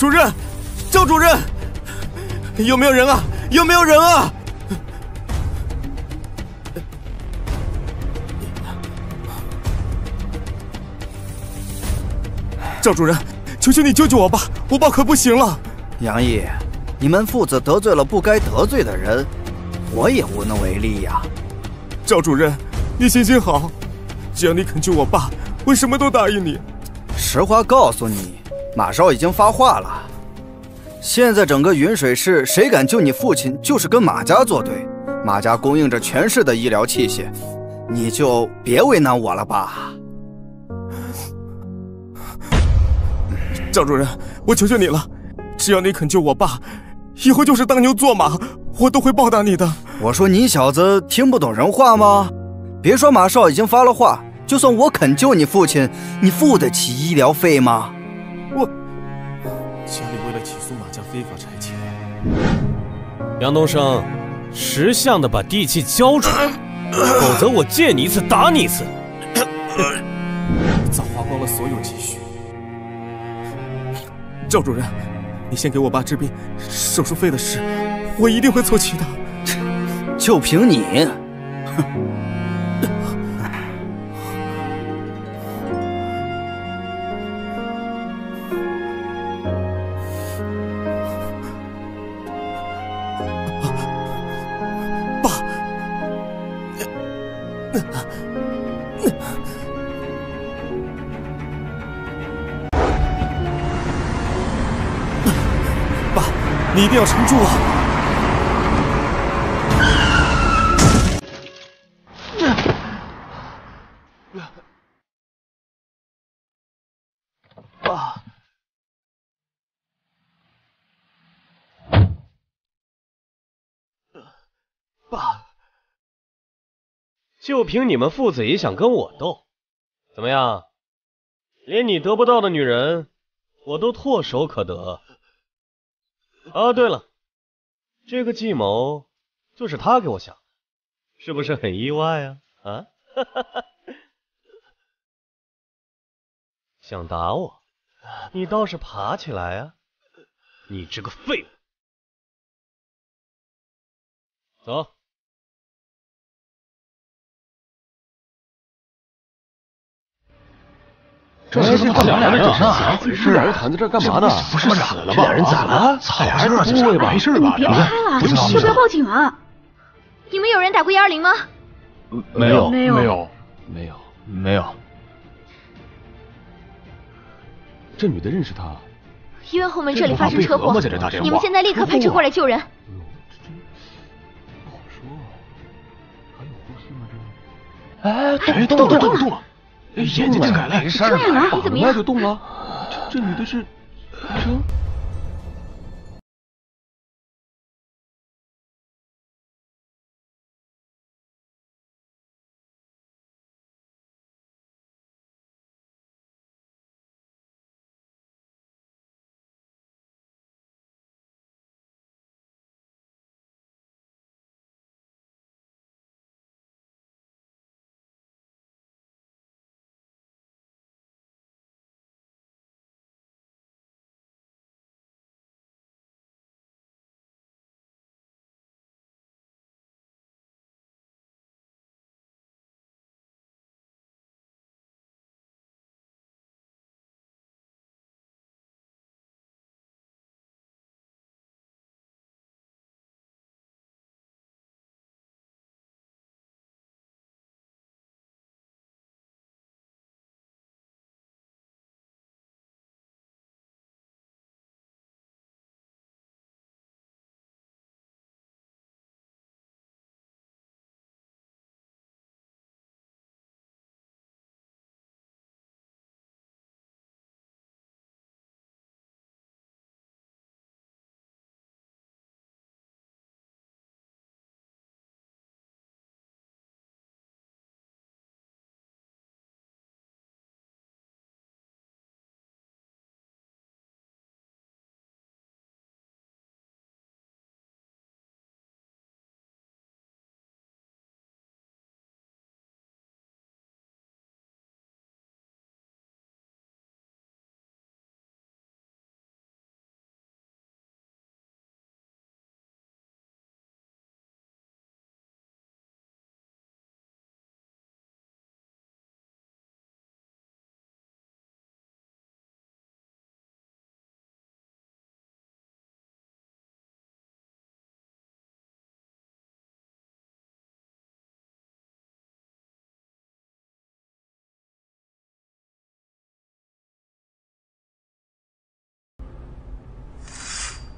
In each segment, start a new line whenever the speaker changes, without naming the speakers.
主任，赵主任，有没有人啊？有没有人啊？赵主任，求求你救救我爸，我爸可不行了。
杨毅，你们父子得罪了不该得罪的人，我也无能为力呀。
赵主任，你行行好，只要你肯救我爸，我什么都答应你。
实话告诉你，马少已经发话了。现在整个云水市，谁敢救你父亲，就是跟马家作对。马家供应着全市的医疗器械，你就别为难我了吧。
赵主任，我求求你了，只要你肯救我爸，以后就是当牛做马，我都会报答你的。
我说你小子听不懂人话吗？别说马少已经发了话，就算我肯救你父亲，你付得起医疗费吗？
家里为了起诉马家非法拆迁，
杨东升，识相的把地契交出来，否则我见你一次打你一次。
早花光了所有积蓄。赵主任，你先给我爸治病，手术费的事我一定会凑齐的。
就凭你，哼！
爸，你一定要撑住啊！
爸，就凭你们父子也想跟我斗，怎么样？连你得不到的女人，我都唾手可得。啊，对了，这个计谋就是他给我想的，是不是很意外啊？啊，想打我，你倒是爬起来啊！你这个废物，走。
这是他俩人呢？怎么回事？俩人躺在这干嘛呢？不是死了吧？俩人咋了？吵架了？不会吧？没事吧？
你别拍了，要不要报警啊？你们有人打过120吗？
没有。这女的认识他？
医院后门这里发生车祸，你们现在立刻派车过来救人。
不好说。还有呼吸吗？这？哎，动了！眼睛睁开了，没事
了，你怎么样？
就动了。这女的是医生。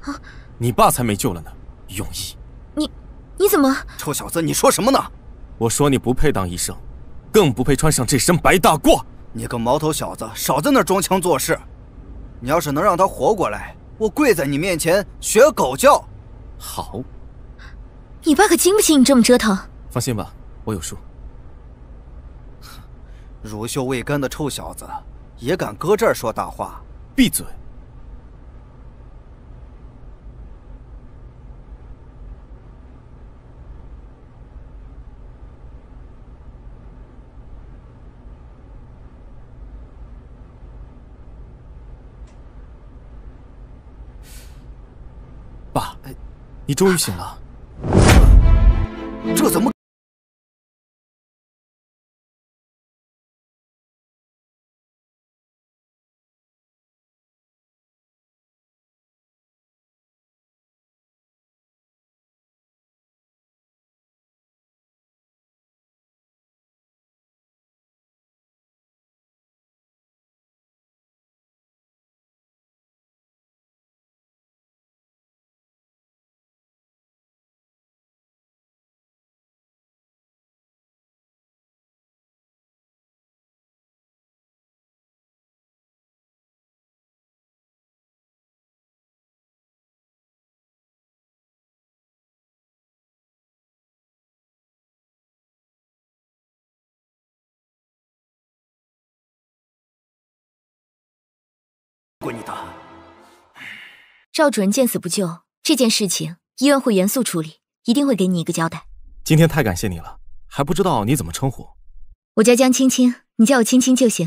啊！
你爸才没救了呢，永义。
你怎么？
臭小子，你说什么呢？
我说你不配当医生，更不配穿上这身白大褂。
你个毛头小子，少在那装腔作势！你要是能让他活过来，我跪在你面前学狗叫。
好。
你爸可经不起你这么折腾。
放心吧，我有数。
乳臭未干的臭小子，也敢搁这儿说大话？
闭嘴！爸，你终于醒了。
这怎么？过你的。
赵主任见死不救，这件事情医院会严肃处理，一定会给你一个交代。
今天太感谢你了，还不知道你怎么称呼。
我叫江青青，你叫我青青就行。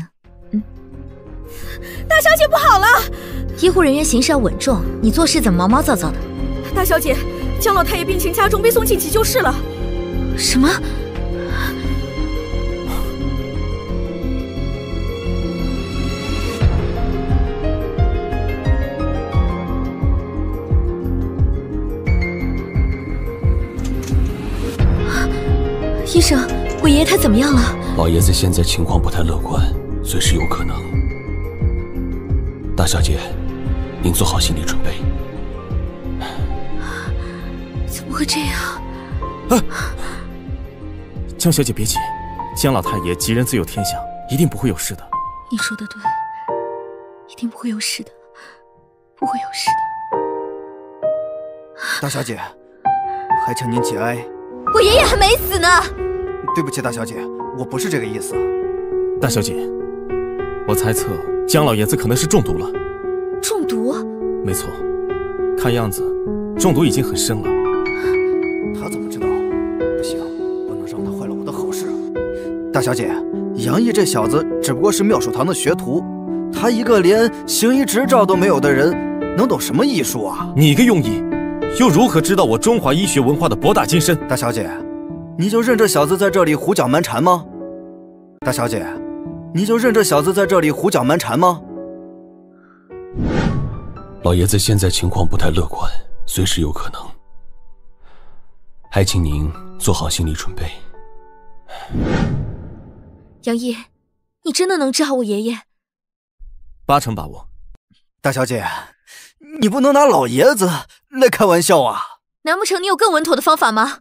大小姐不好了！
医护人员行事要稳重，你做事怎么毛毛躁躁的？
大小姐，江老太爷病情加重，被送进急救室了。
什么？医生，我爷爷他怎么样了？
老爷子现在情况不太乐观，随时有可能。大小姐，您做好心理准备。
怎么会这样？
江小姐别急，江老太爷吉人自有天相，一定不会有事的。
你说的对，一定不会有事的，不会有事的。
大小姐，还请您节哀。
我爷爷还没死呢。
对不起，大小姐，我不是这个意思。
大小姐，我猜测江老爷子可能是中毒了。
中毒？
没错，看样子中毒已经很深了。
他怎么知道？不行，不能让他坏了我的好事。大小姐，杨毅这小子只不过是妙手堂的学徒，他一个连行医执照都没有的人，能懂什么医术啊？
你个庸医，又如何知道我中华医学文化的博大精深？
大小姐，你就认这小子在这里胡搅蛮缠吗？大小姐，你就认这小子在这里胡搅蛮缠吗？
老爷子现在情况不太乐观，随时有可能，还请您做好心理准备。
杨毅，你真的能治好我爷爷
？8成把握。
大小姐，你不能拿老爷子来开玩笑啊！
难不成你有更稳妥的方法吗？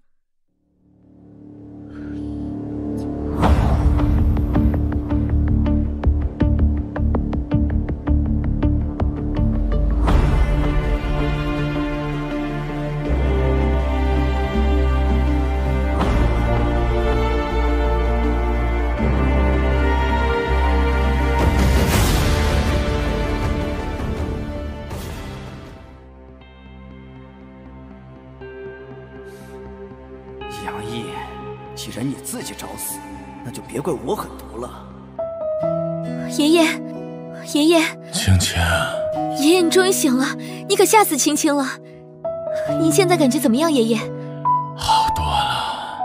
杨毅，既然你自己找死，那就别怪我狠毒了。
爷爷，爷爷，
青青，
爷爷，你终于醒了，你可吓死青青了。您现在感觉怎么样，爷爷？
好多了。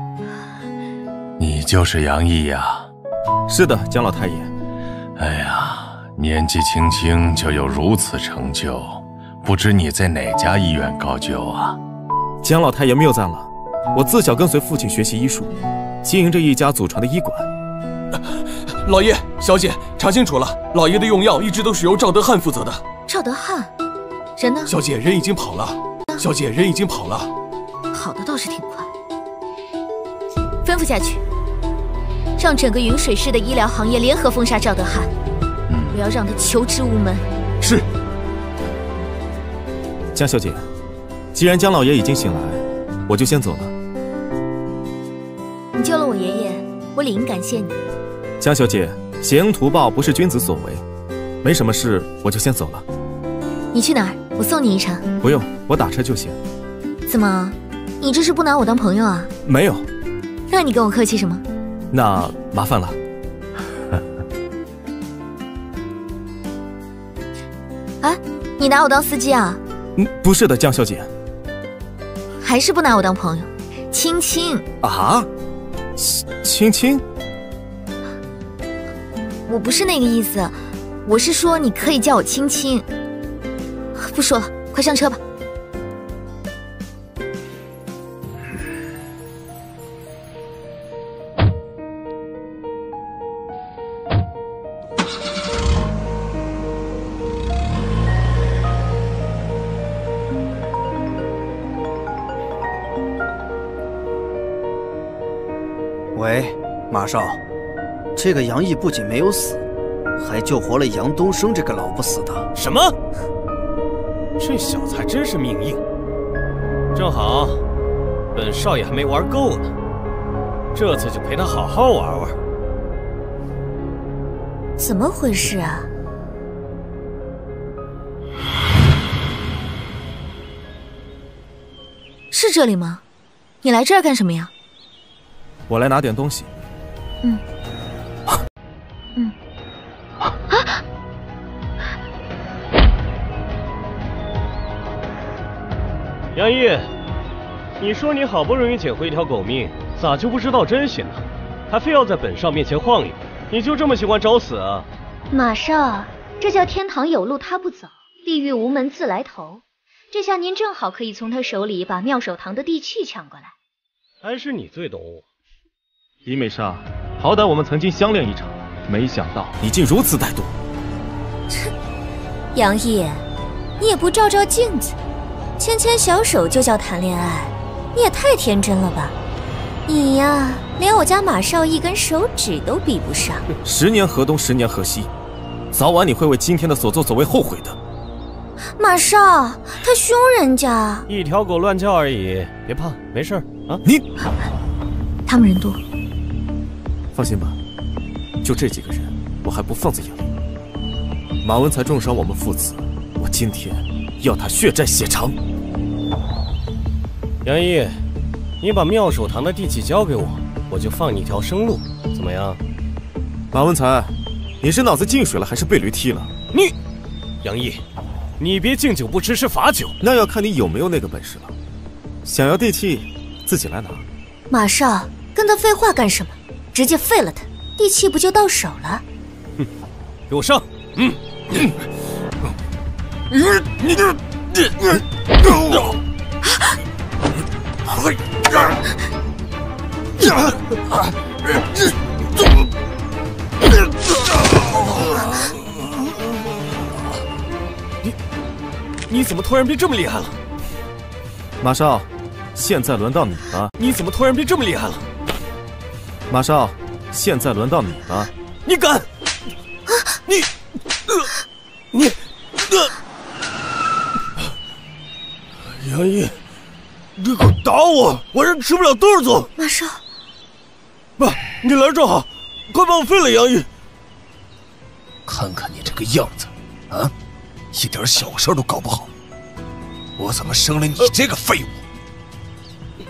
你就是杨毅呀？
是的，江老太爷。
哎呀，年纪轻轻就有如此成就，不知你在哪家医院高就啊？
江老太爷谬赞了，我自小跟随父亲学习医术，经营着一家祖传的医馆。
老爷、小姐，查清楚了，老爷的用药一直都是由赵德汉负责的。
赵德汉人呢？
小姐，人已经跑了。小姐，人已经跑了。
跑的倒是挺快。吩咐下去，让整个云水市的医疗行业联合封杀赵德汉，不要让他求职无门。
是。
江小姐，既然江老爷已经醒来，我就先走了。
你救了我爷爷，我理应感谢你。
江小姐，携恩图报不是君子所为，没什么事，我就先走了。
你去哪儿？我送你一程。
不用，我打车就行。
怎么，你这是不拿我当朋友啊？
没有。
那你跟我客气什么？
那麻烦了。
啊，你拿我当司机啊？
不是的，江小姐。
还是不拿我当朋友？亲亲
啊？亲亲？
我不是那个意思，我是说你可以叫我亲亲。不说了，快上车吧。
喂，马少，这个杨毅不仅没有死，还救活了杨东升这个老不死的。
什么？这小子还真是命硬。正好，本少爷还没玩够呢，这次就陪他好好玩玩。
怎么回事啊？是这里吗？你来这儿干什么呀？
我来拿点东西。
杨毅，你说你好不容易捡回一条狗命，咋就不知道珍惜呢？还非要在本少面前晃悠，你就这么喜欢找死啊？
马少，这叫天堂有路他不走，地狱无门自来投。这下您正好可以从他手里把妙手堂的地契抢过来。
还是你最懂我。
李美莎，好歹我们曾经相恋一场，没想到
你竟如此歹毒。
杨毅，你也不照照镜子，牵牵小手就叫谈恋爱，你也太天真了吧！你呀，连我家马少一根手指都比不上。
10年河东10年河西，早晚你会为今天的所作所为后悔的。
马少，他凶人家。
一条狗乱叫而已，别怕，没事啊。
你，
他们人多，
放心吧，就这几个人，我还不放在眼里。马文才重伤我们父子，我今天要他血债血偿。
杨毅，你把妙手堂的地契交给我，我就放你一条生路，怎么样？
马文才，你是脑子进水了，还是被驴踢了？
你，杨毅，你别敬酒不吃吃罚酒，
那要看你有没有那个本事了。想要地契，自己来拿。
马少，跟他废话干什么？直接废了他，地契不就到手了？
哼，给我上！你怎么突然变这么厉害了？
马少，现在轮到你了。
你怎么突然变这么厉害了？
马少，现在轮到你了。
你敢！杨毅，你敢打我，我让你吃不了兜着走。
马少，
不，你来正好，快把我废了，杨毅。
看看你这个样子，啊，一点小事都搞不好。我怎么生了你这个废物？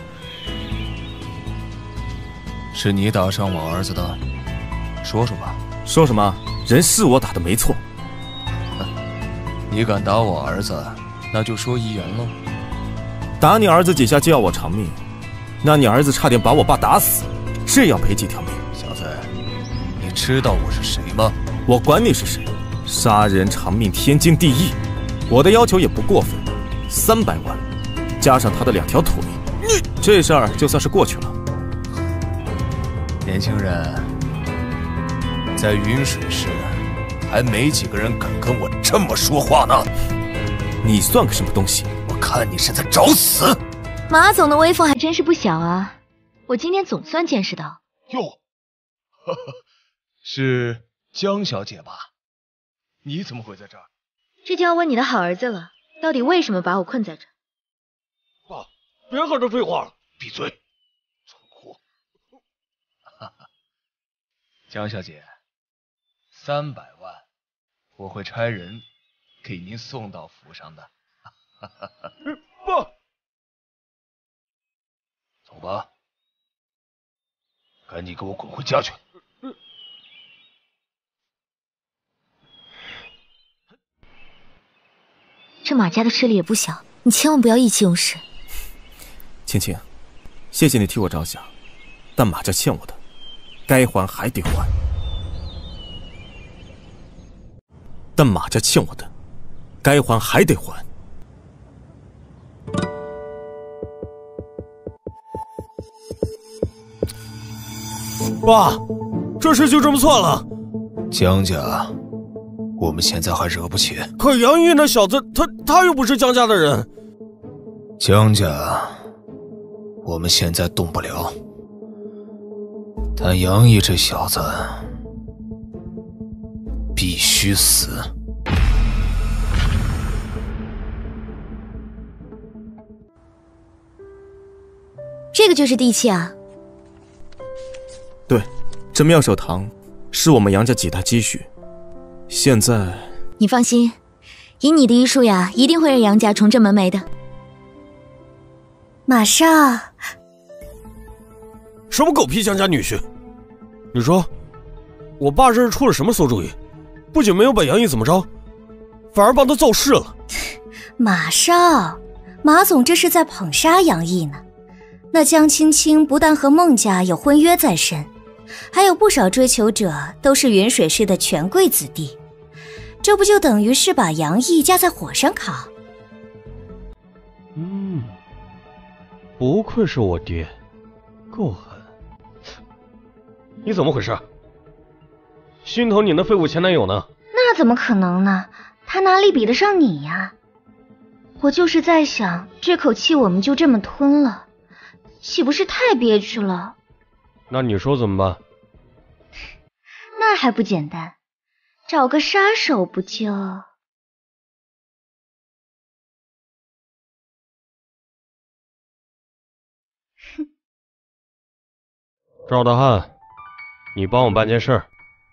是你打伤我儿子的，说说吧。
说什么？人是我打的，没错。
你敢打我儿子，那就说一言喽。
打你儿子几下就要我偿命，那你儿子差点把我爸打死，这要赔几条命？
小子，你知道我是谁吗？
我管你是谁，杀人偿命天经地义。我的要求也不过分，300万，加上他的2条腿，这事儿就算是过去了。
年轻人，在云水市，还没几个人敢跟我这么说话呢。
你算个什么东西？
我看你是在找死！
马总的威风还真是不小啊，我今天总算见识到。
哟，呵呵，是江小姐吧？你怎么会在这儿？
这就要问你的好儿子了，到底为什么把我困在这？
爸，别和这废话了，
闭嘴！蠢货！江小姐，300万，我会差人给您送到府上的。
爸，
走吧，赶紧给我滚回家去！
这马家的势力也不小，你千万不要意气用事。
青青，谢谢你替我着想，但马家欠我的，该还还得还。但马家欠我的，该还还得还。
爸，这事就这么算了。
江家，我们现在还惹不起。
可杨毅那小子，他又不是江家的人。
江家，我们现在动不了，但杨毅这小子必须死。
这个就是地契啊？
对，这妙手堂是我们杨家几代积蓄，现在……
你放心，以你的医术呀，一定会让杨家重振门楣的。
马少，
什么狗屁江家女婿？你说，我爸这是出了什么馊主意？不仅没有把杨毅怎么着，反而帮他造势了。
马少，马总这是在捧杀杨毅呢。那江青青不但和孟家有婚约在身，还有不少追求者都是云水市的权贵子弟，这不就等于是把杨毅架在火上烤？
不愧是我爹，够狠。你怎么回事？心疼你那废物前男友呢？
那怎么可能呢？他哪里比得上你呀？我就是在想，这口气我们就这么吞了，岂不是太憋屈了？
那你说怎么办？
那还不简单，找个杀手不就……
赵大汉，你帮我办件事儿。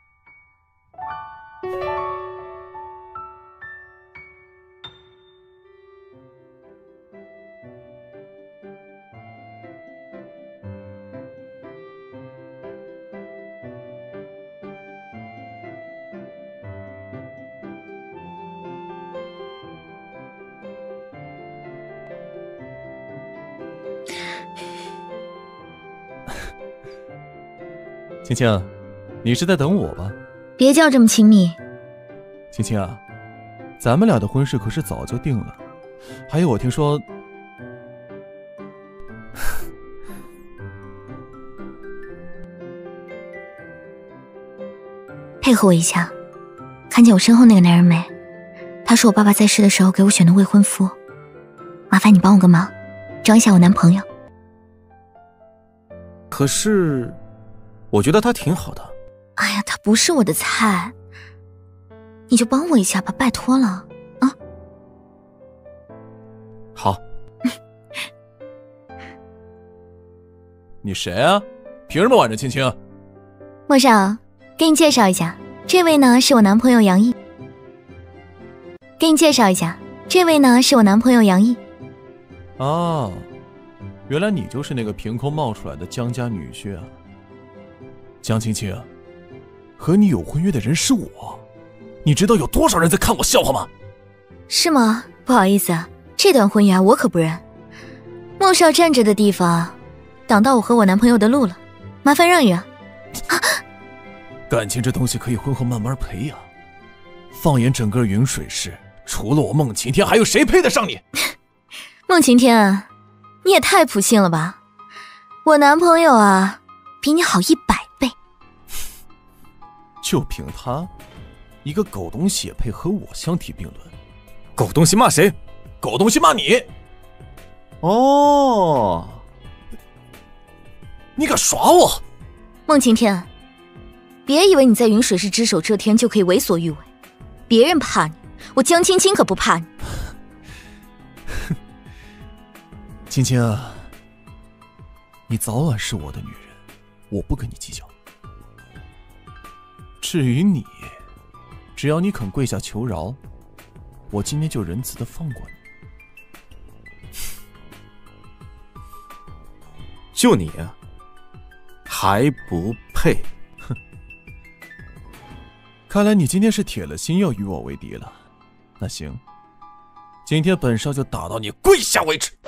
青青，你是在等我吧？
别叫这么亲密。
青青啊，咱们俩的婚事可是早就定了。还有，我听说……
配合我一下，看见我身后那个男人没？他是我爸爸在世的时候给我选的未婚夫。麻烦你帮我个忙，找一下我男朋友。
可是……我觉得他挺好的。
哎呀，他不是我的菜，你就帮我一下吧，拜托了啊！
好。你谁啊？凭什么挽着青青？
莫少，给你介绍一下，这位呢是我男朋友杨毅。给你介绍一下，这位呢是我男朋友杨毅。
哦，原来你就是那个凭空冒出来的江家女婿啊！江青青，和你有婚约的人是我，你知道有多少人在看我笑话吗？
是吗？不好意思啊，这段婚约啊我可不认。孟少站着的地方，挡到我和我男朋友的路了，麻烦让一让。
感情这东西可以婚后慢慢培养。放眼整个云水市，除了我孟晴天，还有谁配得上你？
孟晴天，你也太普信了吧！我男朋友啊，比你好100倍。
就凭他，一个狗东西也配和我相提并论？ 狗东西骂谁？狗东西骂你！哦，你敢耍我？
孟晴天，别以为你在云水市只手遮天就可以为所欲为，别人怕你，我江青青可不怕你。
青青啊，你早晚是我的女人，我不跟你计较。至于你，只要你肯跪下求饶，我今天就仁慈的放过你。
就你啊，还不配！
哼，看来你今天是铁了心要与我为敌了。那行，今天本少就打到你跪下为止。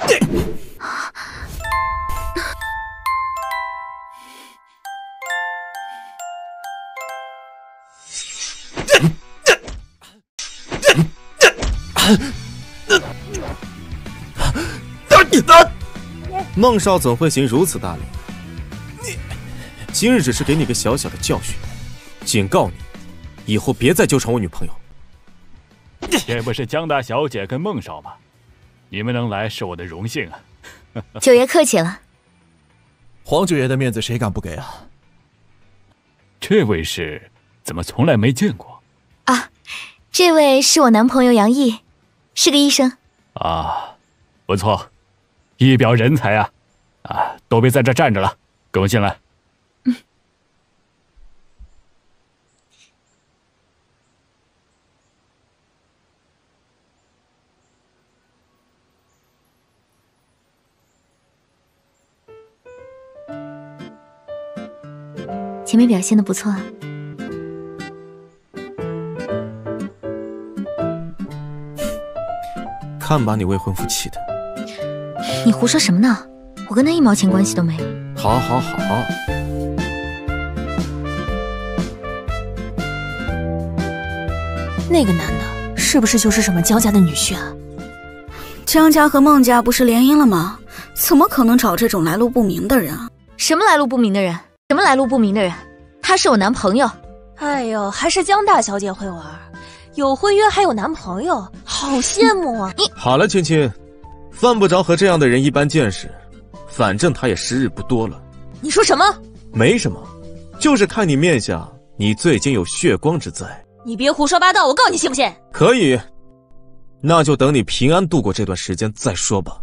孟少怎会行如此大礼？今日只是给你个小小的教训，警告你，以后别再纠缠我女朋友。
这不是江大小姐跟孟少吗？你们能来是我的荣幸啊！
九爷客气了。
黄九爷的面子谁敢不给啊？
这位是怎么从来没见过
啊？这位是我男朋友杨毅，是个医生
啊，不错，一表人才啊！啊，都别在这站着了，跟我进来。
前面表现得不错啊。
看把你未婚夫气的！
你胡说什么呢？我跟他一毛钱关系都没有。
好，好，好。
那个男的是不是就是什么江家的女婿啊？
江家和孟家不是联姻了吗？怎么可能找这种来路不明的人啊？
什么来路不明的人？什么来路不明的人？他是我男朋友。
哎呦，还是江大小姐会玩，有婚约还有男朋友，好羡慕啊！你
好了，青青，犯不着和这样的人一般见识，反正他也时日不多了。
你说什么？
没什么，就是看你面相，你最近有血光之灾。
你别胡说八道，我告你信不信？
可以，那就等你平安度过这段时间再说吧。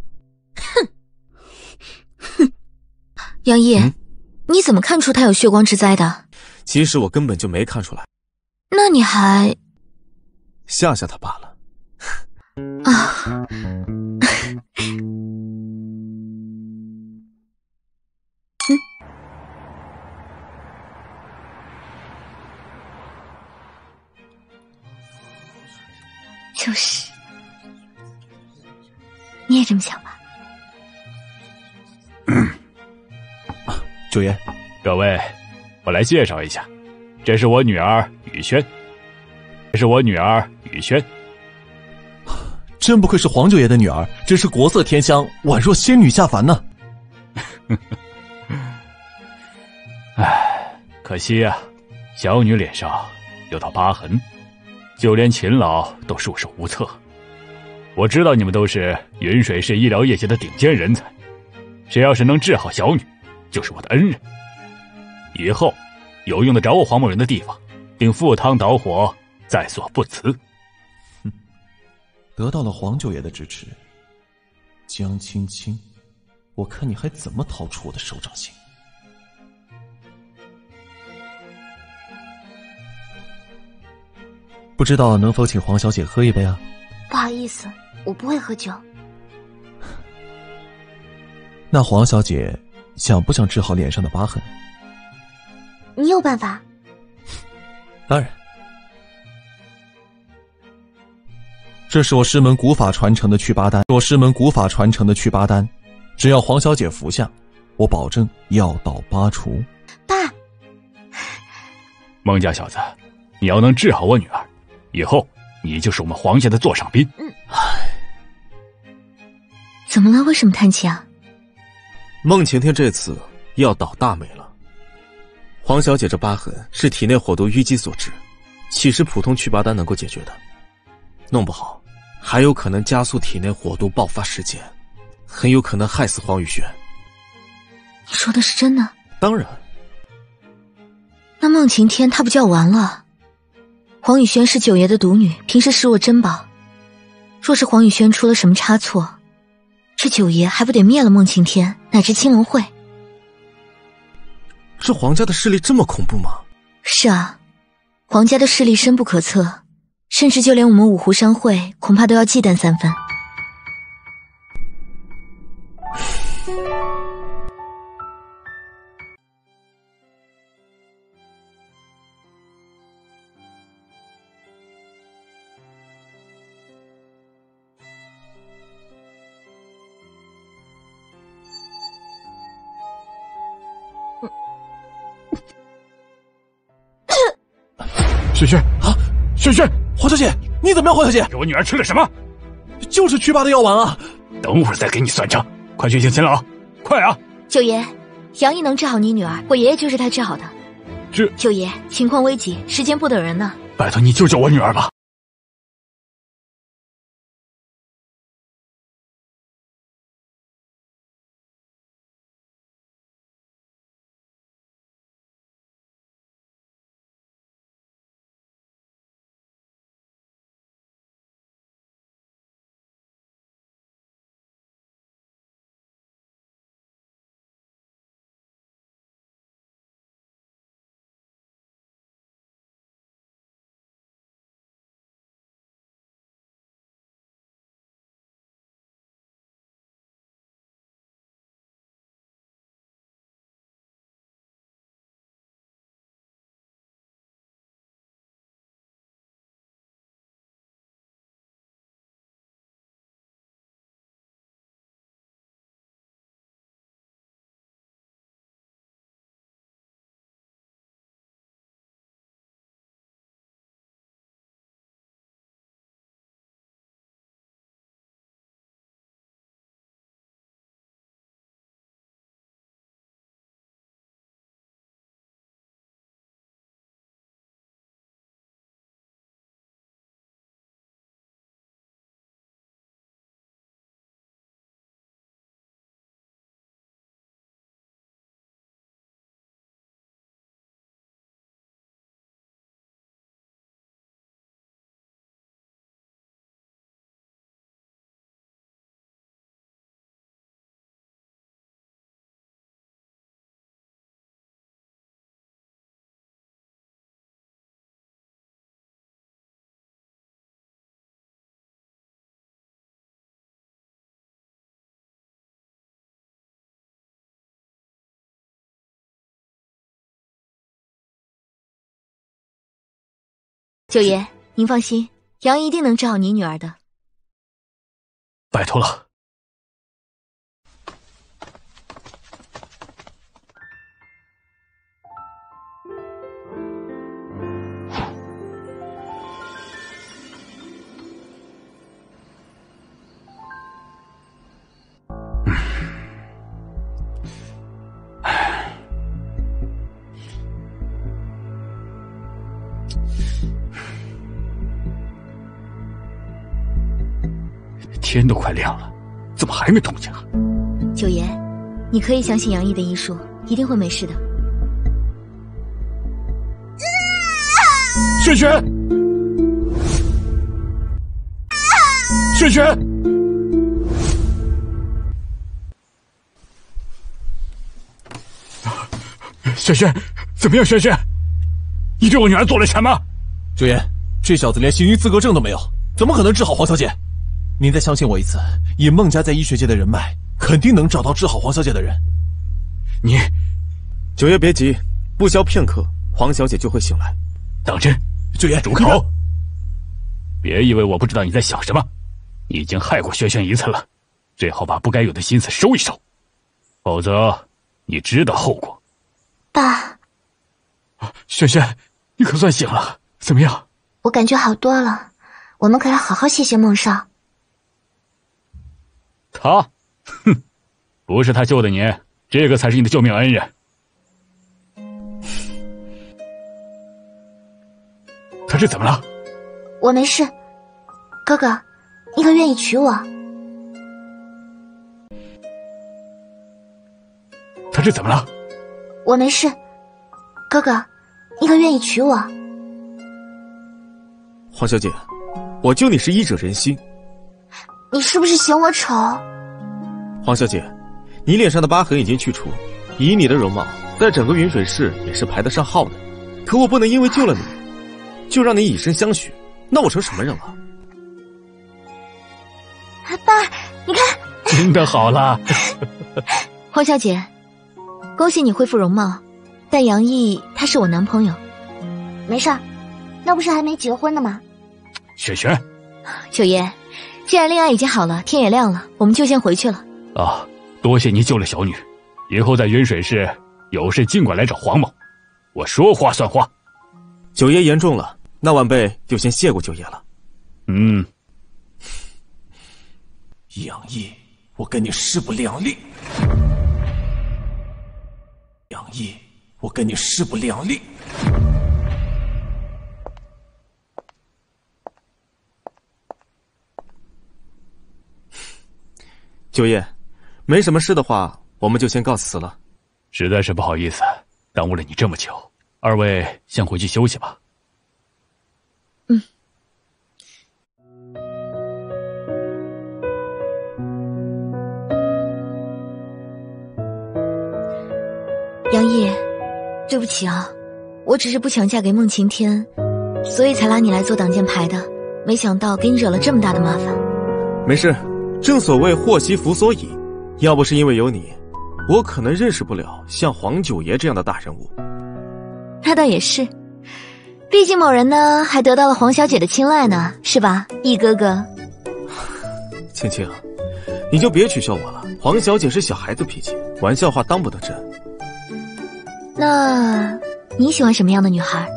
哼，杨毅，你怎么看出他有血光之灾的？
其实我根本就没看出来。
那你还
吓吓他罢了。
啊！就是，你也这么想吧？
九爷，
各位，我来介绍一下，这是我女儿雨轩，这是我女儿雨轩。
真不愧是黄九爷的女儿，真是国色天香，宛若仙女下凡呢。
唉，可惜啊，小女脸上有道疤痕，就连秦老都束手无策。我知道你们都是云水市医疗业界的顶尖人才，谁要是能治好小女，就是我的恩人。以后有用得着我黄某人的地方，定赴汤蹈火，在所不辞。
得到了黄九爷的支持，江青青，我看你还怎么逃出我的手掌心。不知道能否请黄小姐喝一杯啊？
不好意思，我不会喝酒。
那黄小姐想不想治好脸上的疤痕？
你有办法？
当然。这是我师门古法传承的祛疤丹，只要黄小姐服下，我保证药到疤除。
爸，
孟家小子，你要能治好我女儿，以后你就是我们黄家的座上宾。
怎么了？为什么叹气啊？
孟晴天这次要倒大霉了。黄小姐这疤痕是体内火毒淤积所致，岂是普通祛疤丹能够解决的？弄不好还有可能加速体内火毒爆发事件，很有可能害死黄宇轩。
你说的是真的？
当然。
那孟晴天他不就要完了？黄宇轩是九爷的独女，平时视若珍宝。若是黄宇轩出了什么差错，这九爷还不得灭了孟晴天乃至青龙会？
这皇家的势力这么恐怖吗？
是啊，皇家的势力深不可测，甚至就连我们五湖商会恐怕都要忌惮3分。
轩轩
啊，轩轩，黄小姐，你怎么样？黄小姐，
给我女儿吃了什么？
就是祛疤的药丸啊！
等会儿再给你算账，快去请秦老，快啊！
九爷，杨毅能治好你女儿，我爷爷就是他治好的。九爷，情况危急，时间不等人呢。
拜托你救救我女儿吧！
九爷，您放心，杨一定能治好你女儿的。
拜托了。天都快亮了，怎么还没动静啊？
九爷，你可以相信杨毅的医术，一定会没事的。
轩轩，轩轩，轩轩，怎么样？轩轩，你对我女儿做了什么？
九爷，这小子连行医资格证都没有，怎么可能治好黄小姐？您再相信我一次，以孟家在医学界的人脉，肯定能找到治好黄小姐的人。
你，
九爷别急，不消片刻，黄小姐就会醒来。
当真？
九爷，
住口！别以为我不知道你在想什么，你已经害过轩轩一次了，最好把不该有的心思收一收，否则你知道后果。
爸，
轩轩，你可算醒了，怎么样？
我感觉好多了，我们可要好好谢谢孟少。
他，哼，不是他救的你，这个才是你的救命恩人。他这怎么了？
我没事，哥哥，
你可愿意娶我？
他这怎么了？
我没事。哥哥，你可愿意娶我？
黄小姐，我救你是医者仁心。
你是不是嫌我丑？
黄小姐，你脸上的疤痕已经去除，以你的容貌，在整个云水市也是排得上号的。可我不能因为救了你，就让你以身相许，那我成什么人了？
爸，你看，
真的好了。
黄小姐，恭喜你恢复容貌，但杨毅他是我男朋友。没事儿，那不是还没结婚呢吗？
萱萱，
九爷，既然恋爱已经好了，天也亮了，我们就先回去了。
啊，多谢你救了小女，以后在云水市有事尽管来找黄某，我说话算话。
九爷言重了，那晚辈就先谢过九爷了。
杨毅，我跟你势不两立。杨毅，我跟你势不两立。
九爷，没什么事的话，我们就先告辞了。
实在是不好意思，耽误了你这么久。二位先回去休息吧。
杨毅，对不起啊，我只是不想嫁给孟晴天，所以才拉你来做挡箭牌的，没想到给你惹了这么大的麻烦。
没事，正所谓祸兮福所倚，要不是因为有你，我可能认识不了像黄九爷这样的大人物。
那倒也是，毕竟某人呢还得到了黄小姐的青睐呢，是吧，易哥哥？
青青，你就别取笑我了，黄小姐是小孩子脾气，玩笑话当不得真。
那你喜欢什么样的女孩？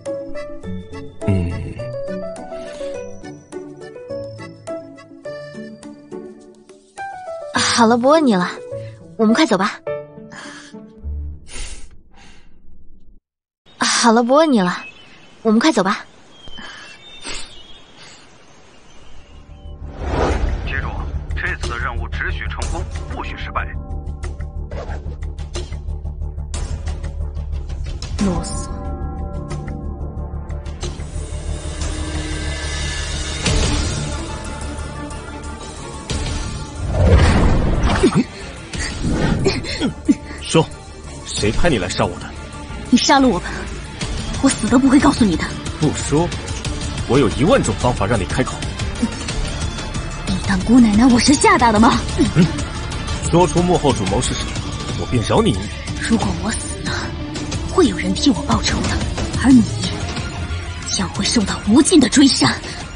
好了，不问你了，我们快走吧。好了，不问你了，我们快走吧。
记住，这次的任务只许成功，不许失败。
啰嗦。
说，谁派你来杀我的？
你杀了我吧，我死都不会告诉你的。
不说，我有10000种方法让你开口。
你当姑奶奶我是吓大的吗？
说出幕后主谋是谁，我便饶你一命。
如果我死了，会有人替我报仇的，而你将会受到无尽的追杀。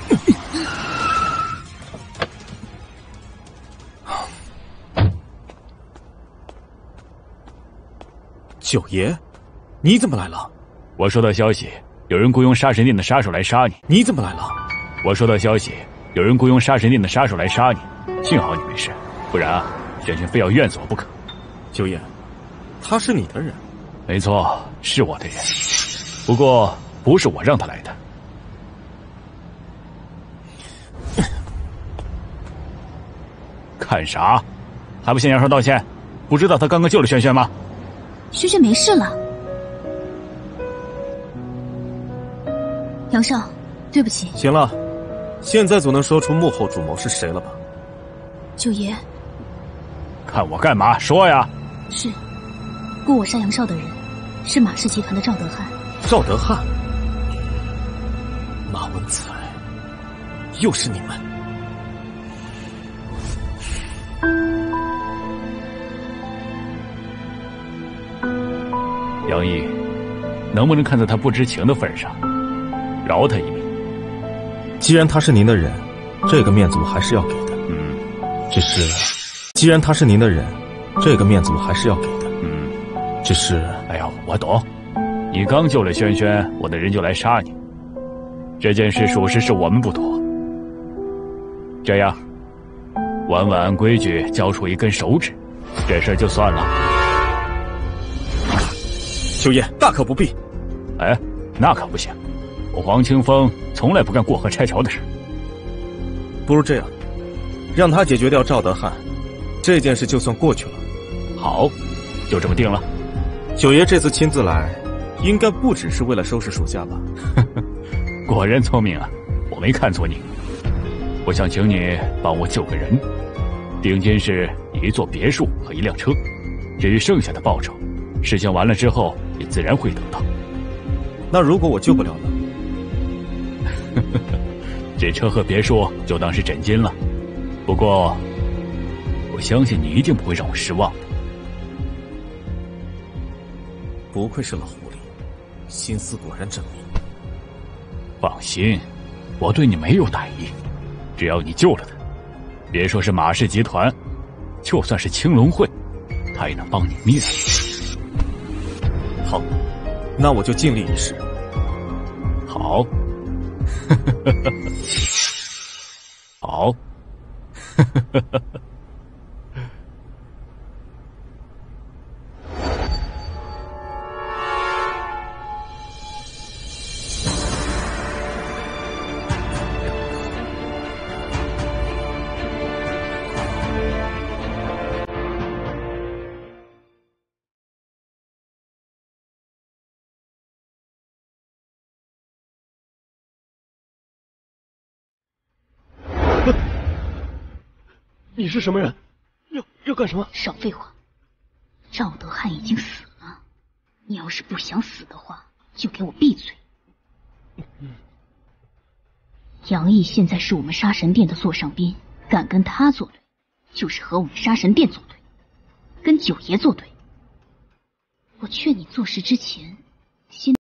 九爷，你怎么来了？
我收到消息，有人雇佣杀神殿的杀手来杀你。
你怎么来了？
我收到消息，有人雇佣杀神殿的杀手来杀你。幸好你没事，不然啊，萱萱非要怨死我不可。
九爷，他是你的人？
没错，是我的人，不过不是我让他来的。看啥？还不向杨少道歉？不知道他刚刚救了萱萱吗？
萱萱没事了。杨少，对不起。
行了，现在总能说出幕后主谋是谁了吧？
九爷，
看我干嘛？说呀！
是雇我杀杨少的人是马氏集团的赵德汉。
赵德汉，马文才，又是你们！
杨毅，能不能看在他不知情的份上，饶他一命？
既然他是您的人，这个面子我还是要给的。只是，既然他是您的人，这个面子我还是要给的。只是，
哎呀，我懂。你刚救了萱萱，我的人就来杀你。这件事属实是我们不妥。这样，婉婉按规矩交出一根手指，这事就算了。
九爷，大可不必。
哎，那可不行，我黄清风从来不干过河拆桥的事。
不如这样，让他解决掉赵德汉，这件事就算过去了。
好，就这么定了。
九爷这次亲自来，应该不只是为了收拾属下吧？
果然聪明啊，我没看错你。我想请你帮我救个人，顶尖是一座别墅和一辆车，至于剩下的报酬，事情完了之后你自然会得到。
那如果我救不了呢？
这车和别墅就当是枕巾了。不过，我相信你一定不会让我失望的。
不愧是老狐狸，心思果然缜密。
放心，我对你没有歹意，只要你救了他，别说是马氏集团，就算是青龙会，他也能帮你灭了。
好，那我就尽力一试。
好，好，
你是什么人？要干什么？
少废话！赵德汉已经死了，你要是不想死的话，就给我闭嘴！杨毅现在是我们杀神殿的座上宾，敢跟他作对，就是和我们杀神殿作对，跟九爷作对。我劝你做事之前，先。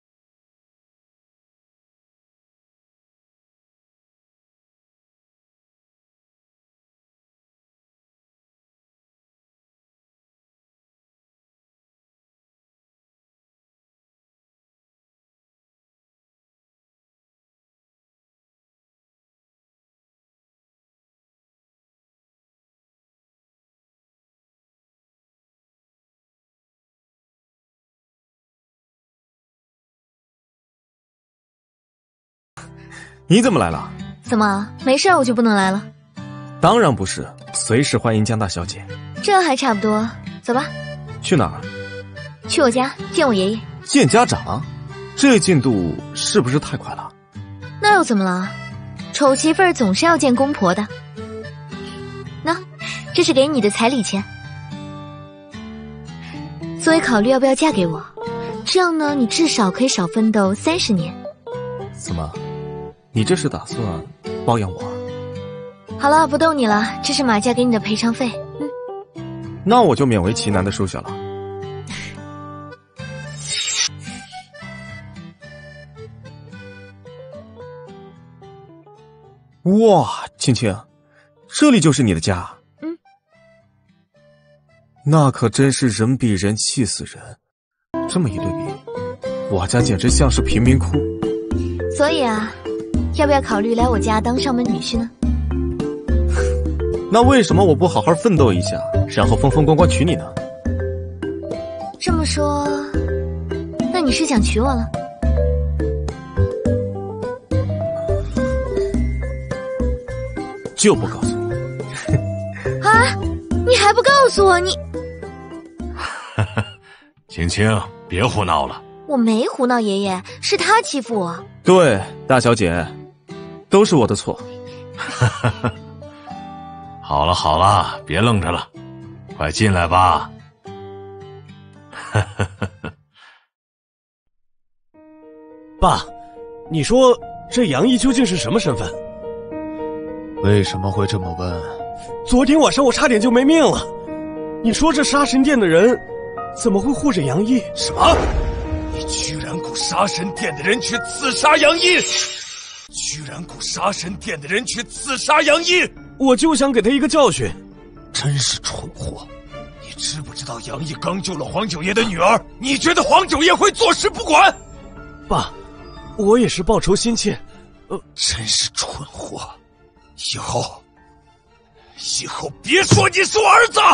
你怎么来了？
怎么没事我就不能来了？
当然不是，随时欢迎江大小姐。
这还差不多，走吧。
去哪儿？
去我家见我爷爷。
见家长？这进度是不是太快了？
那又怎么了？丑媳妇儿总是要见公婆的。那，这是给你的彩礼钱，作为考虑要不要嫁给我，这样呢，你至少可以少奋斗30年。
怎么？你这是打算包养我？
好了，不逗你了，这是马家给你的赔偿费。
那我就勉为其难的收下了。哇，青青，这里就是你的家？那可真是人比人气死人。这么一对比，我家简直像是贫民窟。
所以啊，要不要考虑来我家当上门女婿呢？
那为什么我不好好奋斗一下，然后风风光光娶你呢？
这么说，那你是想娶我了？
就不告诉你。
啊！你还不告诉我你？
青青，别胡闹了。
我没胡闹，爷爷，是他欺负我。
对，大小姐，都是我的错。
好了好了，别愣着了，快进来吧。
爸，你说这杨毅究竟是什么身份？
为什么会这么问？
昨天晚上我差点就没命了。你说这杀神殿的人怎么会护着杨毅？
什么？你居然雇杀神殿的人去刺杀杨毅！居然雇杀神殿的人去刺杀杨毅！
我就想给他一个教训。
真是蠢货！你知不知道杨毅刚救了黄九爷的女儿？你觉得黄九爷会坐视不管？
爸，我也是报仇心切。
真是蠢货！以后别说你是我儿子！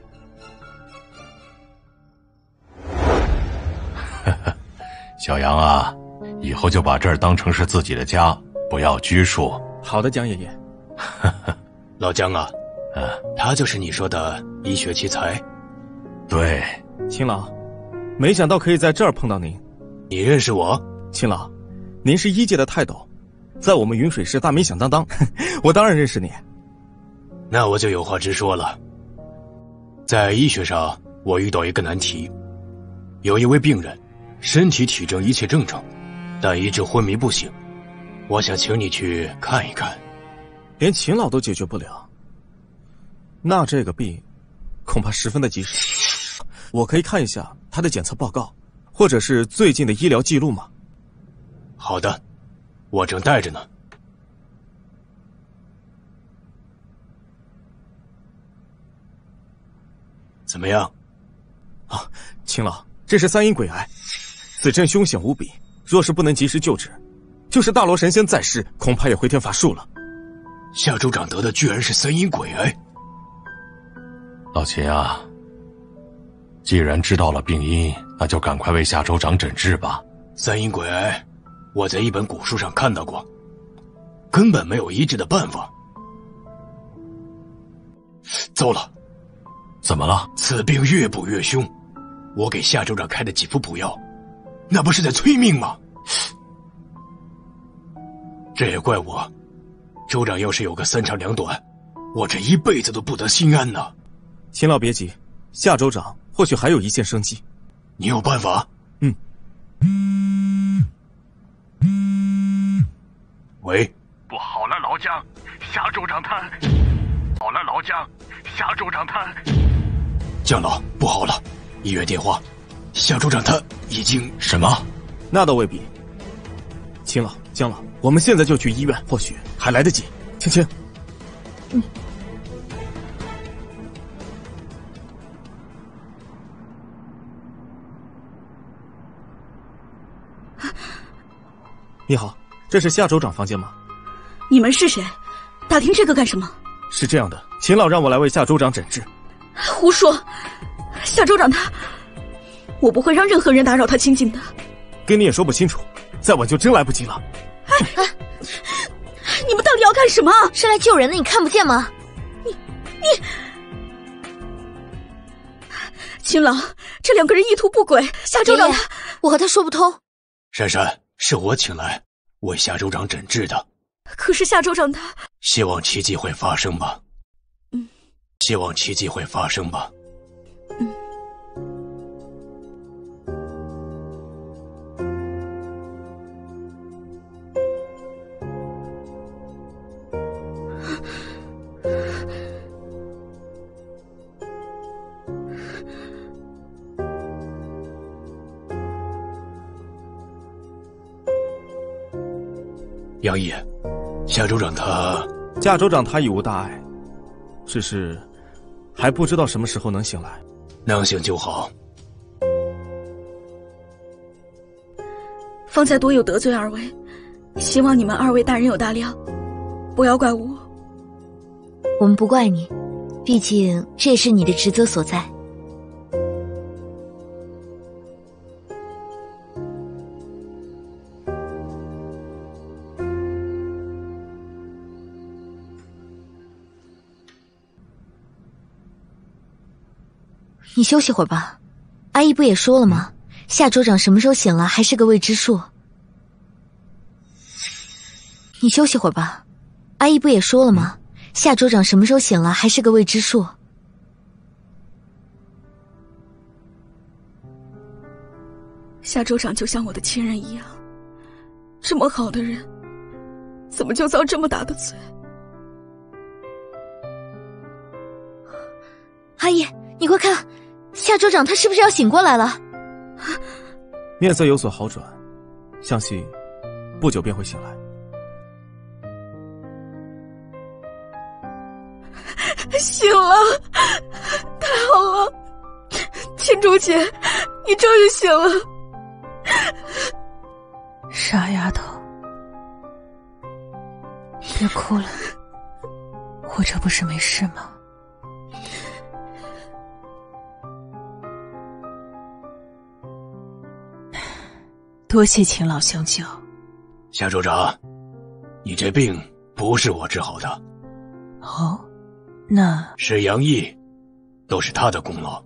小杨啊，以后就把这儿当成是自己的家，不要拘束。
好的，江爷爷。
老姜啊，他就是你说的医学奇才。
对，
秦老，没想到可以在这儿碰到您。
你认识我？
秦老，您是医界的泰斗，在我们云水市大名响当当，我当然认识你。
那我就有话直说了。在医学上，我遇到一个难题，有一位病人，身体体征一切正常，但一直昏迷不醒，我想请你去看一看。
连秦老都解决不了，那这个病恐怕十分的棘手。我可以看一下他的检测报告，或者是最近的医疗记录吗？
好的，我正带着呢。怎么样？
秦老，这是三阴鬼癌，此症凶险无比，若是不能及时救治，就是大罗神仙在世，恐怕也回天乏术了。
夏州长得的居然是三阴鬼癌。
老秦啊，既然知道了病因，那就赶快为夏州长诊治吧。
三阴鬼癌，我在一本古书上看到过，根本没有医治的办法。糟了，
怎么了？
此病越补越凶，我给夏州长开的几副补药，那不是在催命吗？这也怪我，州长要是有个三长两短，我这一辈子都不得心安呐。
秦老别急，夏州长或许还有一线生机。
你有办法？喂，
不好了，老姜，夏州长他……好了，老姜，夏州长他……
姜老，不好了，医院电话，夏州长他已经……
什么？
那倒未必。秦老、姜老，我们现在就去医院，或许还来得及。青青，你好，这是夏州长房间吗？
你们是谁？打听这个干什么？
是这样的，秦老让我来为夏州长诊治。
胡说！夏州长他，我不会让任何人打扰他清静的。
跟你也说不清楚，再晚就真来不及了。
你们到底要干什么？
是来救人的，你看不见吗？
你，秦老，这两个人意图不轨。夏州长他，
我和他说不通。
珊珊，是我请来为夏州长诊治的。
可是夏州长他……
希望奇迹会发生吧。希望奇迹会发生吧。杨毅，夏州长他
已无大碍，只是还不知道什么时候能醒来。
能醒就好。
方才多有得罪二位，希望你们二位大人有大量，不要怪我。
我们不怪你，毕竟这也是你的职责所在。你休息会儿吧，阿姨不也说了吗？夏州长什么时候醒了还是个未知数。你休息会儿吧，阿姨不也说了吗？夏州长什么时候醒了还是个未知数。
夏州长就像我的亲人一样，这么好的人，怎么就遭这么大的罪？
阿姨，你快看，夏州长他是不是要醒过来了？
面色有所好转，相信不久便会醒来。
醒了，太好了！青竹姐，你终于醒了。
傻丫头，别哭了，我这不是没事吗？多谢秦老相救。
夏州长，你这病不是我治好的，
哦，那
是杨毅，都是他的功劳。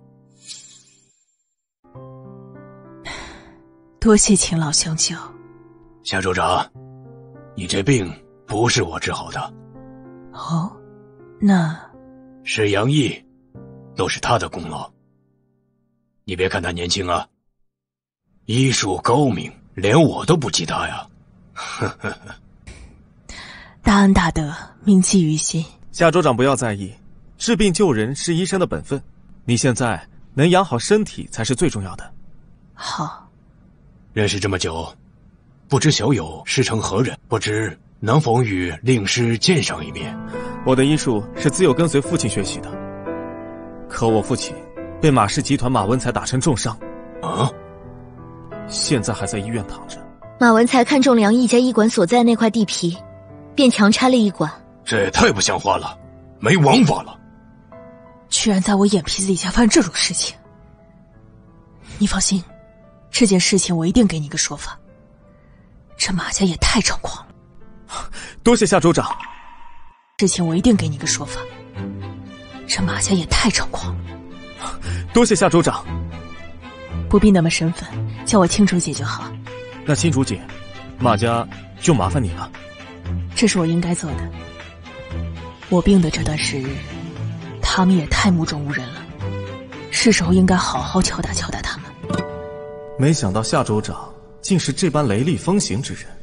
多谢秦老相救。
夏州长，你这病不是我治好的。
哦，那
是杨毅，都是他的功劳。你别看他年轻啊，医术高明，连我都不及他呀。呵呵呵。
大恩大德，铭记于心。
夏州长不要在意，治病救人是医生的本分。你现在能养好身体才是最重要的。
好。
认识这么久，不知小友师承何人？不知能否与令师见上一面？
我的医术是自幼跟随父亲学习的，可我父亲被马氏集团马文才打成重伤，现在还在医院躺着。
马文才看中梁毅家医馆所在那块地皮，便强拆了医馆。
这也太不像话了，没王法了！
居然在我眼皮子底下犯这种事情！你放心，这件事情我一定给你个说法。这马家也太猖狂了。
多谢夏州长。
事情我一定给你个说法。这马家也太猖狂了。
多谢夏州长。
不必那么生分，叫我青竹姐就好。
那青竹姐，马家就麻烦你了。
这是我应该做的。我病的这段时日，他们也太目中无人了，是时候应该好好敲打敲打他们。
没想到夏州长竟是这般雷厉风行之人。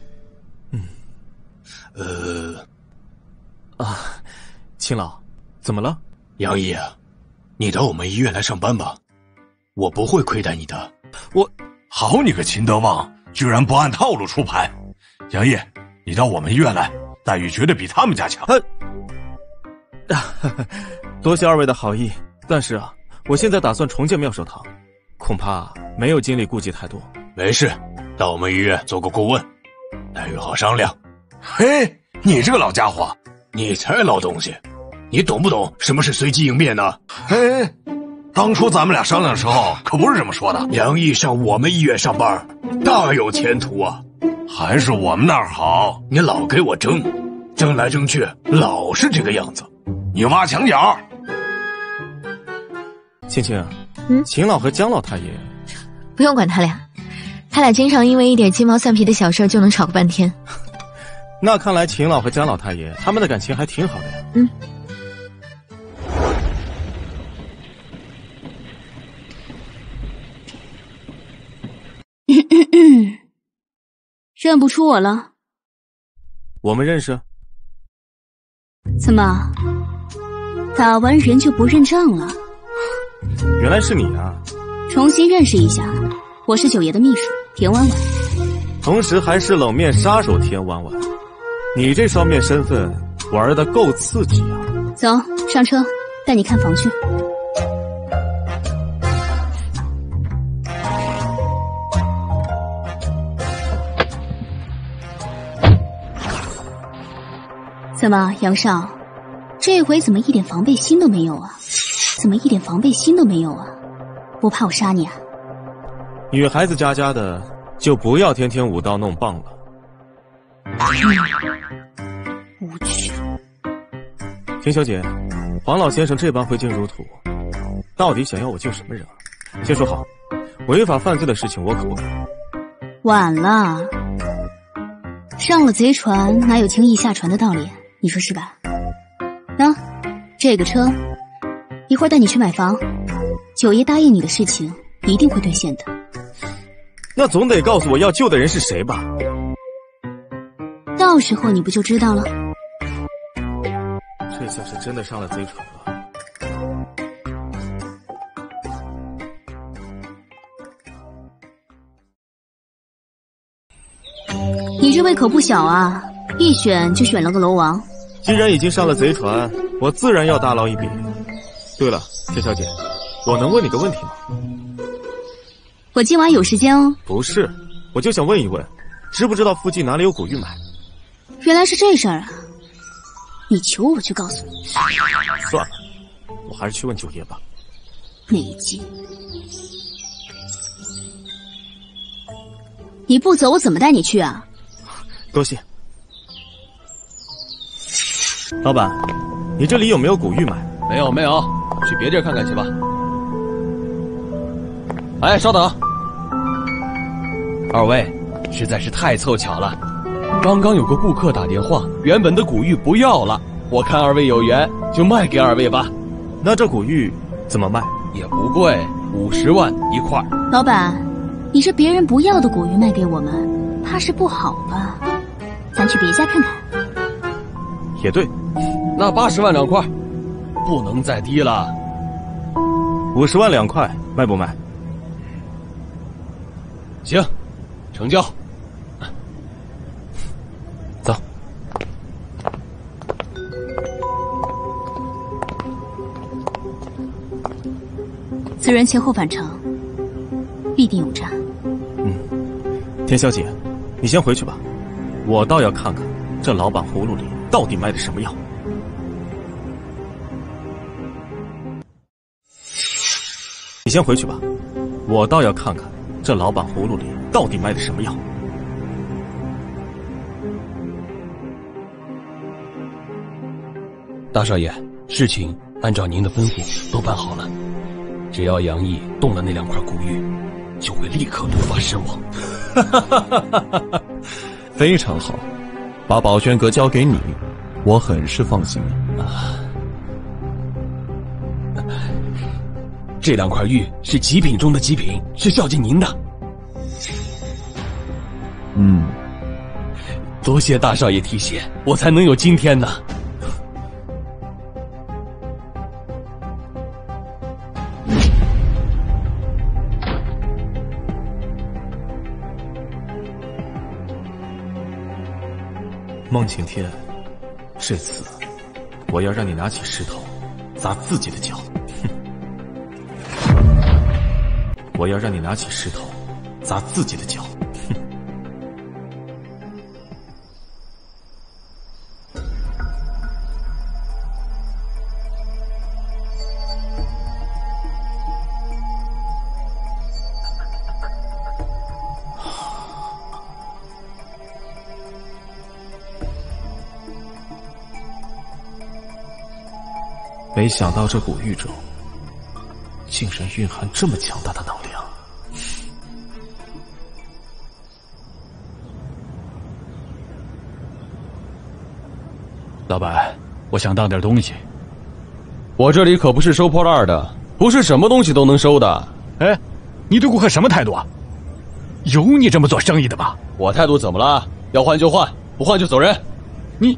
秦老，怎么了？
杨毅啊，你到我们医院来上班吧，我不会亏待你的。
好你个秦德旺，居然不按套路出牌！杨毅，你到我们医院来，待遇绝对比他们家强。
多谢二位的好意，但是啊，我现在打算重建妙手堂，恐怕没有精力顾及太多。
没事，到我们医院做个顾问，待遇好商量。
嘿，你这个老家伙，
你才老东西，你懂不懂什么是随机应变呢？
嘿，当初咱们俩商量的时候可不是这么说的。
杨毅上我们医院上班，大有前途啊！
还是我们那儿好。
你老给我争来争去，老是这个样子，
你挖墙脚。
青青，秦老和姜老太爷，
不用管他俩，他俩经常因为一点鸡毛蒜皮的小事就能吵个半天。
那看来秦老和姜老太爷他们的感情还挺好的呀。
认不出我了？
我们认识。
怎么，打完人就不认账了？
原来是你啊！
重新认识一下，我是九爷的秘书田婉婉，
同时还是冷面杀手田婉婉。你这双面身份玩得够刺激啊！
走上车，带你看房去。怎么，杨少，这回怎么一点防备心都没有啊？不怕我杀你啊？
女孩子家家的，就不要天天舞刀弄棒了。
无趣。
田小姐，黄老先生这般挥金如土，到底想要我救什么人啊？先说好，违法犯罪的事情我可不干。
晚了，上了贼船哪有轻易下船的道理？你说是吧？那这个车，一会儿带你去买房，九爷答应你的事情一定会兑现的。
那总得告诉我要救的人是谁吧？
到时候你不就知道了？
这下是真的上了贼船了。
你这胃口不小啊，一选就选了个楼王。
既然已经上了贼船，我自然要大捞一笔。对了，田小姐，我能问你个问题吗？
我今晚有时间哦。
不是，我就想问一问，知不知道附近哪里有古玉买？
原来是这事儿啊！你求我就告诉你。
算了，我还是去问九爷吧。
没劲！你不走，我怎么带你去啊？
多谢。老板， 你这里有没有古玉买？
没有，去别地儿看看去吧。哎，稍等，二位，实在是太凑巧了，刚刚有个顾客打电话，原本的古玉不要了，我看二位有缘，就卖给二位吧。
那这古玉怎么卖？
也不贵，50万一块。
老板，你这别人不要的古玉卖给我们，怕是不好吧？咱去别家看看。
也对，
那80万2块，不能再低了。
50万2块，卖不卖？
行，成交。
走。
此人前后反常，必定有诈。
田小姐，你先回去吧，我倒要看看这老板葫芦里到底卖的什么药。你先回去吧，我倒要看看这老板葫芦里到底卖的什么药。
大少爷，事情按照您的吩咐都办好了，只要杨毅动了那2块古玉，就会立刻毒发身亡。
非常好，把宝轩阁交给你，我很是放心
这2块玉是极品中的极品，是孝敬您的。多谢大少爷提携，我才能有今天呢。
孟晴天，这次我要让你拿起石头砸自己的脚。我要让你拿起石头砸自己的脚。没想到这古玉中竟然蕴含这么强大的能量。
老板，我想当点东西。
我这里可不是收破烂的，不是什么东西都能收的。
哎，你对顾客什么态度啊？有你这么做生意的吗？
我态度怎么了？要换就换，不换就走人。
你，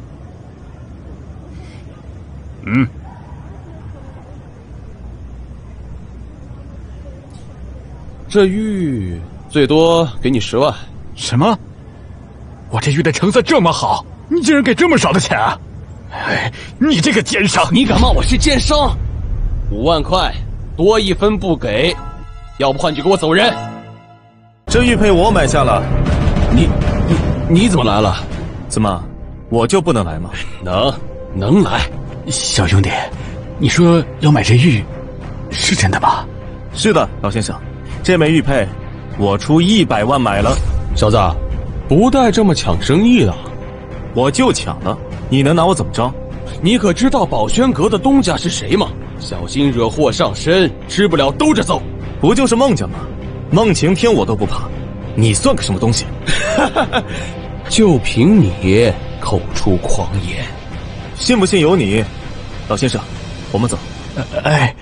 这玉最多给你10万。
什么？我这玉的成色这么好，你竟然给这么少的钱啊！哎，你这个奸商！
你敢骂我是奸商？5万块，多1分不给，要不换就给我走人。
这玉佩我买下了。
你怎么来了？
怎么，我就不能来吗？
能来。
小兄弟，你说要买这玉，是真的吗？
是的，老先生，这枚玉佩我出100万买了。
小子，不带这么抢生意的。
我就抢了，你能拿我怎么着？
你可知道宝轩阁的东家是谁吗？小心惹祸上身，吃不了兜着走。
不就是孟家吗？孟晴天我都不怕，你算个什么东西？
就凭你口出狂言，
信不信由你。老先生，我们走。
哎。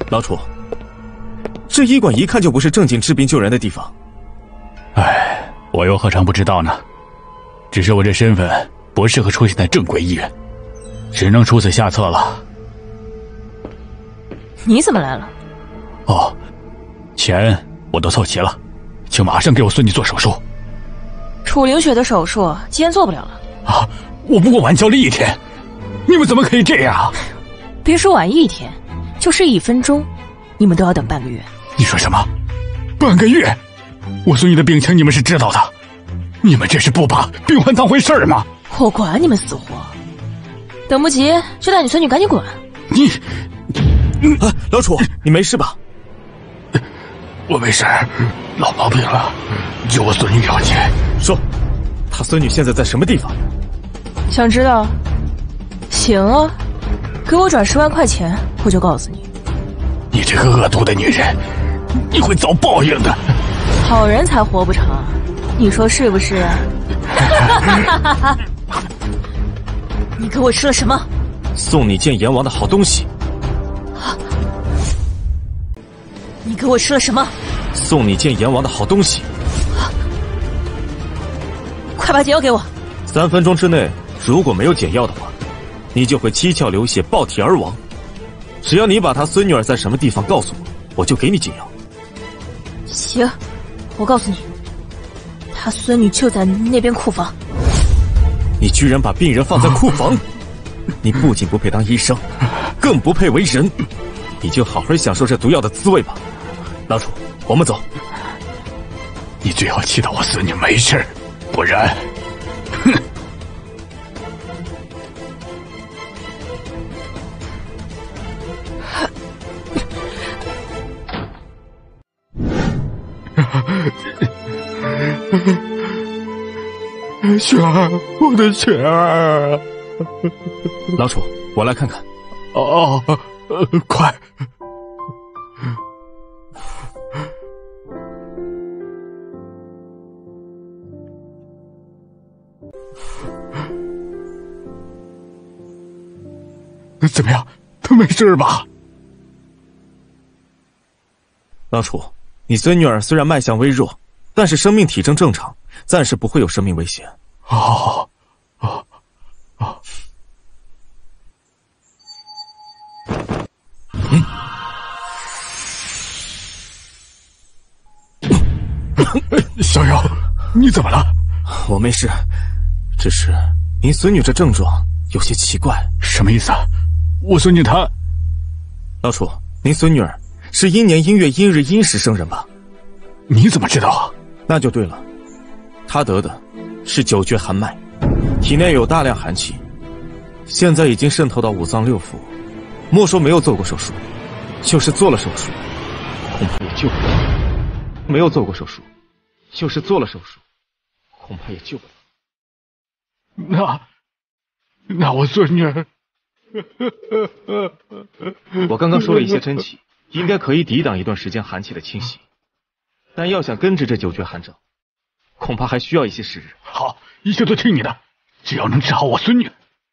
老楚，这医馆一看就不是正经治病救人的地方。
哎，我又何尝不知道呢？只是我这身份不适合出现在正规医院，只能出此下策了。
你怎么来了？
哦，钱我都凑齐了，请马上给我孙女做手术。
楚凌雪的手术今天做不了了。
啊，我不过晚交了1天，你们怎么可以这样？
别说晚1天，就是1分钟，你们都要等半个月。
你说什么？半个月？我孙女的病情你们是知道的，你们这是不把病患当回事吗？
我管你们死活，等不及就带你孙女赶紧滚。
你，
老楚，你没事吧？
我没事，老毛病了，救我孙女要紧。
说，他孙女现在在什么地方？
想知道？行啊，给我转10万块钱，我就告诉你。
你这个恶毒的女人，你会遭报应的。
好人才活不长，你说是不是？你给我吃了什么？
送你见阎王的好东西。
你给我吃了什么？
送你见阎王的好东西。
快把解药给我
！3分钟之内，如果没有解药的话，你就会七窍流血，爆体而亡。只要你把他孙女儿在什么地方告诉我，我就给你解药。
行，我告诉你，他孙女就在那边库房。
你居然把病人放在库房，你不仅不配当医生，更不配为人。你就好好享受这毒药的滋味吧。老楚，我们走。
你最好祈祷我孙女没事，不然，哼！雪儿，我的雪儿！
老楚，我来看看。
哦，快！怎么样？他没事吧？
老楚，你孙女儿虽然脉象微弱，但是生命体征正常，暂时不会有生命危险。
哦。小友，你怎么了？
我没事，只是您孙女这症状有些奇怪。
什么意思啊？我孙女她……
老楚，您孙女儿是阴年阴月阴日阴时生人吧？
你怎么知道啊？
那就对了，她得的是9厥寒脉，体内有大量寒气，现在已经渗透到5脏6腑。莫说没有做过手术，就是做了手术，恐怕也救不了。没有做过手术，就是做了手术，恐怕也救不
了。那我孙女儿……
我刚刚说了一些真气，应该可以抵挡一段时间寒气的侵袭，但要想根治这9厥寒症，恐怕还需要一些时日。
好，一切都听你的，只要能治好我孙女。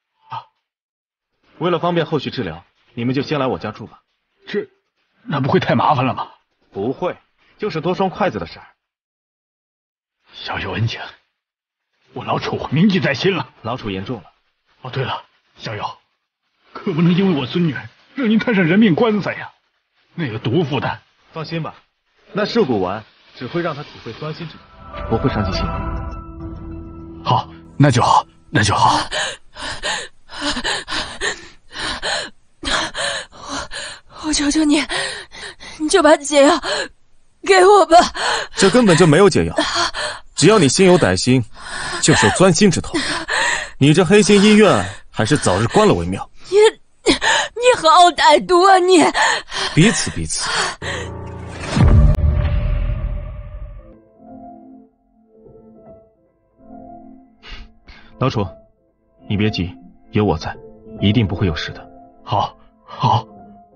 为了方便后续治疗，你们就先来我家住吧。
那不会太麻烦了吗？
不会，就是多双筷子的事儿。
小友恩情，我老楚铭记在心了。
老楚言重了。
哦，对了，小友，可不能因为我孙女让您摊上人命官司呀。那个毒妇的，
放心吧，那噬骨丸只会让他体会酸辛之苦，不会伤及性命。
好，那就好，那就好。
我求求你，你就把解药给我吧。
这根本就没有解药，只要你心有歹心，就受钻心之痛。你这黑心医院还是早日关了为妙。
你好歹毒啊你！
彼此彼此。老楚，你别急，有我在，一定不会有事的。
好，好。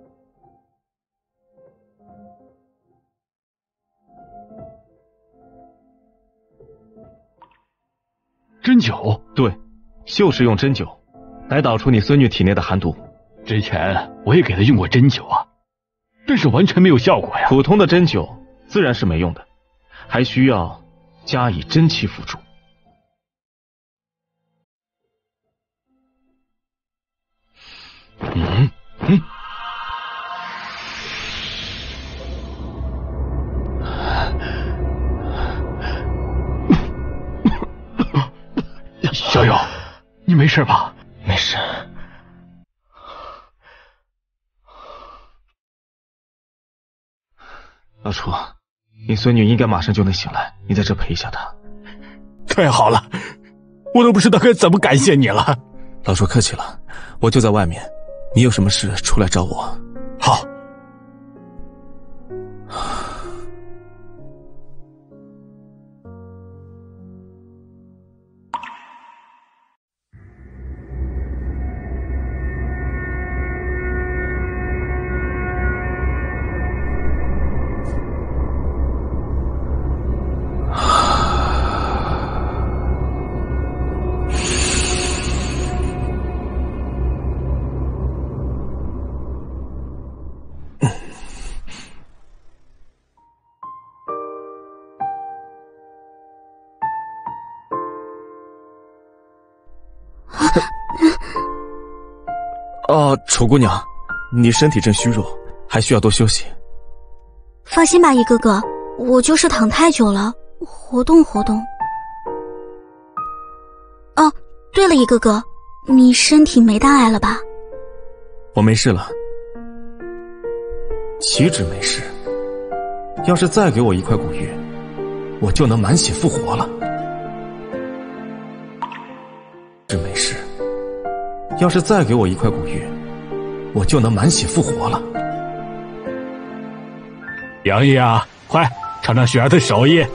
针灸？
对，就是用针灸来导出你孙女体内的寒毒。
之前我也给她用过针灸啊， 但是完全没有效果呀。
普通的针灸自然是没用的，还需要加以真气辅助。
小友，你没事吧？
没事。老楚，你孙女应该马上就能醒来，你在这陪一下她。
太好了，我都不知道该怎么感谢你了。
老楚客气了，我就在外面，你有什么事出来找我。
好。
楚姑娘，你身体正虚弱，还需要多休息。
放心吧，一哥哥，我就是躺太久了，活动活动。哦，对了，一哥哥，你身体没大碍了吧？
我没事了，岂止没事，要是再给我一块古玉，我就能满血复活了。是没事，要是再给我一块古玉，我就能满血复活了。
杨毅啊，快尝尝雪儿的手艺。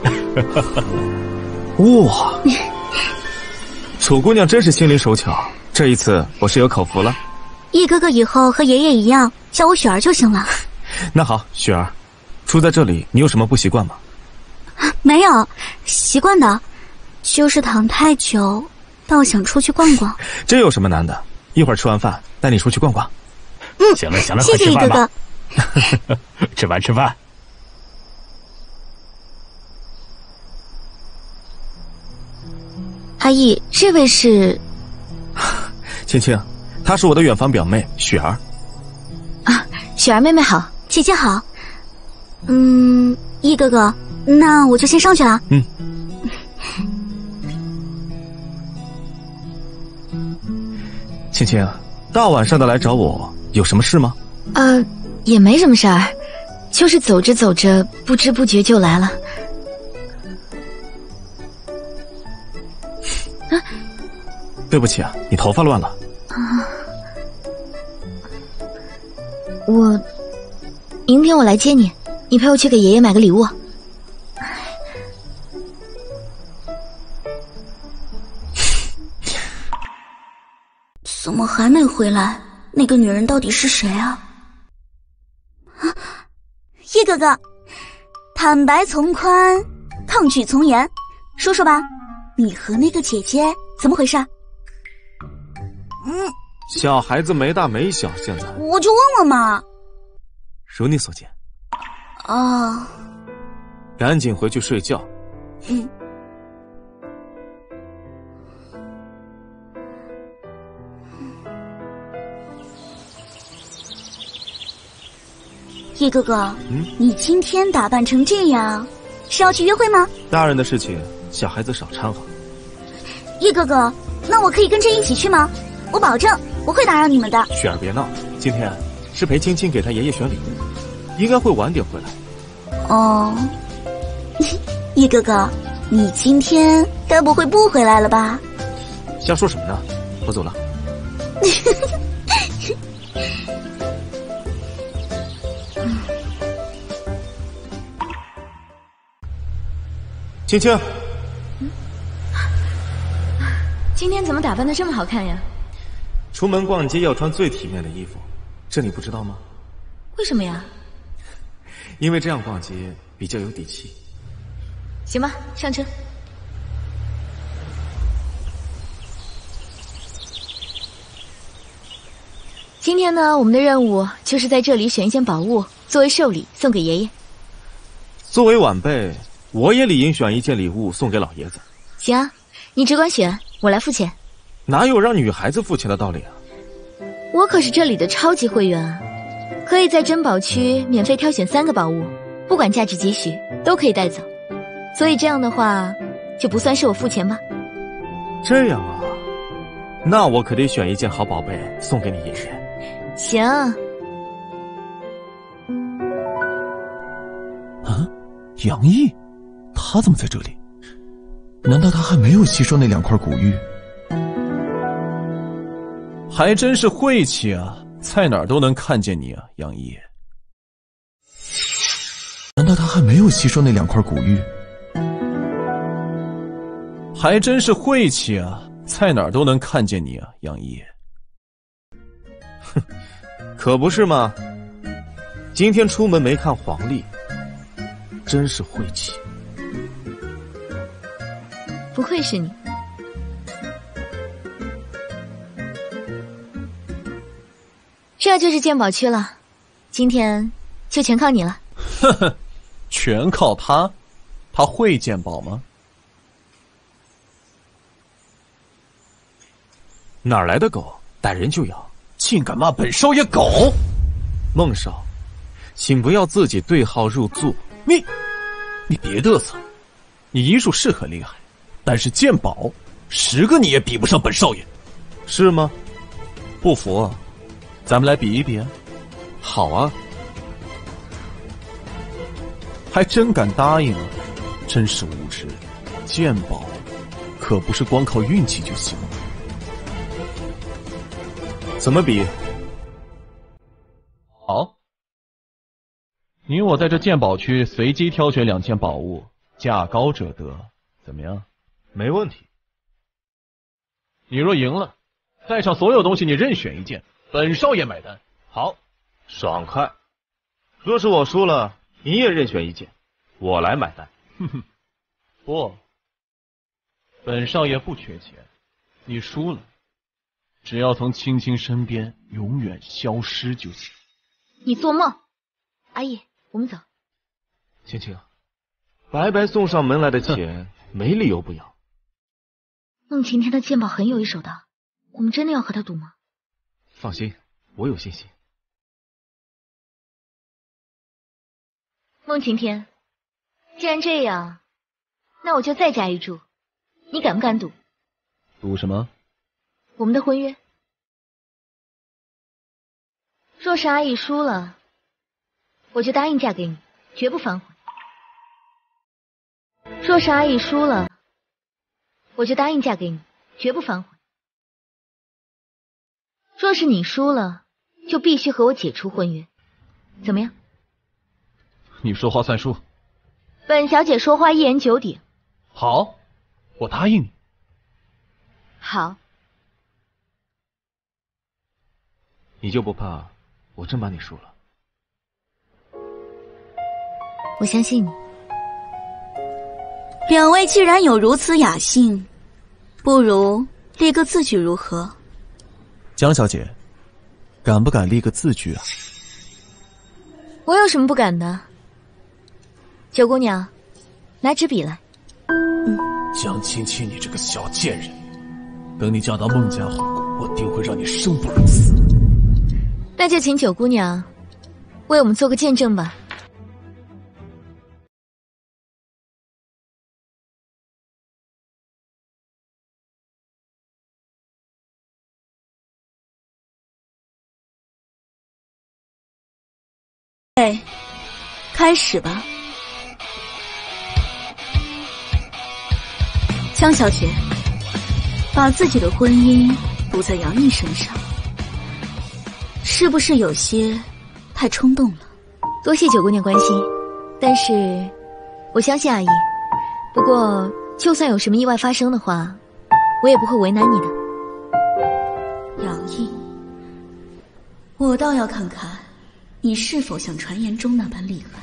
哇，楚姑娘真是心灵手巧，这一次我是有口福了。
一哥哥以后和爷爷一样叫我雪儿就行了。
那好，雪儿，住在这里你有什么不习惯吗？
没有，习惯的，就是躺太久，倒想出去逛逛。
这有什么难的？一会儿吃完饭带你出去逛逛。
行了行了，
谢谢一哥哥。
吃饭吃饭。
阿义，这位是
青青，她是我的远房表妹雪儿。
啊，雪儿妹妹好，
姐姐好。一哥哥，那我就先上去了。
青青，大晚上的来找我，有什么事吗？
也没什么事儿，就是走着走着，不知不觉就来了。
对不起啊，你头发乱了。
明天我来接你，你陪我去给爷爷买个礼物。
怎么还没回来？那个女人到底是谁啊？叶哥哥，坦白从宽，抗拒从严，说说吧，你和那个姐姐怎么回事？
小孩子没大没小，现在
我就问问嘛。
如你所见。
哦，
赶紧回去睡觉。
叶哥哥，你今天打扮成这样，是要去约会吗？
大人的事情，小孩子少掺和。
叶哥哥，那我可以跟着一起去吗？我保证不会打扰你们的。
雪儿别闹，今天是陪青青给他爷爷选礼物，应该会晚点回来。
哦，叶哥哥，你今天该不会不回来了吧？
瞎说什么呢？我走了。青青，
今天怎么打扮得这么好看呀？
出门逛街要穿最体面的衣服，这你不知道吗？
为什么呀？
因为这样逛街比较有底气。
行吧，上车。今天呢，我们的任务就是在这里选一件宝物， 作为寿礼送给爷爷。
作为晚辈，我也理应选一件礼物送给老爷子。
行啊，你只管选，我来付钱。
哪有让女孩子付钱的道理啊？
我可是这里的超级会员啊，可以在珍宝区免费挑选3个宝物，不管价值几许都可以带走。所以这样的话，就不算是我付钱吧。
这样啊，那我可得选一件好宝贝送给你爷爷。
行。
啊，杨毅，他怎么在这里？难道他还没有吸收那2块古玉？还真是晦气啊，在哪儿都能看见你啊，杨毅。难道他还没有吸收那2块古玉？还真是晦气啊，在哪儿都能看见你啊，杨毅。
哼，可不是嘛。今天出门没看黄历，真是晦气。
不愧是你。这就是鉴宝区了，今天就全靠你了。
呵呵，全靠他？他会鉴宝吗？
哪儿来的狗，逮人就咬，
竟敢骂本少爷狗！
孟少，请不要自己对号入座。
你别嘚瑟，你医术是很厉害，但是鉴宝10个你也比不上本少爷，
是吗？
不服，咱们来比一比啊！
好啊，
还真敢答应啊！真是无知，鉴宝可不是光靠运气就行了。
怎么比？
好，你我在这鉴宝区随机挑选2件宝物，价高者得，怎么样？
没问题。
你若赢了，带上所有东西，你任选一件，本少爷买单。
好，爽快。若是我输了，你也任选一件，我来买单。
哼哼，不，本少爷不缺钱，你输了，只要从青青身边永远消失就行。
你做梦！阿姨，我们走。
青青，白白送上门来的钱，没理由不要。
孟晴天的鉴宝很有一手的，我们真的要和他赌吗？
放心，我有信心。
孟晴天，既然这样，那我就再加一注，你敢不敢赌？
赌什么？
我们的婚约。若是阿姨输了，我就答应嫁给你，绝不反悔。若是阿姨输了，我就答应嫁给你，绝不反悔。若是你输了，就必须和我解除婚约，怎么样？
你说话算数。
本小姐说话一言九鼎。
好，我答应你。
好。
你就不怕我真把你输了？
我相信你。
2位既然有如此雅兴，不如立个字据如何？
江小姐，敢不敢立个字据啊？
我有什么不敢的？九姑娘，拿支笔来。
江青青，你这个小贱人，等你嫁到孟家后，我定会让你生不如死。
那就请九姑娘为我们做个见证吧。
哎，开始吧。江小姐，把自己的婚姻赌在杨毅身上，是不是有些太冲动了？
多谢九姑娘关心，但是我相信阿姨。不过就算有什么意外发生的话，我也不会为难你的。
杨毅，我倒要看看你是否像传言中那般厉害。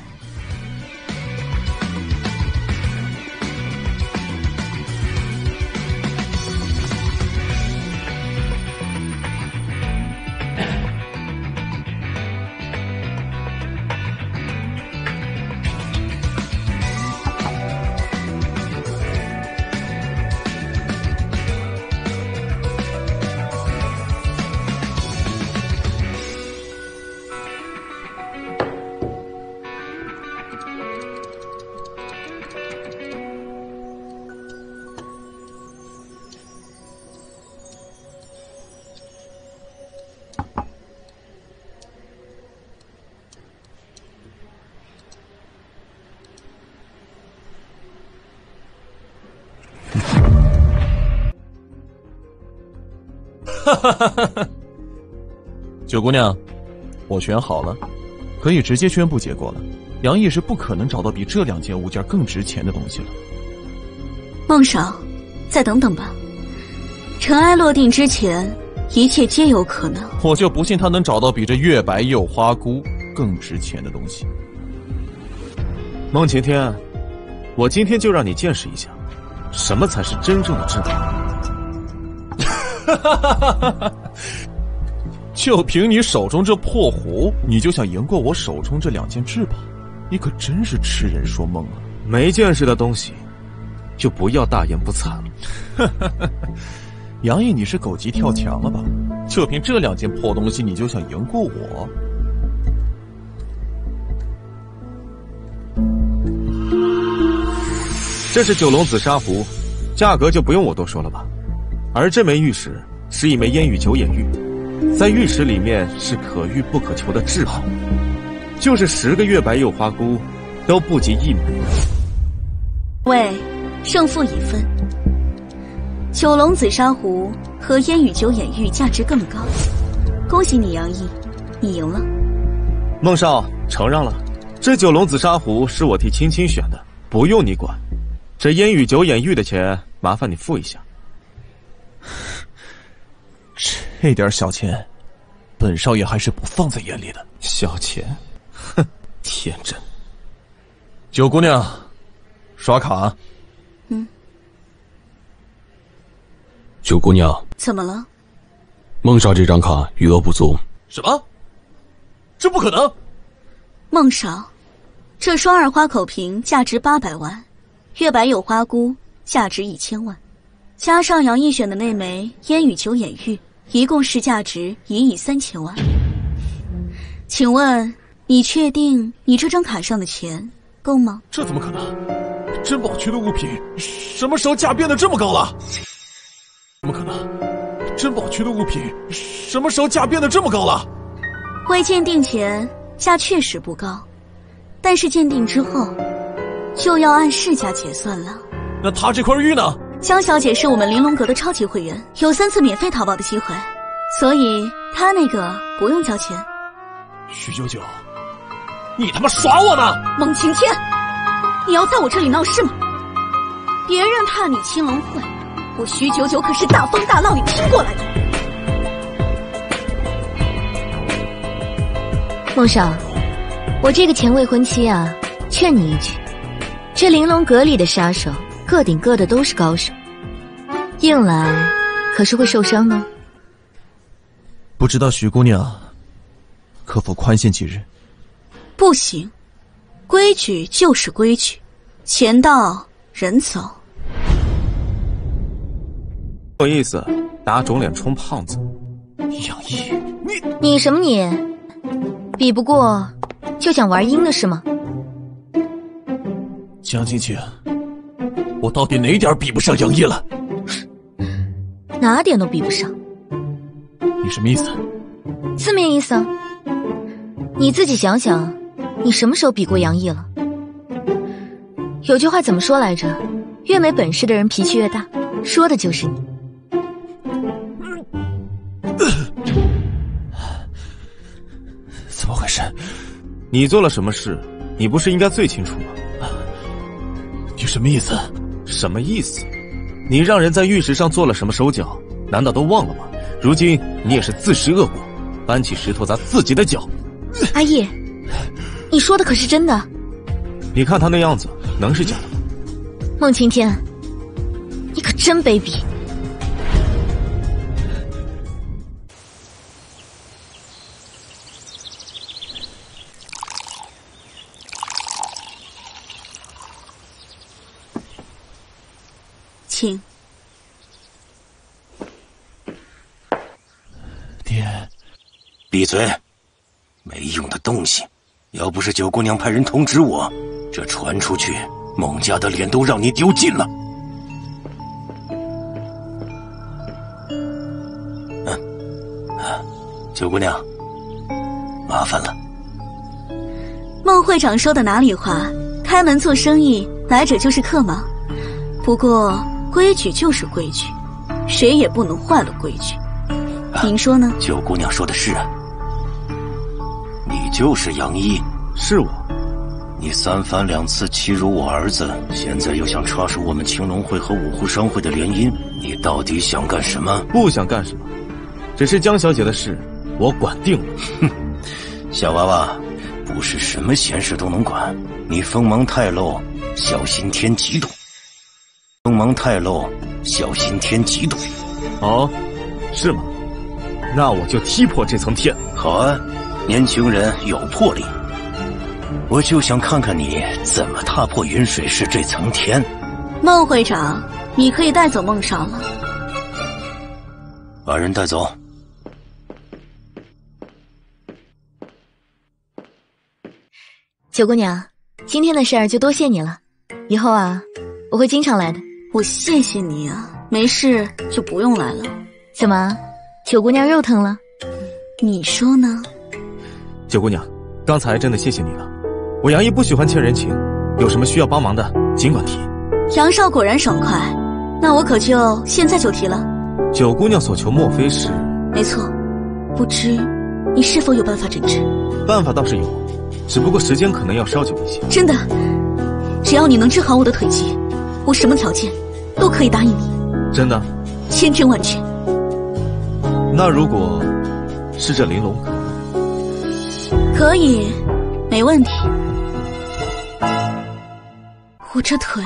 九姑娘，我选好了，可以直接宣布结果了。杨毅是不可能找到比这2件物件更值钱的东西了。
孟少，再等等吧。尘埃落定之前，一切皆有可能。
我就不信他能找到比这月白柚花菇更值钱的东西。
孟晴天，我今天就让你见识一下，什么才是真正的至宝。
就凭你手中这破壶，你就想赢过我手中这2件至宝？你可真是痴人说梦啊！
没见识的东西，就不要大言不惭了。
杨毅，你是狗急跳墙了吧？就凭这2件破东西，你就想赢过我？
这是九龙紫砂壶，价格就不用我多说了吧。而这枚玉石是一枚烟雨九眼玉，在玉石里面是可遇不可求的至宝。就是10个月白柚花菇，都不及1枚。
喂，胜负已分。九龙紫砂壶和烟雨九眼玉价值更高，恭喜你杨毅，你赢了。
孟少，承让了，这九龙紫砂壶是我替青青选的，不用你管。这烟雨九眼玉的钱，麻烦你付一下。
这点小钱，本少爷还是不放在眼里的。
小钱，哼，天真。
九姑娘，刷卡。
九姑娘，
怎么了？
孟少这张卡余额不足。
什么？这不可能！
孟少，这双2花口瓶价值800万，月白柚花菇价值1000万，加上杨毅选的那枚烟雨九眼玉，一共是价值1亿3000万。请问你确定你这张卡上的钱够吗？
这怎么可能？珍宝区的物品什么时候价变得这么高了？怎么可能？珍宝区的物品什么时候价变得这么高了？
未鉴定前价确实不高，但是鉴定之后就要按市价结算了。
那他这块玉呢？
江小姐是我们玲珑阁的超级会员，有3次免费淘宝的机会，所以她那个不用交钱。
徐九九，你他妈耍我呢！
孟晴天，你要在我这里闹事吗？别人怕你青龙会，我徐九九可是大风大浪里拼过来的。
孟少，我这个前未婚妻啊，劝你一句，这玲珑阁里的杀手个顶个的都是高手，硬来可是会受伤的。
不知道徐姑娘可否宽限几日？
不行，规矩就是规矩，钱到人走。
不好意思，打肿脸充胖子。
杨毅，
你什么你？比不过就想玩阴的是吗？
江青青，我到底哪点比不上杨毅了？
哪点都比不上。
你什么意思？
字面意思啊。你自己想想，你什么时候比过杨毅了？有句话怎么说来着？越没本事的人脾气越大，说的就是你。
怎么回事？
你做了什么事？你不是应该最清楚吗？
你什么意思？
什么意思？你让人在玉石上做了什么手脚？难道都忘了吗？如今你也是自食恶果，搬起石头砸自己的脚。
阿义，你说的可是真的？
你看他那样子，能是假的吗？
孟晴天，你可真卑鄙！
请。
爹，
闭嘴！没用的东西！要不是九姑娘派人通知我，这传出去，孟家的脸都让你丢尽了。九姑娘，麻烦了。
孟会长说的哪里话？开门做生意，来者就是客嘛。不过规矩就是规矩，谁也不能坏了规矩。 您说呢？
九姑娘说的是啊，你就是杨一。
是我。
你3番2次欺辱我儿子，现在又想插手我们青龙会和五湖商会的联姻，你到底想干什么？
不想干什么，只是江小姐的事，我管定了。
哼，小娃娃，不是什么闲事都能管，你锋芒太露，小心添嫉妒。锋芒太露，小心添嫉妒。
哦，是吗？那我就踢破这层天。
好啊，年轻人有魄力。我就想看看你怎么踏破云水市这层天。
孟会长，你可以带走孟少了。
把人带走。
九姑娘，今天的事儿就多谢你了，以后啊，我会经常来的。
我谢谢你啊，没事就不用来了。
怎么，九姑娘肉疼了？
你说呢？
九姑娘，刚才真的谢谢你了。我杨毅不喜欢欠人情，有什么需要帮忙的尽管提。
杨少果然爽快，那我可就现在就提了。
九姑娘所求莫非是？
没错，不知你是否有办法诊治？
办法倒是有，只不过时间可能要稍久一些。
真的，只要你能治好我的腿疾，我什么条件都可以答应你。
真的？
千真万确。
那如果是这玲珑阁？
可以，没问题。我这腿……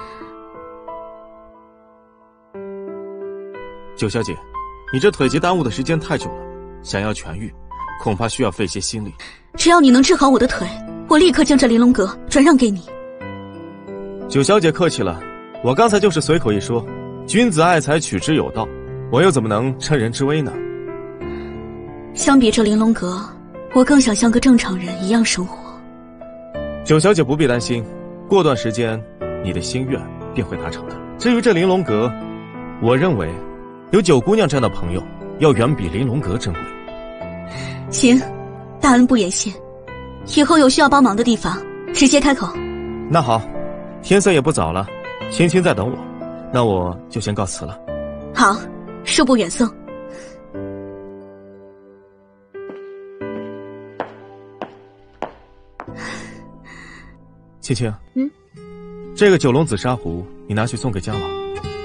九小姐，你这腿疾耽误的时间太久了，想要痊愈，恐怕需要费些心力。
只要你能治好我的腿，我立刻将这玲珑阁转让给你。
九小姐客气了，我刚才就是随口一说，君子爱财，取之有道，我又怎么能趁人之危呢？
相比这玲珑阁，我更想像个正常人一样生活。
九小姐不必担心，过段时间你的心愿便会达成的。至于这玲珑阁，我认为有九姑娘这样的朋友，要远比玲珑阁珍贵。
行，大恩不言谢，以后有需要帮忙的地方直接开口。
那好，天色也不早了，青青在等我，那我就先告辞了。
好，恕不远送。
青青，这个九龙紫砂壶你拿去送给江老。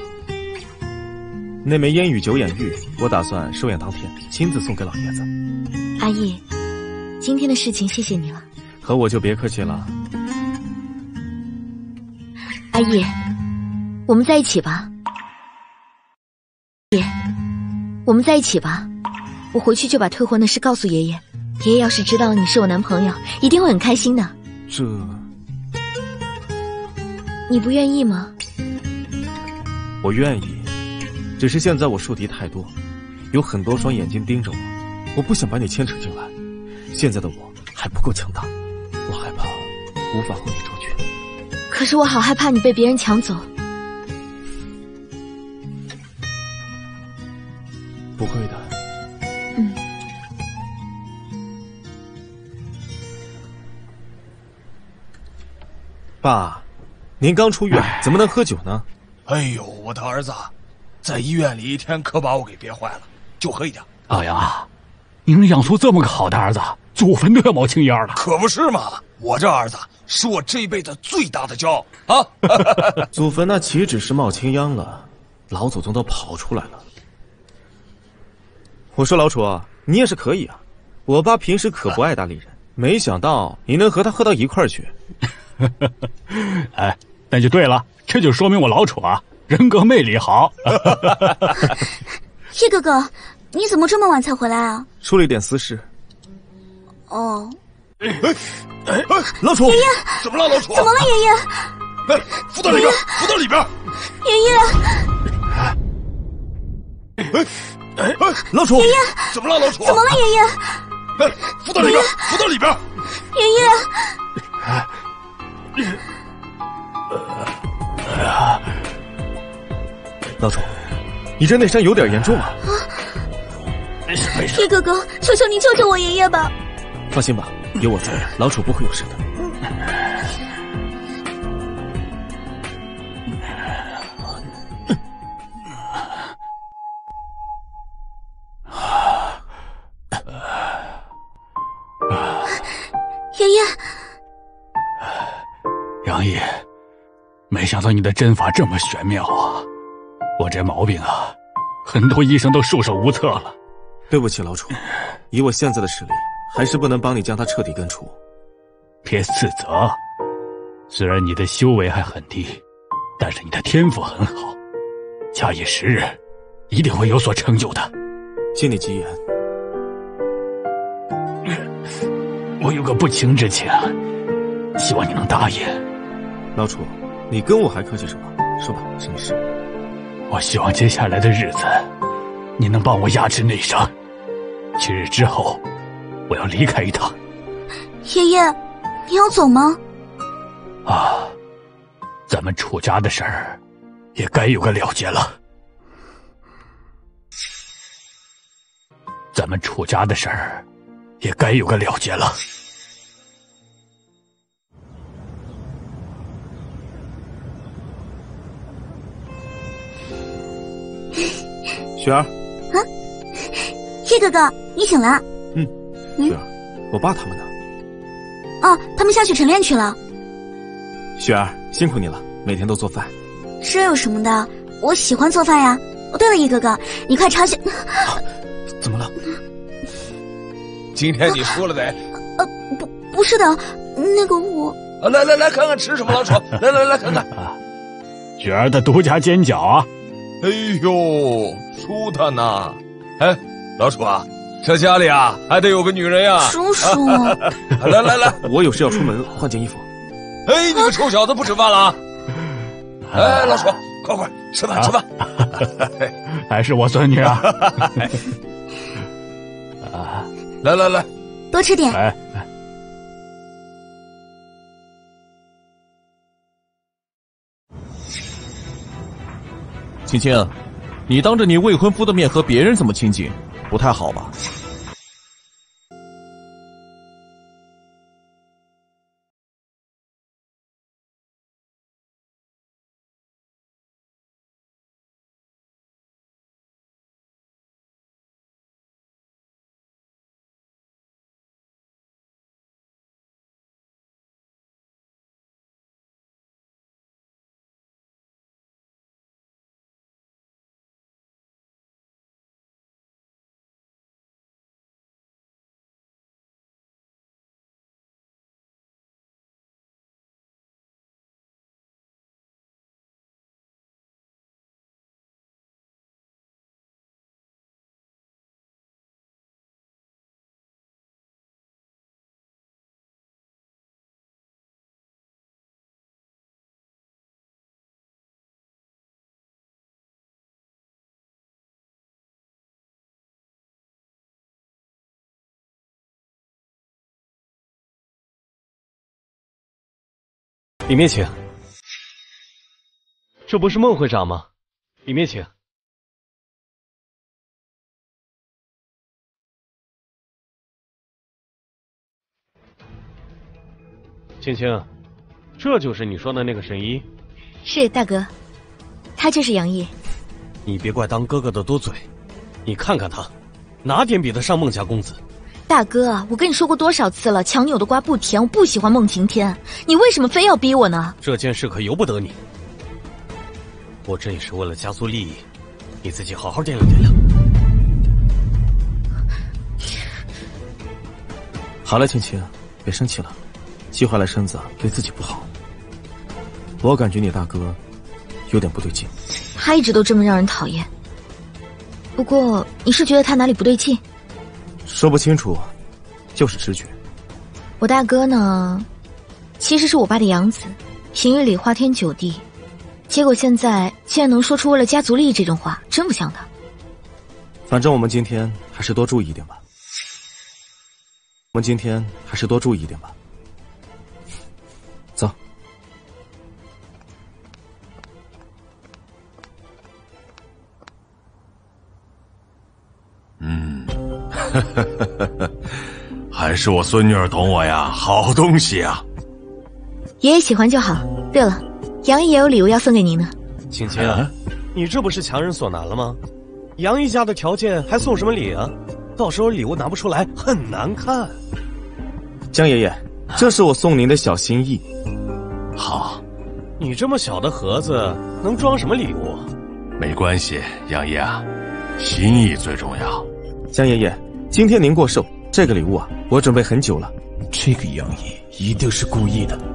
那枚烟雨九眼玉，我打算寿宴当天亲自送给老爷子。
阿义，今天的事情谢谢你了。
和我就别客气了。
阿义，我们在一起吧。爷，我们在一起吧。我回去就把退婚的事告诉爷爷。爷爷要是知道你是我男朋友，一定会很开心的。
这……
你不愿意吗？
我愿意，只是现在我树敌太多，有很多双眼睛盯着我，我不想把你牵扯进来。现在的我还不够强大，我害怕无法护你周全。
可是我好害怕你被别人抢走。
不会的。爸，您刚出院，怎么能喝酒呢？
哎呦，我的儿子，在医院里一天可把我给憋坏了，就喝一点。
老杨啊，你能养出这么个好的儿子，祖坟都要冒青烟了。
可不是嘛，我这儿子是我这辈子最大的骄傲啊！
祖坟那岂止是冒青秧了，老祖宗都跑出来了。我说老楚啊，你也是可以啊，我爸平时可不爱搭理人，没想到你能和他喝到一块儿去。
哎，那就对了，这就说明我老楚啊，人格魅力好。
叶哥哥，你怎么这么晚才回来啊？
出了一点私事。
哦。
老楚，
爷爷，
怎么了，老楚？
怎么了，爷爷？
来，扶到里边，扶到里边。
爷爷。
老楚，
爷爷，
怎么了，老楚？
怎么了，爷爷？
来，扶到里边，扶到里边。
爷爷。
老楚，你这内伤有点严重啊！
没事没事。
叶哥哥，求求你救救我爷爷吧！
放心吧，有我在，老楚不会有事的。
想到你的针法这么玄妙啊！我这毛病啊，很多医生都束手无策了。
对不起，老楚，以我现在的实力，还是不能帮你将他彻底根除。
别自责，虽然你的修为还很低，但是你的天赋很好，假以时日，一定会有所成就的。
信你吉言。
我有个不情之请，希望你能答应。
老楚，你跟我还客气什么？说吧，什么事？
我希望接下来的日子，你能帮我压制内伤。7日之后，我要离开一趟。
爷爷，你要走吗？
啊，咱们楚家的事儿，也该有个了结了。咱们楚家的事儿，也该有个了结了。
雪儿，
啊，叶哥哥，你醒了？
雪儿，我爸他们呢？
哦，他们下去晨练去了。
雪儿，辛苦你了，每天都做饭。
这有什么的？我喜欢做饭呀。哦，对了，叶哥哥，你快抄下。
怎么了？
今天你输了得？
不是的，那个我。
来看看吃什么，老楚，来看看。
雪儿的独家煎饺啊！
哎呦，舒坦呐！哎，老楚啊，这家里啊还得有个女人呀。
叔叔，
来，
我有事要出门，换件衣服。
哎，你个臭小子不吃饭了啊？哎，老楚，快吃饭。
还是我孙女啊！
来，
多吃点。
青青，你当着你未婚夫的面和别人这么亲近，不太好吧？
里面请。这不是孟会长吗？里面请。青青，这就是你说的那个神医？
是大哥，他就是杨毅。
你别怪当哥哥的多嘴，你看看他，哪点比得上孟家公子？
大哥，我跟你说过多少次了，强扭的瓜不甜，我不喜欢孟晴天，你为什么非要逼我呢？
这件事可由不得你，我这也是为了家族利益，你自己好好掂量掂量。
好了，青青，别生气了，气坏了身子对自己不好。我感觉你大哥有点不对劲。
他一直都这么让人讨厌。不过你是觉得他哪里不对劲？
说不清楚，就是直觉。
我大哥呢，其实是我爸的养子，平日里花天酒地，结果现在竟然能说出为了家族利益这种话，真不像他。
反正我们今天还是多注意一点吧。走。
还是我孙女儿懂我呀，好东西啊！
爷爷喜欢就好。对了，杨毅也有礼物要送给您呢。
青青，你这不是强人所难了吗？杨毅家的条件还送什么礼啊？到时候礼物拿不出来很难看。
江爷爷，这是我送您的小心意。
好，
你这么小的盒子能装什么礼物？
没关系，杨爷啊，心意最重要。
江爷爷，今天您过寿，这个礼物啊，我准备很久了。
这个杨毅一定是故意的。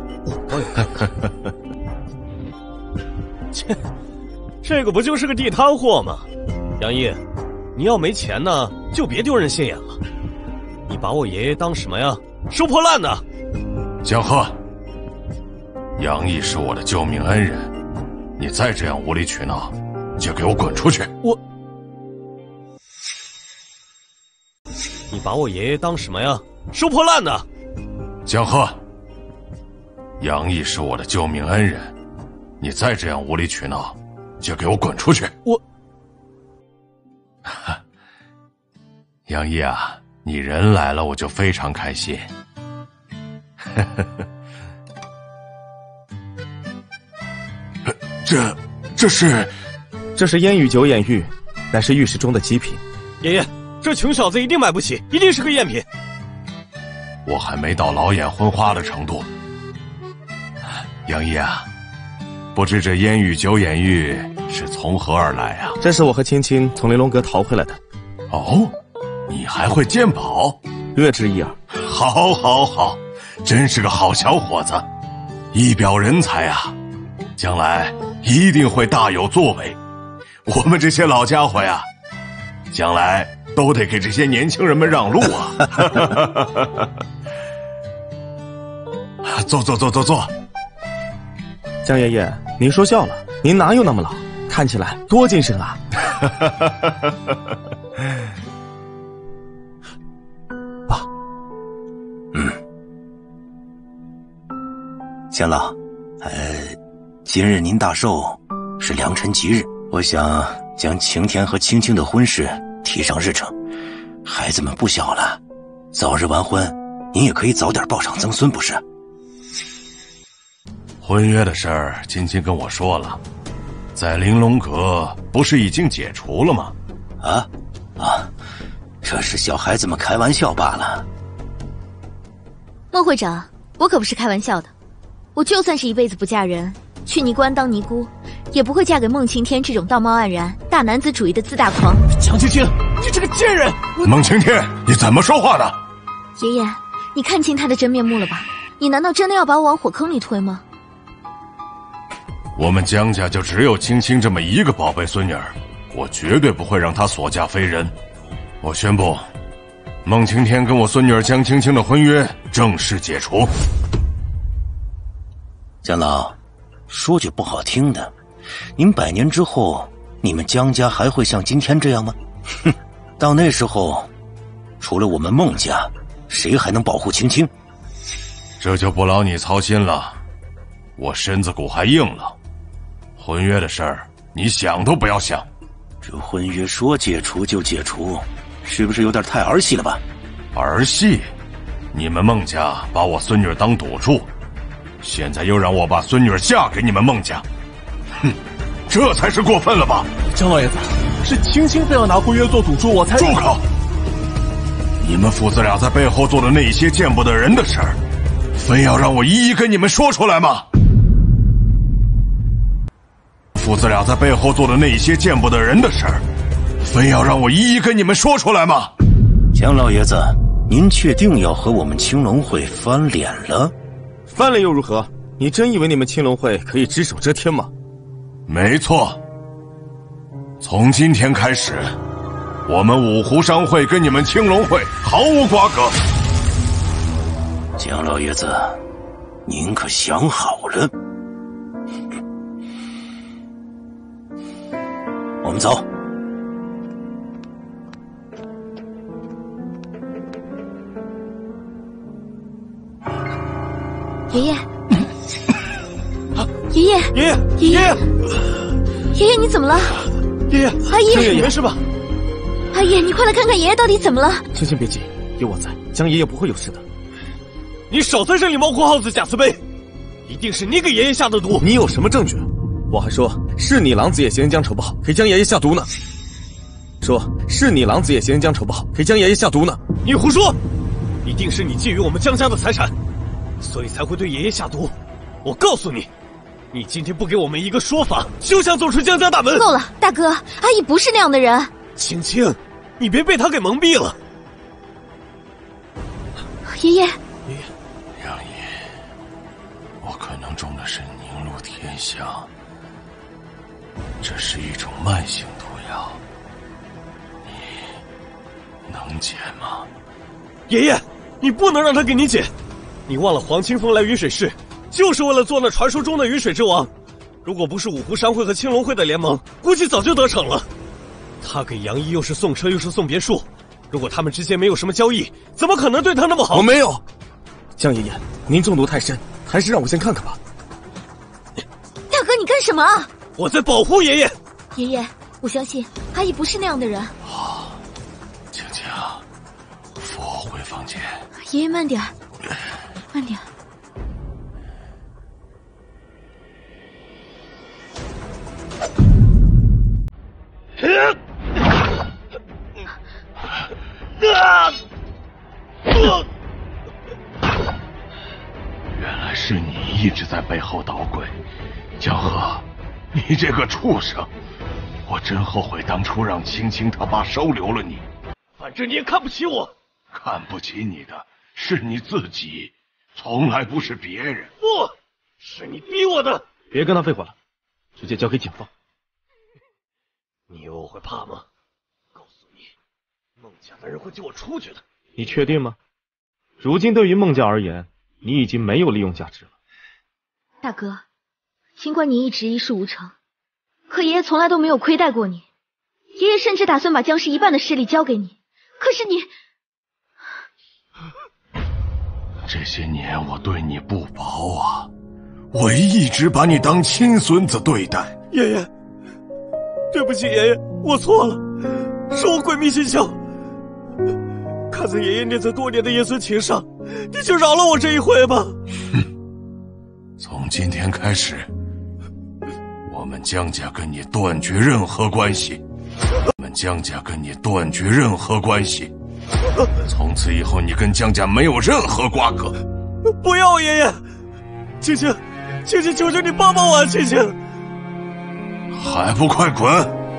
切，这个不就是个地摊货吗？杨毅，你要没钱呢，就别丢人现眼了。你把我爷爷当什么呀？收破烂的！
江鹤，杨毅是我的救命恩人，你再这样无理取闹，就给我滚出去！
你把我爷爷当什么呀？收破烂的！
江鹤，杨毅是我的救命恩人，你再这样无理取闹，就给我滚出去！杨毅啊，你人来了，我就非常开心。
这是烟雨酒眼玉，乃是玉石中的极品。
爷爷，这穷小子一定买不起，一定是个赝品。
我还没到老眼昏花的程度。杨毅啊，不知这烟雨酒眼玉是从何而来啊？
这是我和青青从玲珑阁淘回来的。
哦，你还会鉴宝？
略知一二。
好，好，好，真是个好小伙子，一表人才啊！将来一定会大有作为。我们这些老家伙呀，将来都得给这些年轻人们让路啊！坐。
江爷爷，您说笑了，您哪有那么老？看起来多精神啊！
爸，江老，今日您大寿，是良辰吉日，我想将晴天和青青的婚事提上日程。孩子们不小了，早日完婚，您也可以早点抱上曾孙，不是？
婚约的事儿，青青跟我说了，在玲珑阁不是已经解除了吗？
这是小孩子们开玩笑罢了。
孟会长，我可不是开玩笑的，我就算是一辈子不嫁人，去尼姑庵当尼姑，也不会嫁给孟晴天这种道貌岸然、大男子主义的自大狂。
江青青，你这个贱人！
孟晴天，你怎么说话的？
爷爷，你看清他的真面目了吧？你难道真的要把我往火坑里推吗？
我们江家就只有青青这么一个宝贝孙女儿，我绝对不会让她所嫁非人。我宣布，孟晴天跟我孙女儿江青青的婚约正式解除。
江老，说句不好听的，您100年之后，你们江家还会像今天这样吗？哼，到那时候，除了我们孟家，谁还能保护青青？
这就不劳你操心了，我身子骨还硬了。婚约的事儿，你想都不要想。
这婚约说解除就解除，是不是有点太儿戏了吧？
儿戏？你们孟家把我孙女当赌注，现在又让我把孙女嫁给你们孟家，哼，这才是过分了吧？
江老爷子，是青青非要拿婚约做赌注，我才……
住口！你们父子俩在背后做的那些见不得人的事儿，非要让我一一跟你们说出来吗？父子俩在背后做的那些见不得人的事儿，非要让我一一跟你们说出来吗？
江老爷子，您确定要和我们青龙会翻脸了？
翻脸又如何？你真以为你们青龙会可以只手遮天吗？
没错，从今天开始，我们五湖商会跟你们青龙会毫无瓜葛。
江老爷子，您可想好了？我们走。
爷爷，爷爷，爷爷，你怎么了？
爷爷，
阿姨，
你没事吧？
阿姨，你快来看看爷爷到底怎么了？
青青别急，有我在，江爷爷不会有事的。
你少在这里猫哭耗子假慈悲，一定是你给爷爷下的毒。
你有什么证据？我还说是你狼子野仙人江仇不好，给江爷爷下毒呢。说是你狼子野仙人江仇不好，给江爷爷下毒呢。
你胡说！一定是你觊觎我们江家的财产，所以才会对爷爷下毒。我告诉你， 你今天不给我们一个说法，就想走出江家大门！
够了，大哥，阿姨不是那样的人。
青青，你别被他给蒙蔽了。
爷爷，
杨毅，我可能中的是凝露天香，这是一种慢性毒药，你能解吗？
爷爷，你不能让他给你解。你忘了黄清风来云水市，就是为了做那传说中的云水之王。如果不是五湖商会和青龙会的联盟，估计早就得逞了。他给杨毅又是送车又是送别墅，如果他们之间没有什么交易，怎么可能对他那么好？
我没有。江爷爷，您中毒太深，还是让我先看看吧。
大哥，你干什么啊？
我在保护爷爷。
爷爷，我相信阿姨不是那样的人。
青青，扶我回房间。
爷爷慢点儿，慢点儿。
原来是你一直在背后捣鬼，江河，你这个畜生！我真后悔当初让青青他爸收留了你。
反正你也看不起我。
看不起你的是你自己，从来不是别人。
不是你逼我的。
别跟他废话了，直接交给警方。
你以为我会怕吗？告诉你，孟家的人会救我出去的。
你确定吗？如今对于孟家而言，你已经没有利用价值了。
大哥，尽管你一直一事无成，可爷爷从来都没有亏待过你。爷爷甚至打算把江氏一半的势力交给你，可是你……
这些年我对你不薄啊，我一直把你当亲孙子对待。
爷爷，对不起爷爷，我错了，是我鬼迷心窍。看在爷爷念在多年的爷孙情上，你就饶了我这一回吧。
从今天开始，我们江家跟你断绝任何关系。我们江家跟你断绝任何关系。从此以后，你跟江家没有任何瓜葛。
不要，爷爷！青青，青青，求求你帮帮我啊！青青，
还不快滚！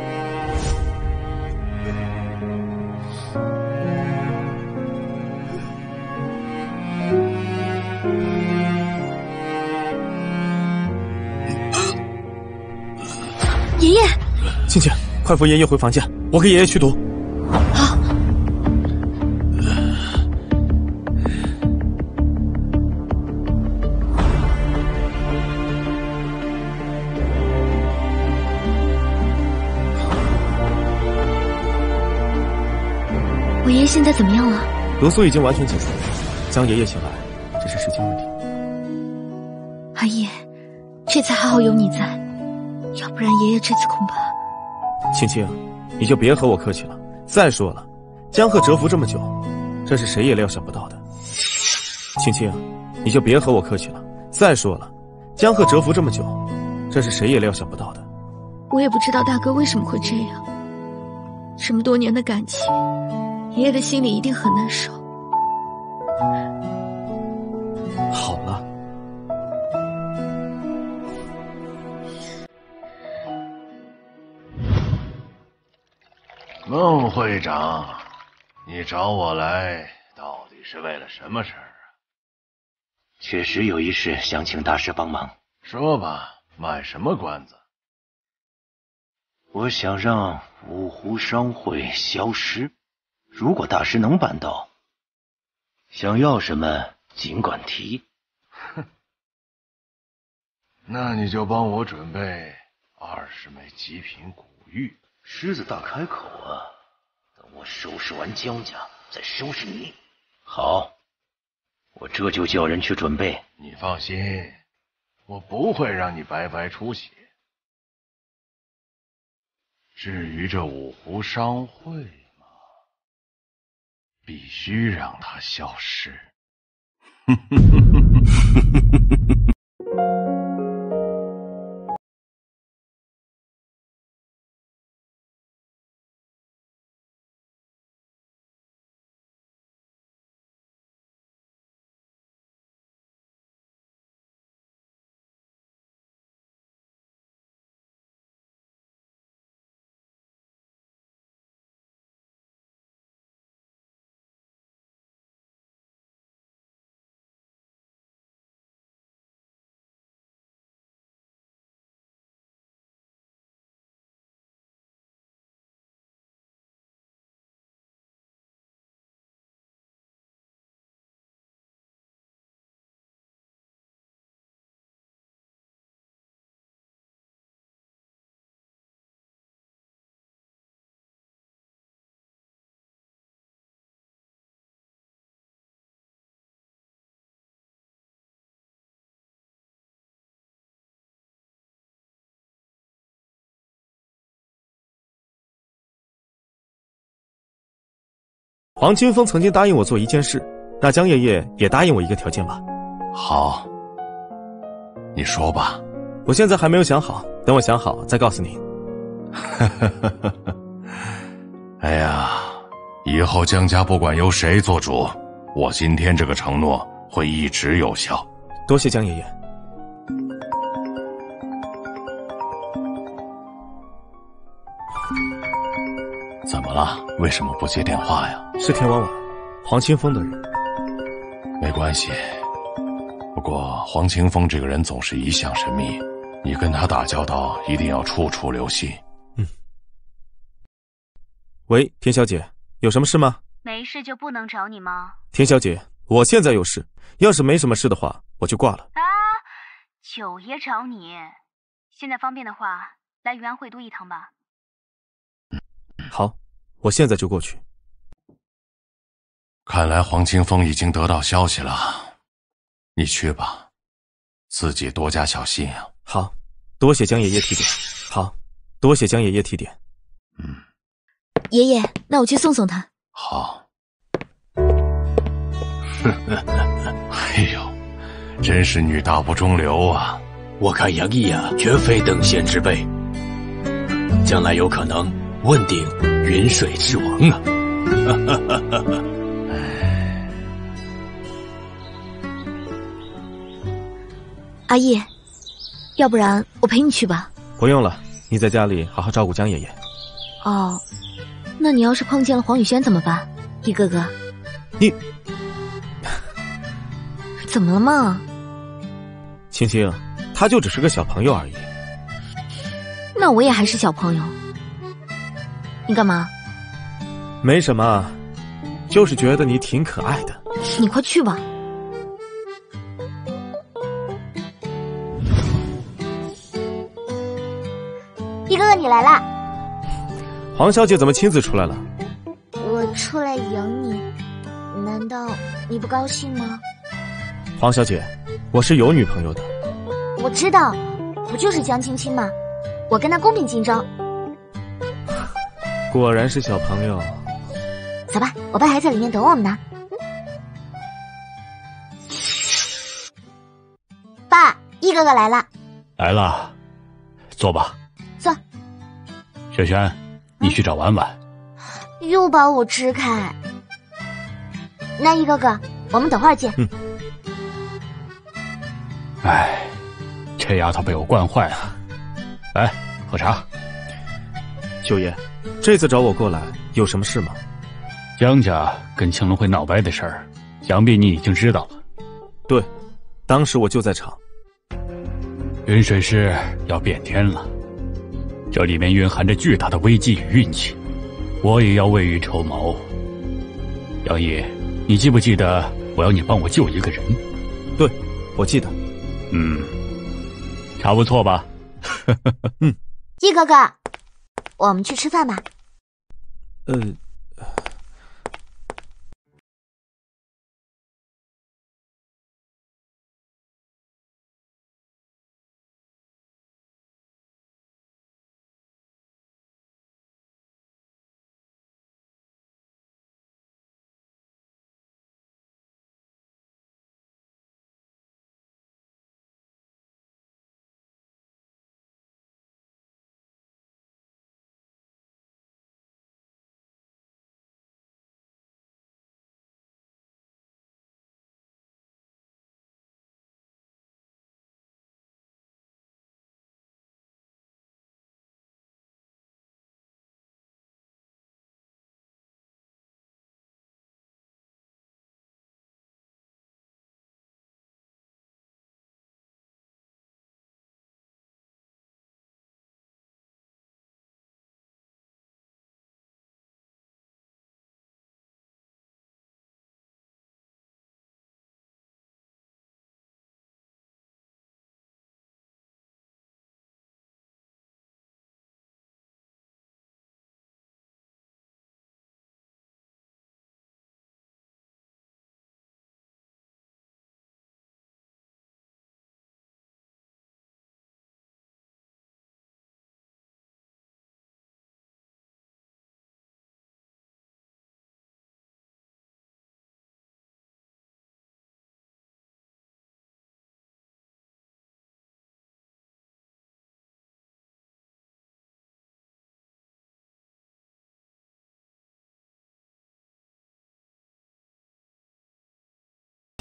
爷爷，
青青，快扶爷爷回房间，我给爷爷驱毒。
好。我爷爷现在怎么样了？
毒素已经完全结束了，将爷爷醒来只是时间问题。
阿姨，这次还好有你在，要不然爷爷这次恐怕……
青青，你就别和我客气了。再说了，江鹤蛰伏这么久，这是谁也料想不到的。青青，你就别和我客气了。再说了，江鹤蛰伏这么久，这是谁也料想不到的。
我也不知道大哥为什么会这样，这么多年的感情，爷爷的心里一定很难受。
好了，
孟会长，你找我来到底是为了什么事儿啊？
确实有一事想请大师帮忙。
说吧，卖什么关子？
我想让五湖商会消失，如果大师能办到，想要什么尽管提。
哼，那你就帮我准备20枚极品古玉。
狮子大开口啊！等我收拾完江家，再收拾你。好，我这就叫人去准备。
你放心，我不会让你白白出血。至于这五湖商会嘛，必须让它消失。
黄清风曾经答应我做一件事，那江爷爷也答应我一个条件吧。
好，你说吧。
我现在还没有想好，等我想好再告诉你。
哎呀，以后江家不管由谁做主，我今天这个承诺会一直有效。
多谢江爷爷。
怎么了？为什么不接电话呀？
是田婉婉，黄清风的人。
没关系，不过黄清风这个人总是一向神秘，你跟他打交道一定要处处留心。
喂，田小姐，有什么事吗？
没事就不能找你吗？
田小姐，我现在有事，要是没什么事的话，我就挂了。
啊，九爷找你，现在方便的话，来余安会都一趟吧。
好，我现在就过去。
看来黄清风已经得到消息了，你去吧，自己多加小心啊。
好，多谢江爷爷提点。好，多谢江爷爷提点。
爷爷，那我去送送他。
好。哎呦，真是女大不中留啊！
我看杨毅啊，绝非等闲之辈，将来有可能问鼎云水之王啊！
阿义，要不然我陪你去吧。
不用了，你在家里好好照顾江爷爷。
哦，那你要是碰见了黄宇轩怎么办？一哥哥，
你
怎么了嘛？
青青，他就只是个小朋友而已。
那我也还是小朋友。你干嘛？
没什么，就是觉得你挺可爱的。
你快去吧。
一哥哥，你来啦！
黄小姐怎么亲自出来了？
我出来迎你，难道你不高兴吗？
黄小姐，我是有女朋友的。
我知道，不就是江青青吗？我跟他公平竞争。
果然是小朋友。
走吧，我爸还在里面等我们呢。爸，一哥哥来了。
来了，坐吧。
坐。
萱萱，你去找婉婉。
又把我支开。那一哥哥，我们等会儿见。
哎，这丫头被我惯坏了。来，喝茶。
九爷，这次找我过来有什么事吗？
江家跟青龙会闹掰的事儿，想必你已经知道了。
对，当时我就在场。
云水市要变天了，这里面蕴含着巨大的危机与运气，我也要未雨绸缪。杨毅，你记不记得我要你帮我救一个人？
对，我记得。
差不错吧？
一哥哥，我们去吃饭吧。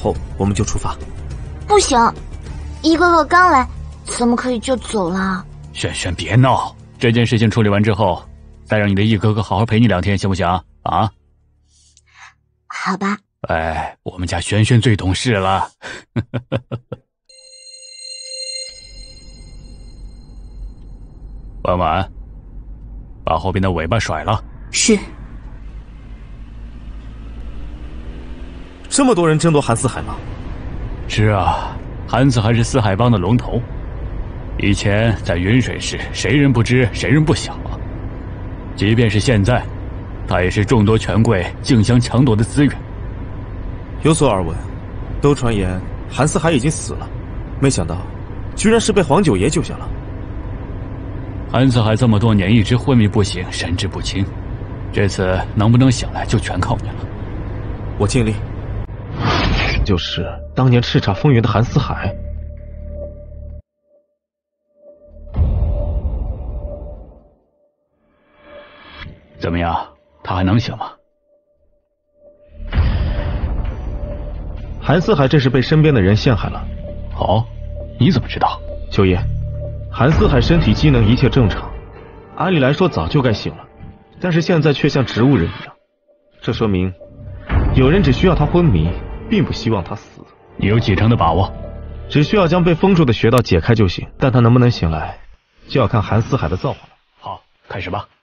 后我们就出发。
不行，一哥哥刚来，怎么可以就走了？
轩轩，别闹！这件事情处理完之后，再让你的一哥哥好好陪你2天，行不行？啊？
好吧。
哎，我们家轩轩最懂事了。婉婉，把后边的尾巴甩了。
是。
这么多人争夺韩四海吗？
是啊，韩四海是四海帮的龙头，以前在云水市，谁人不知，谁人不晓啊。即便是现在，他也是众多权贵竞相抢夺的资源。
有所耳闻，都传言韩四海已经死了，没想到居然是被黄九爷救下了。
韩四海这么多年一直昏迷不醒，神志不清，这次能不能醒来就全靠你了。
我尽力。就是当年叱咤风云的韩四海。
怎么样，他还能醒吗？
韩四海这是被身边的人陷害了。
哦，你怎么知道？
九爷，韩四海身体机能一切正常，按理来说早就该醒了，但是现在却像植物人一样，这说明有人只需要他昏迷，并不希望他死。
你有几成的把握？
只需要将被封住的穴道解开就行，但他能不能醒来，就要看韩四海的造化了。
好，开始吧。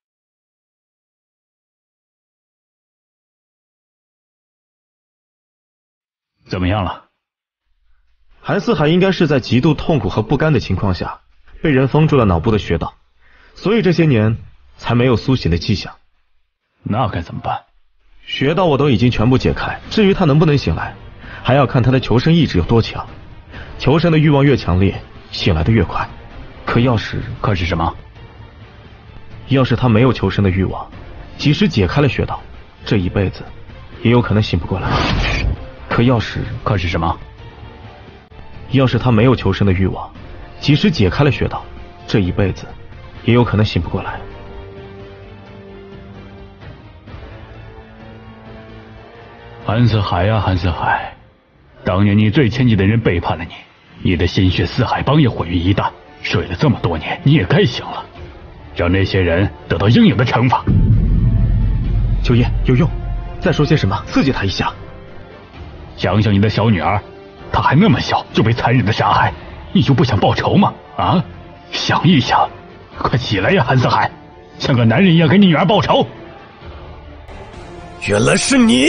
怎么样了？
韩四海应该是在极度痛苦和不甘的情况下，被人封住了脑部的穴道，所以这些年才没有苏醒的迹象。
那该怎么办？
穴道我都已经全部解开，至于他能不能醒来，还要看他的求生意志有多强。求生的欲望越强烈，醒来的越快。可是
什么？
要是他没有求生的欲望，即使解开了穴道，这一辈子也有可能醒不过来。可是什么？要是他没有求生的欲望，即使解开了穴道，这一辈子也有可能醒不过来。
韩四海呀，韩四海，当年你最亲近的人背叛了你，你的心血四海帮也毁于一旦。睡了这么多年，你也该醒了，让那些人得到应有的惩罚。
九爷，有用，再说些什么，刺激他一下。
想想你的小女儿，她还那么小就被残忍的杀害，你就不想报仇吗？啊，想一想，快起来呀，韩四海，像个男人一样给你女儿报仇。
原来是你！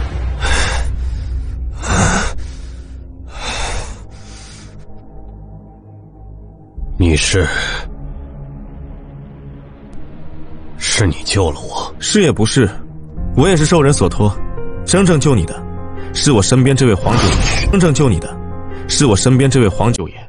你是你救了我？
是也不是，我也是受人所托，真正救你的是我身边这位黄九爷，真正救你的是我身边这位黄九爷。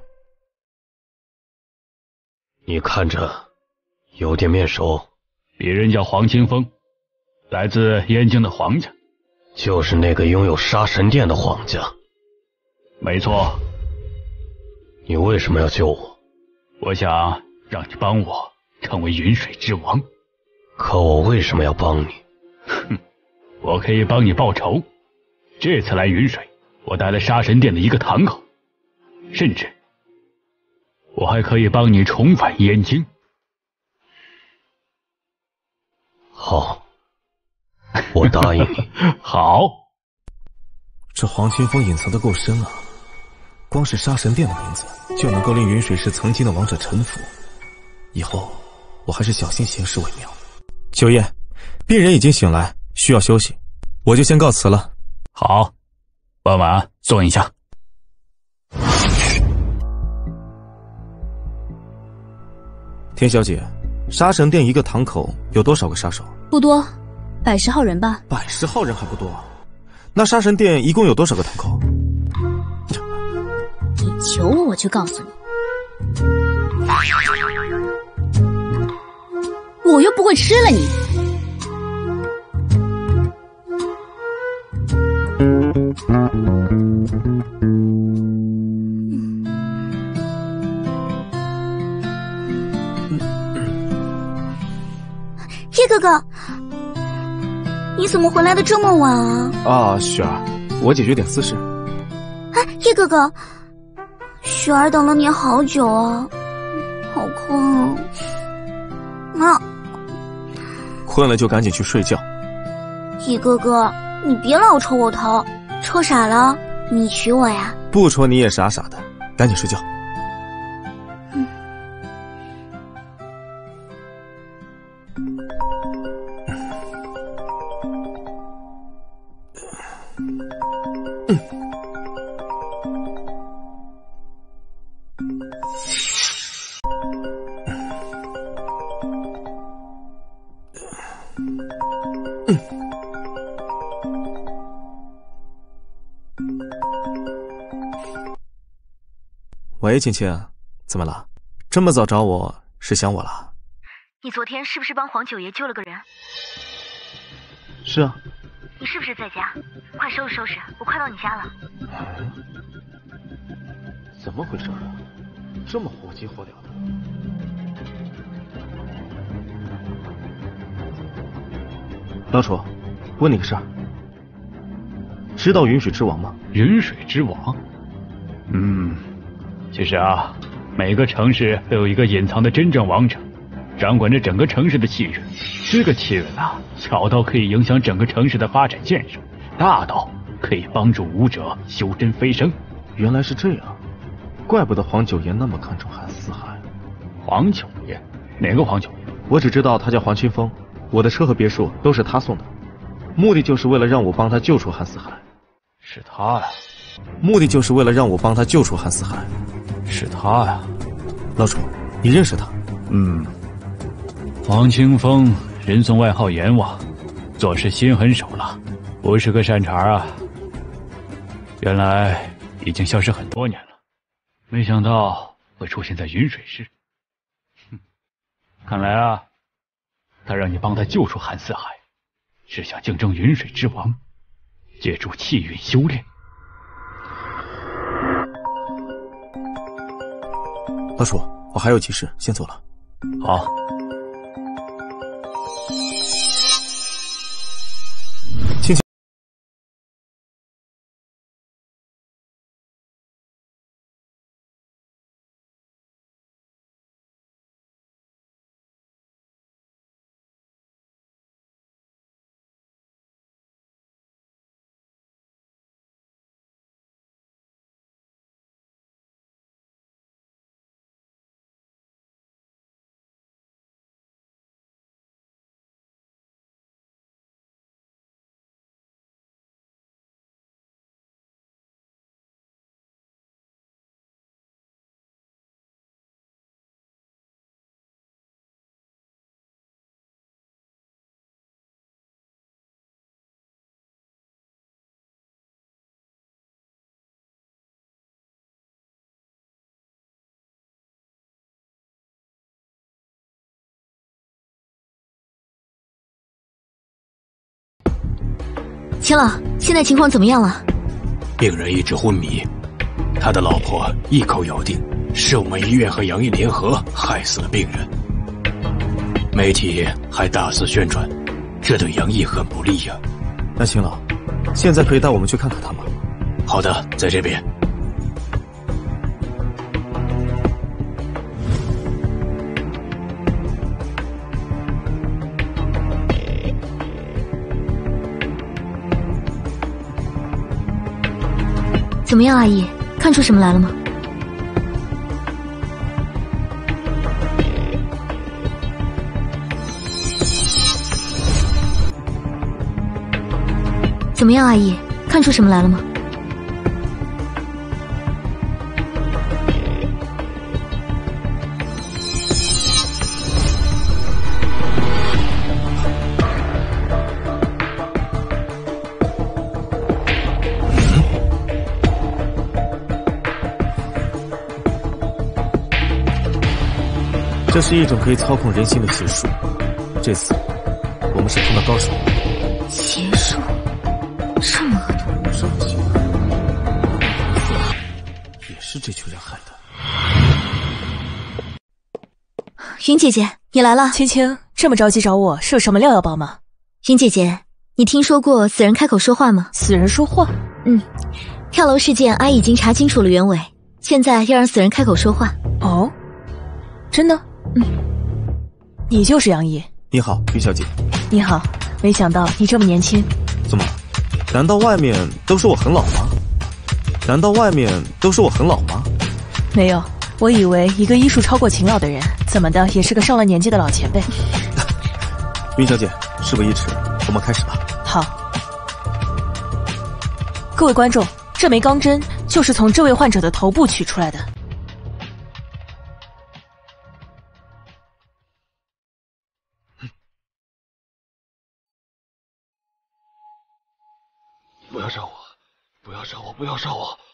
你看着有点面熟，
别人叫黄清风，来自燕京的黄家，
就是那个拥有杀神殿的黄家。
没错。
你为什么要救我？
我想让你帮我成为云水之王。
可我为什么要帮你？
哼，我可以帮你报仇。这次来云水，我带了杀神殿的一个堂口，甚至我还可以帮你重返燕京。
好，我答应你。
好。
这黄清风隐藏的够深啊，光是杀神殿的名字就能够令云水市曾经的王者臣服。以后我还是小心行事为妙。九爷，病人已经醒来，需要休息，我就先告辞了。
好，婉婉，坐一下。
田小姐，杀神殿一个堂口有多少个杀手？
不多，10号人吧。
10号人还不多？那杀神殿一共有多少个堂口？
你求我，我就告诉你。我又不会吃了你。
叶哥哥，你怎么回来的这么晚啊？
雪儿，我解决点私事。
哎，叶哥哥，雪儿等了你好久啊，好困啊！
困了就赶紧去睡觉。
叶哥哥，你别老戳我头，戳傻了，你娶我呀？
不戳你也傻傻的，赶紧睡觉。喂，青青，怎么了？这么早找我，是想我了？
你昨天是不是帮黄九爷救了个人？
是啊。
你是不是在家？快收拾收拾，我快到你家了。
怎么回事啊？这么火急火燎的。老楚，问你个事儿，知道云水之王吗？
云水之王？其实啊，每个城市都有一个隐藏的真正王者，掌管着整个城市的气运。这个气运啊，小到可以影响整个城市的发展建设，大到可以帮助武者修真飞升。
原来是这样，怪不得黄九爷那么看重韩四海。
黄九爷？哪个黄九爷？
我只知道他叫黄清风，我的车和别墅都是他送的，目的就是为了让我帮他救出韩四海。
是他呀？
目的就是为了让我帮他救出韩四海。
是他呀？
老楚，你认识他？
黄清风，人送外号阎王，做事心狠手辣，不是个善茬啊。原来已经消失很多年了，没想到会出现在云水市。看来啊，他让你帮他救出韩四海，是想竞争云水之王，借助气运修炼。
老楚，我还有急事，先走了。
好。
青青，
秦老，现在情况怎么样了？
病人一直昏迷，他的老婆一口咬定是我们医院和杨毅联合害死了病人。媒体还大肆宣传，这对杨毅很不利呀。
那秦老，现在可以带我们去看看他吗？
好的，在这边。
怎么样，阿姨，看出什么来了吗？怎么样，阿姨，看出什么来了吗？
这是一种可以操控人心的邪术，这次我们是碰到高手。
邪术这么恶毒，
上级也是这群人害的。
云姐姐，你来了。
青青，这么着急找我，是有什么料要帮吗？
云姐姐，你听说过死人开口说话吗？
死人说话？
跳楼事件，阿已经查清楚了原委，现在要让死人开口说话。
哦，真的？你就是杨毅。
你好，于小姐。
你好，没想到你这么年轻。
怎么？难道外面都说我很老吗？没有，
我以为一个医术超过勤劳的人，怎么的也是个上了年纪的老前辈。
云小姐，事不宜迟，我们开始吧。
好。各位观众，这枚钢针就是从这位患者的头部取出来的。
不要杀我！不要杀我！不要杀我！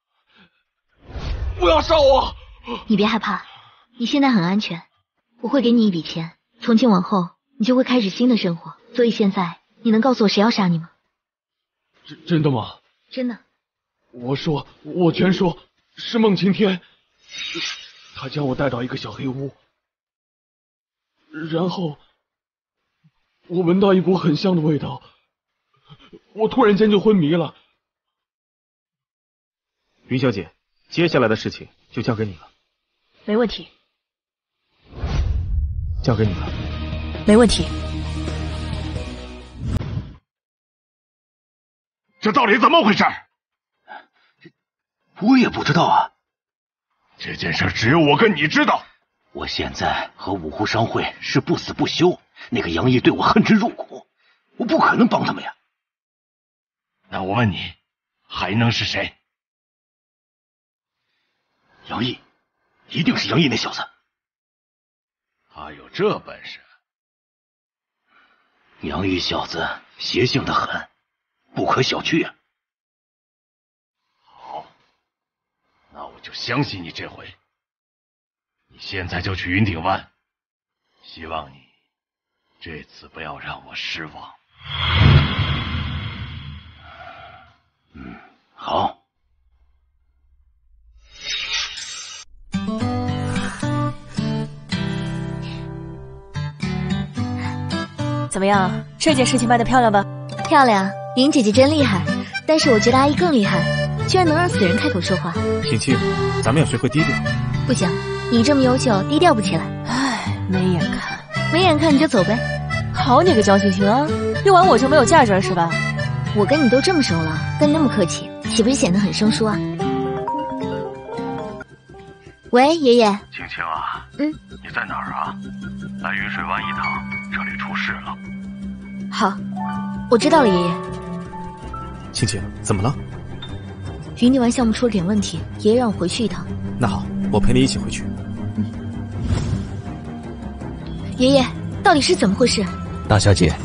不要杀我！
你别害怕，你现在很安全，我会给你一笔钱，从今往后你就会开始新的生活。所以现在你能告诉我谁要杀你吗？
真的吗？
真的。
我全说，是孟晴天，他将我带到一个小黑屋，然后我闻到一股很香的味道，我突然间就昏迷了。
云小姐，接下来的事情就交给你了。
没问题。
交给你了。
没问题。
这到底怎么回事？
我也不知道啊。
这件事只有我跟你知道。
我现在和五湖商会是不死不休，那个杨毅对我恨之入骨，我不可能帮他们呀。
那我问你，还能是谁？
杨毅，一定是杨毅那小子。
他有这本事？
杨毅小子邪性的很，不可小觑啊。
好，那我就相信你这回。你现在就去云顶湾，希望你这次不要让我失望。
好。
怎么样？这件事情办得漂亮吧？
漂亮，云姐姐真厉害。但是我觉得阿姨更厉害，居然能让死人开口说话。
晴晴，咱们要学会低调。
不行，你这么优秀，低调不起来。
唉，没眼看。
没眼看你就走呗。
好你个江晴晴啊，用完我就没有价值了是吧？
我跟你都这么熟了，跟你那么客气，岂不是显得很生疏啊？喂，爷爷。
晴晴啊，你在哪儿啊？来云水湾一趟，这里出事了。
好，我知道了，爷爷。
晴晴，怎么了？
云顶湾项目出了点问题，爷爷让我回去一趟。
那好，我陪你一起回去。
爷爷，到底是怎么回事？
大小姐，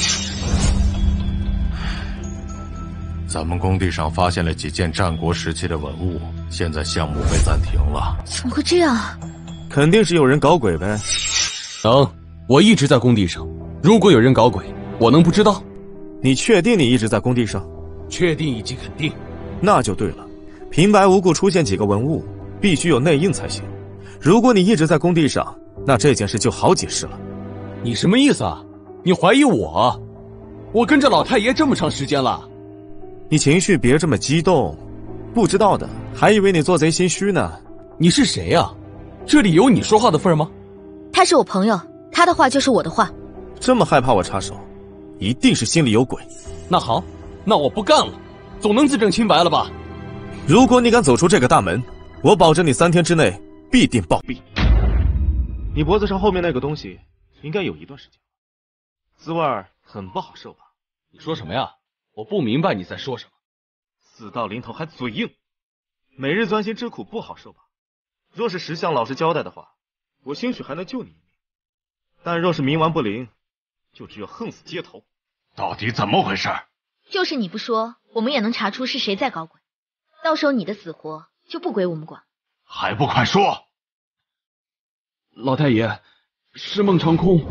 咱们工地上发现了几件战国时期的文物，现在项目被暂停了。
怎么会这样？
肯定是有人搞鬼呗。
我一直在工地上，如果有人搞鬼，我能不知道？
你确定你一直在工地上？
确定以及肯定。
那就对了，平白无故出现几个文物，必须有内应才行。如果你一直在工地上，那这件事就好解释了。
你什么意思啊？你怀疑我？我跟着老太爷这么长时间了。
你情绪别这么激动，不知道的还以为你做贼心虚呢。
你是谁呀？这里有你说话的份吗？
他是我朋友，他的话就是我的话。
这么害怕我插手，一定是心里有鬼。
那好，那我不干了，总能自证清白了吧？
如果你敢走出这个大门，我保证你3天之内必定暴毙。你脖子上后面那个东西应该有一段时间，滋味很不好受吧？
你说什么呀？我不明白你在说什么。
死到临头还嘴硬，每日钻心之苦不好受吧？若是识相老实交代的话，我兴许还能救你一命。但若是冥顽不灵，就只有横死街头。
到底怎么回事？
就是你不说，我们也能查出是谁在搞鬼。到时候你的死活就不归我们管。
还不快说！
老太爷，是孟长空。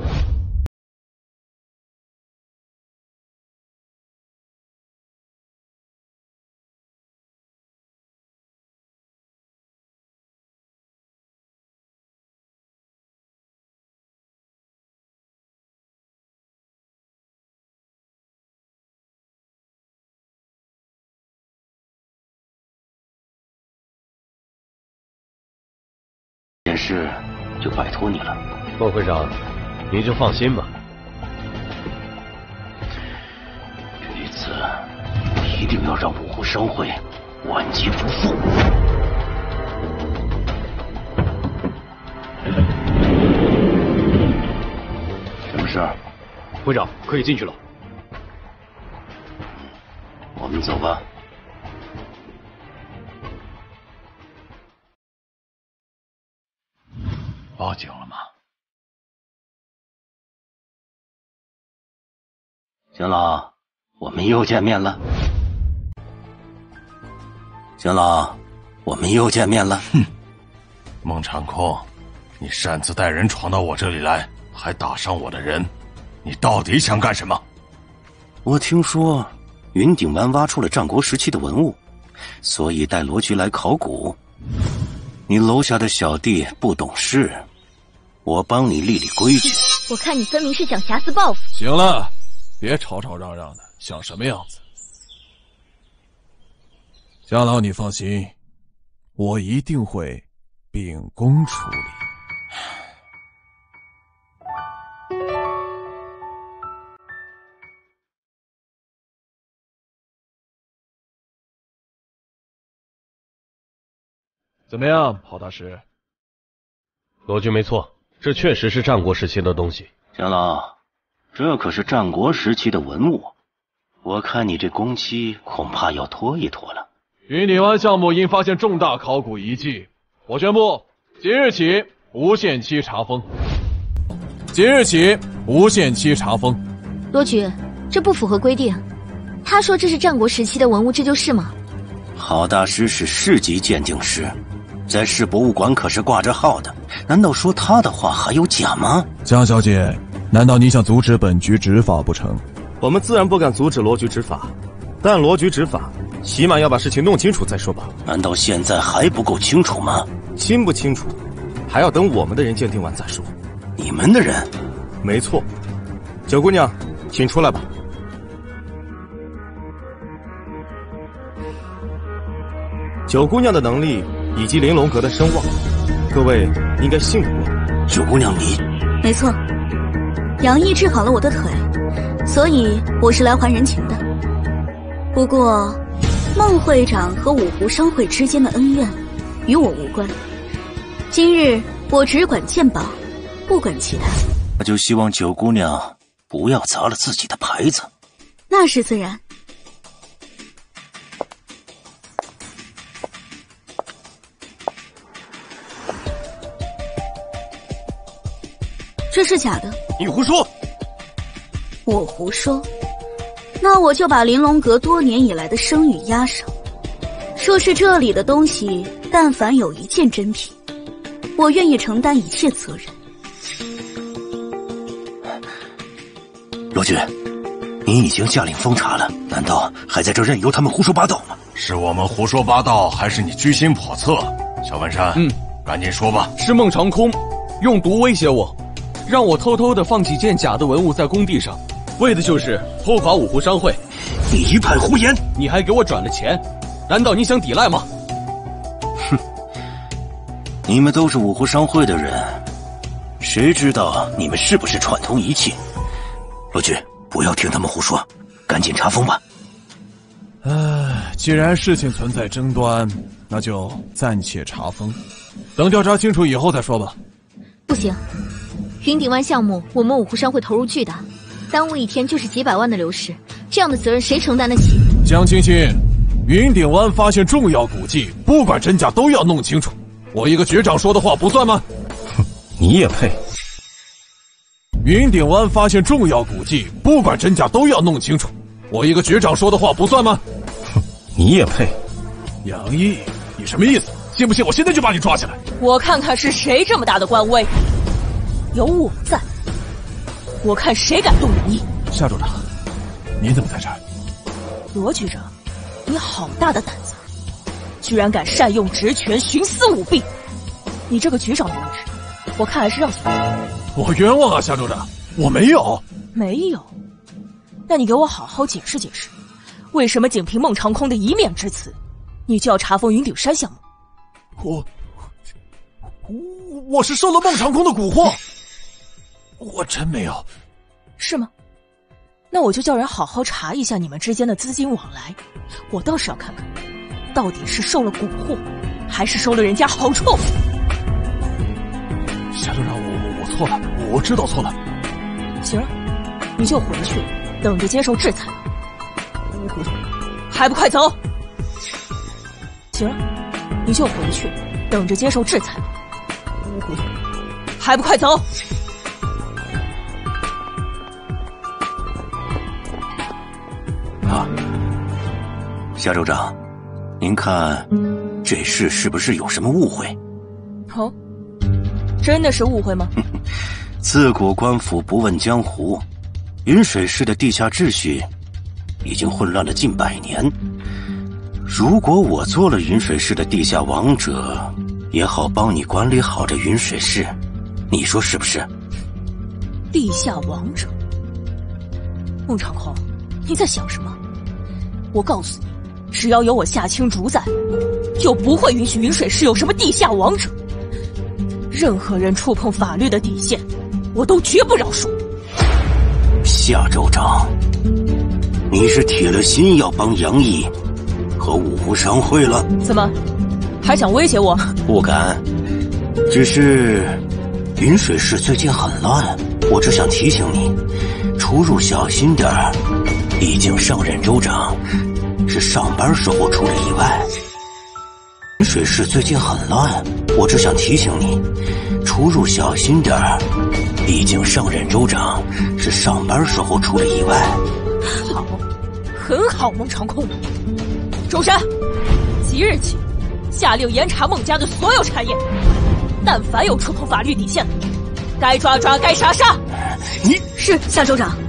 件事就拜托你了。
孟会长，您就放心吧。
这一次一定要让五湖商会万劫不复。什么事儿？
会长，可以进去了。
我们走吧。
报警了吗？
邢老，我们又见面了。邢老，我们又见面了。
哼，孟长空，你擅自带人闯到我这里来，还打伤我的人，你到底想干什么？
我听说云顶湾挖出了战国时期的文物，所以带罗局来考古。你楼下的小弟不懂事，我帮你立立规矩。
我看你分明是想挟私报复。
行了，别吵吵嚷嚷的，像什么样子？夏老，你放心，我一定会秉公处理。怎么样，郝大师？
罗局没错，这确实是战国时期的东西。
邢老，这可是战国时期的文物，我看你这工期恐怕要拖一拖了。
云顶湾项目因发现重大考古遗迹，我宣布即日起无限期查封。即日起无限期查封。
罗局，这不符合规定。他说这是战国时期的文物，这就是吗？
郝大师是市级鉴定师，在市博物馆可是挂着号的，难道说他的话还有假吗？
江小姐，难道你想阻止本局执法不成？
我们自然不敢阻止罗局执法，但罗局执法起码要把事情弄清楚再说吧。
难道现在还不够清楚吗？
清不清楚还要等我们的人鉴定完再说。
你们的人？
没错。九姑娘，请出来吧。九姑娘的能力以及玲珑阁的声望，各位应该信得过。
九姑娘你……
没错，杨毅治好了我的腿，所以我是来还人情的。不过孟会长和五湖商会之间的恩怨与我无关，今日我只管鉴宝，不管其他。
我就希望九姑娘不要砸了自己的牌子。
那是自然。这是假的。
你胡说！
我胡说？那我就把玲珑阁多年以来的声誉压上。说是这里的东西，但凡有一件真品，我愿意承担一切责任。
罗局，你已经下令封查了，难道还在这任由他们胡说八道吗？
是我们胡说八道，还是你居心叵测？小文山，赶紧说吧。
是孟长空用毒威胁我，让我偷偷的放几件假的文物在工地上，为的就是拖垮五湖商会。
你一派胡言！
你还给我转了钱，难道你想抵赖吗？
哼，你们都是五湖商会的人，谁知道你们是不是串通一气？罗局，不要听他们胡说，赶紧查封吧。
既然事情存在争端，那就暂且查封，等调查清楚以后再说吧。
不行，云顶湾项目我们五湖商会投入巨大，耽误一天就是几百万的流失，这样的责任谁承担得起？
江青青，云顶湾发现重要古迹，不管真假都要弄清楚。我一个局长说的话不算吗？
哼，你也配？
云顶湾发现重要古迹，不管真假都要弄清楚。我一个局长说的话不算吗？
哼，你也配？
杨毅，你什么意思？信不信我现在就把你抓起来？
我看看是谁这么大的官威，有我在，我看谁敢动杨毅。
夏处长，你怎么在这儿？
罗局长，你好大的胆子，居然敢善用职权徇私舞弊！你这个局长的位置，我看还是让给我。
我冤枉啊，夏处长，我没有。
没有？那你给我好好解释解释，为什么仅凭孟长空的一面之词，你就要查封云顶山项目？
我是受了孟长空的蛊惑，我真没有。
是吗？那我就叫人好好查一下你们之间的资金往来，我倒是要看看，到底是受了蛊惑，还是收了人家好处。
夏州长，我错了，我知道错了。
行了，你就回去，等着接受制裁。还不快走！行了，你就回去，等着接受制裁。还不快走！
夏州长，您看这事是不是有什么误会？
哦，真的是误会吗？
自古官府不问江湖，云水市的地下秩序已经混乱了近100年。如果我做了云水市的地下王者，也好帮你管理好这云水市，你说是不是？
地下王者？孟长空，你在想什么？我告诉你，只要有我夏青竹在，就不会允许云水市有什么地下王者。任何人触碰法律的底线，我都绝不饶恕。
夏州长，你是铁了心要帮杨毅和五湖商会了？
怎么，还想威胁我？
不敢，只是云水市最近很乱，我只想提醒你，出入小心点儿。毕竟上任州长是上班时候出了意外。云水市最近很乱，我只想提醒你，出入小心点儿。毕竟上任州长是上班时候出了意外。
好，很好，孟长空。周山，即日起，下令严查孟家的所有产业，但凡有触碰法律底线的，该抓抓，该杀杀。
你
是夏州长。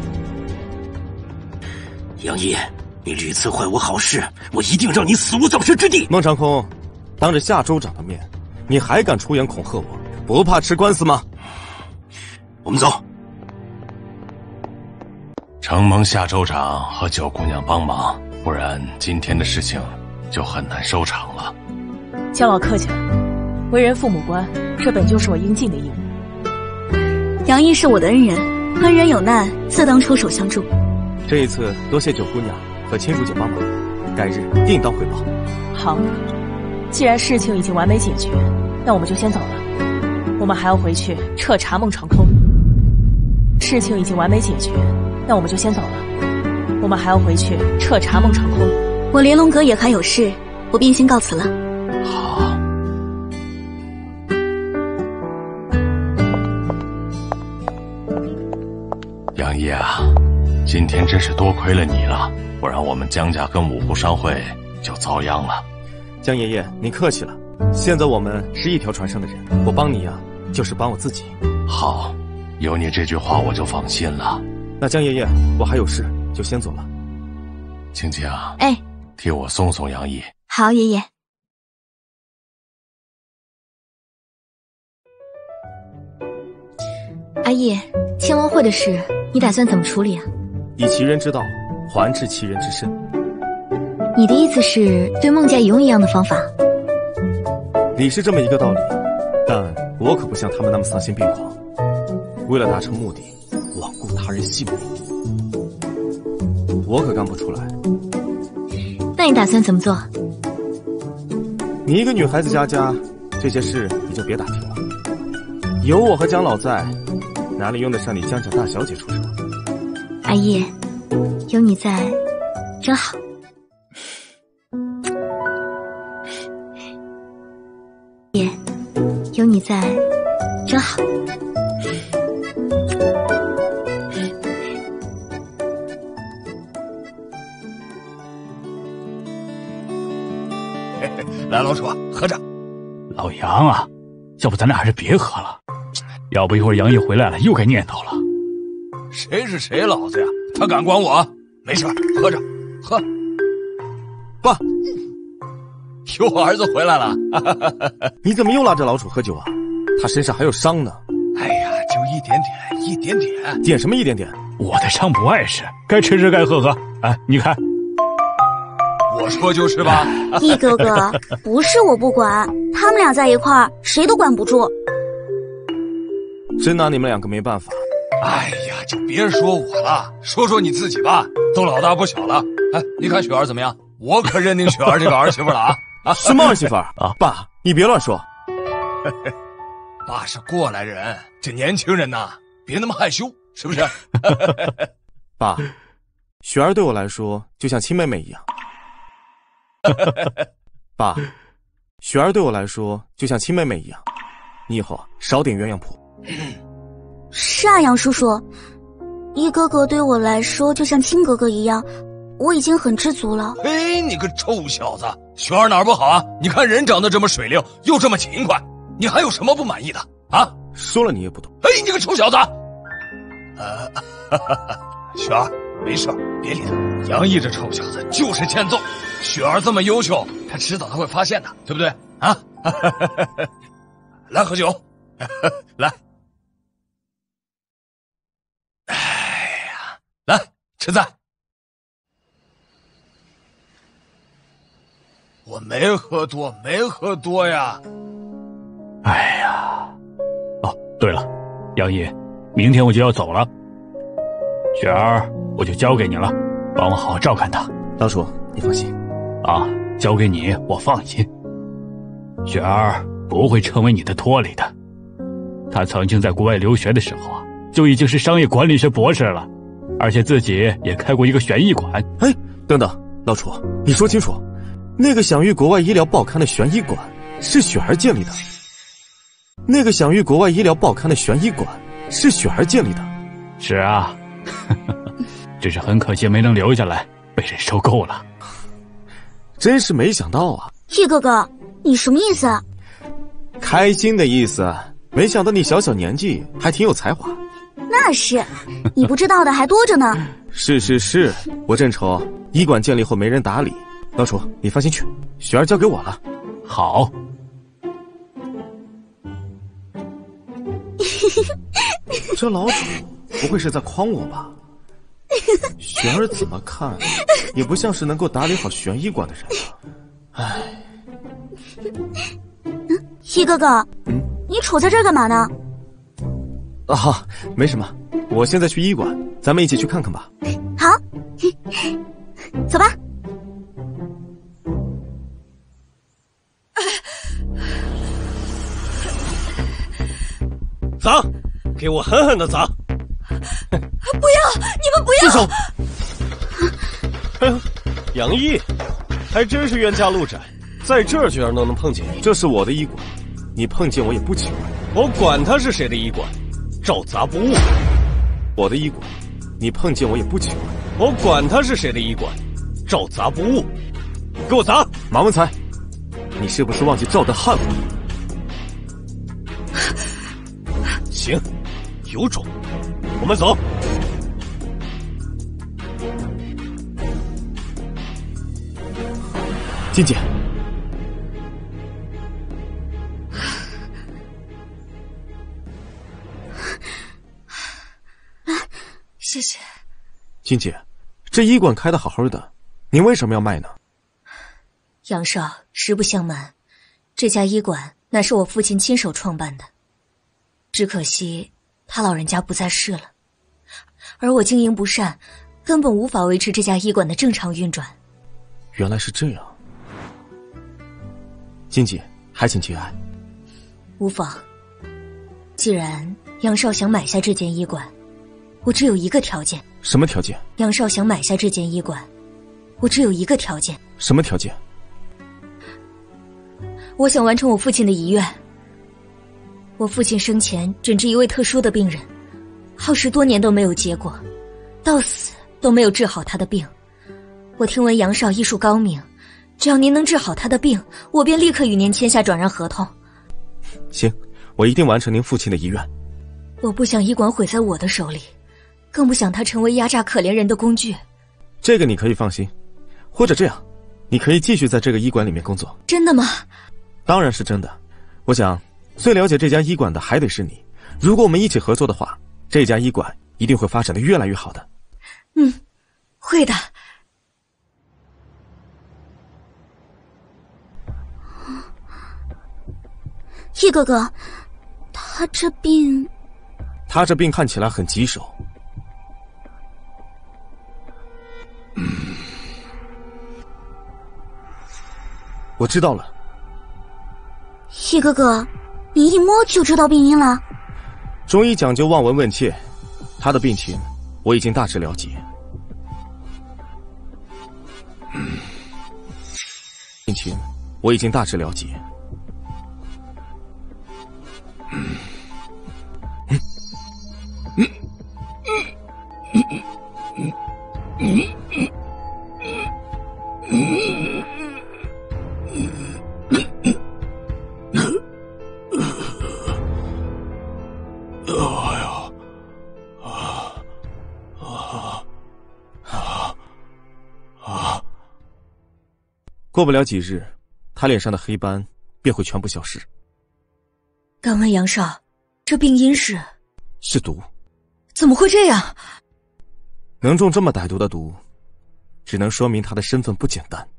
杨毅，你屡次坏我好事，我一定让你死无葬身之地。
孟长空，当着夏州长的面，你还敢出言恐吓我，不怕吃官司吗？
我们走。
承蒙夏州长和九姑娘帮忙，不然今天的事情就很难收场了。
江老客气了，为人父母官，这本就是我应尽的义务。
杨毅是我的恩人，恩人有难，自当出手相助。
这一次多谢九姑娘和青竹姐帮忙，改日定当汇报。
好，既然事情已经完美解决，那我们就先走了。我们还要回去彻查孟长空。事情已经完美解决，那我们就先走了。我们还要回去彻查孟长空。
我连龙阁也还有事，我便先告辞了。
好。杨毅啊，今天真是多亏了你了，不然我们江家跟五湖商会就遭殃了。
江爷爷，您客气了。现在我们是一条船上的人，我帮你呀，就是帮我自己。
好，有你这句话我就放心了。
那江爷爷，我还有事，就先走了。
青青，
哎，
替我送送杨毅。
好，爷爷。
阿义，青龙会的事，你打算怎么处理啊？
以其人之道，还治其人之身。
你的意思是对孟家也用一样的方法？
理是这么一个道理，但我可不像他们那么丧心病狂，为了达成目的，罔顾他人性命，我可干不出来。
那你打算怎么做？
你一个女孩子家，这些事你就别打听了。有我和江老在，哪里用得上你江家大小姐出手？
阿义，有你在，真好。爷，有你在，真好。
来，老楚，喝着。
老杨啊，要不咱俩还是别喝了，要不一会儿杨毅回来了又该念叨了。
谁是谁老子呀？他敢管我？没事，喝着，喝。
爸，
有儿子回来了。
你怎么又拉着老楚喝酒啊？他身上还有伤呢。
哎呀，就一点点，一点点。
点什么一点点？
我的伤不碍事，该吃吃该喝喝。哎，你看，
我说就是吧？
易哥哥，不是我不管，他们俩在一块儿，谁都管不住。
真拿你们两个没办法。
哎呀，就别说我了，说说你自己吧，都老大不小了。哎，你看雪儿怎么样？我可认定雪儿这个儿媳妇了啊！
什么儿媳妇儿啊？爸，你别乱说。
爸是过来人，这年轻人呐，别那么害羞，是不是？
爸，雪儿对我来说就像亲妹妹一样。爸，雪儿对我来说就像亲妹妹一样，你以后少点鸳鸯谱。
是啊，杨叔叔，易哥哥对我来说就像亲哥哥一样，我已经很知足了。
哎，你个臭小子，雪儿哪儿不好啊？你看人长得这么水灵，又这么勤快，你还有什么不满意的啊？
说了你也不懂。
哎，你个臭小子！雪儿，没事，别理他。杨毅这臭小子就是欠揍。雪儿这么优秀，他迟早他会发现的，对不对？啊！来喝酒，来。哎呀，来吃菜。我没喝多，没喝多呀。
哎呀，哦，对了，杨毅，明天我就要走了，雪儿我就交给你了，帮我好好照看她。
老楚，你放心
啊，交给你我放心。雪儿不会成为你的拖累的，她曾经在国外留学的时候啊，就已经是商业管理学博士了，而且自己也开过一个悬疑馆。
哎，等等，老楚，你说清楚，那个享誉国外医疗报刊的悬疑馆是雪儿建立的。那个享誉国外医疗报刊的悬疑馆是雪儿建立的。
是啊，只是很可惜没能留下来，被人收购了。
真是没想到啊！
易哥哥，你什么意思？
开心的意思。没想到你小小年纪还挺有才华。
那是，你不知道的还多着呢。
是，我正愁医馆建立后没人打理。老楚，你放心去，雪儿交给我了。
好。
这老楚不会是在诓我吧？雪儿怎么看也不像是能够打理好悬疑馆的人啊。唉，
易哥哥，你杵在这儿干嘛呢？
啊，没什么，我现在去医馆，咱们一起去看看吧。
好，走吧。
砸！给我狠狠的砸！
不要！你们不要！
住手！
哎呦，杨毅，还真是冤家路窄，在这儿居然都能碰见你。
这是我的医馆，你碰见我也不奇怪。
我管他是谁的医馆，照砸不误。
我的医馆，你碰见我也不奇怪。
我管他是谁的医馆，照砸不误。给我砸！
马文才，你是不是忘记赵德汉了？
行，有种，我们走。
金姐，
谢谢。
金姐，这医馆开得好好的，您为什么要卖呢？
杨少，实不相瞒，这家医馆乃是我父亲亲手创办的，只可惜他老人家不在世了，而我经营不善，根本无法维持这家医馆的正常运转。
原来是这样。金姐，还请节哀。
无妨。既然杨少想买下这间医馆，我只有一个条件。
什么条件？
杨少想买下这间医馆，我只有一个条件。
什么条件？
我想完成我父亲的遗愿。我父亲生前诊治一位特殊的病人，耗时多年都没有结果，到死都没有治好他的病。我听闻杨少医术高明，只要您能治好他的病，我便立刻与您签下转让合同。
行，我一定完成您父亲的遗愿。
我不想医馆毁在我的手里，更不想他成为压榨可怜人的工具。
这个你可以放心，或者这样，你可以继续在这个医馆里面工作。
真的吗？
当然是真的。我想最了解这家医馆的还得是你，如果我们一起合作的话，这家医馆一定会发展得越来越好的。
会的。
叶哥哥，他这病
看起来很棘手。我知道了。
叶哥哥，你一摸就知道病因了。
中医讲究望闻问切，他的病情我已经大致了解。病情我已经大致了解。过不了几日，他脸上的黑斑便会全部消失。
敢问杨少，这病因是
毒？
怎么会这样？
能中这么歹毒的毒，只能说明他的身份不简单。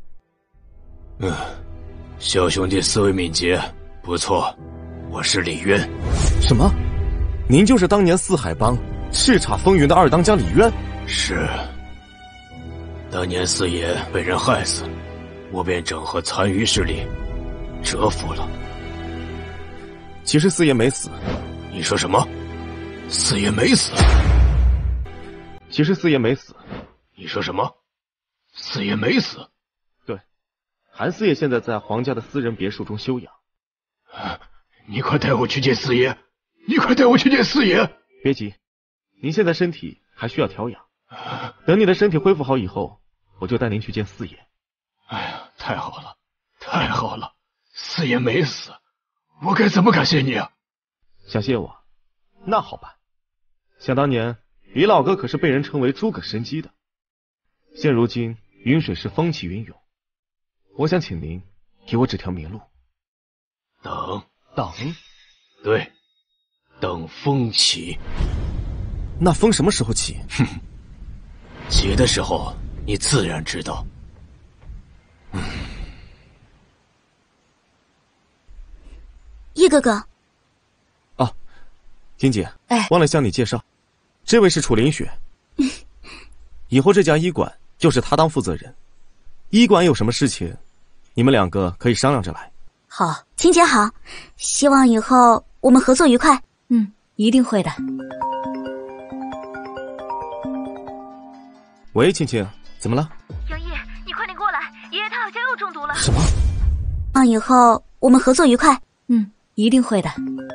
小兄弟思维敏捷，不错。我是李渊。
什么？您就是当年四海帮叱咤风云的二当家李渊？
是。当年四爷被人害死，我便整合残余势力，折服了。
其实四爷没死。
你说什么？四爷没死？
其实四爷没死。
你说什么？四爷没死？
对，韩四爷现在在皇家的私人别墅中休养。
你快带我去见四爷！你快带我去见四爷！
别急，您现在身体还需要调养，等你的身体恢复好以后，我就带您去见四爷。
哎呀，太好了，太好了！四爷没死，我该怎么感谢你啊？
想谢我？那好办。想当年，李老哥可是被人称为诸葛神机的。现如今云水市风起云涌，我想请您给我指条明路。
等，对，等风起。
那风什么时候起？
哼，起的时候你自然知道。
叶哥哥。
哦，金姐，
哎，
忘了向你介绍，这位是楚林雪。以后这家医馆就是他当负责人，医馆有什么事情，你们两个可以商量着来。
好，
秦姐好，希望以后我们合作愉快。
一定会的。
喂，青青，怎么了？
杨毅，你快点过来，爷爷他好像又中毒了。
什么？
希望以后我们合作愉快。
一定会的。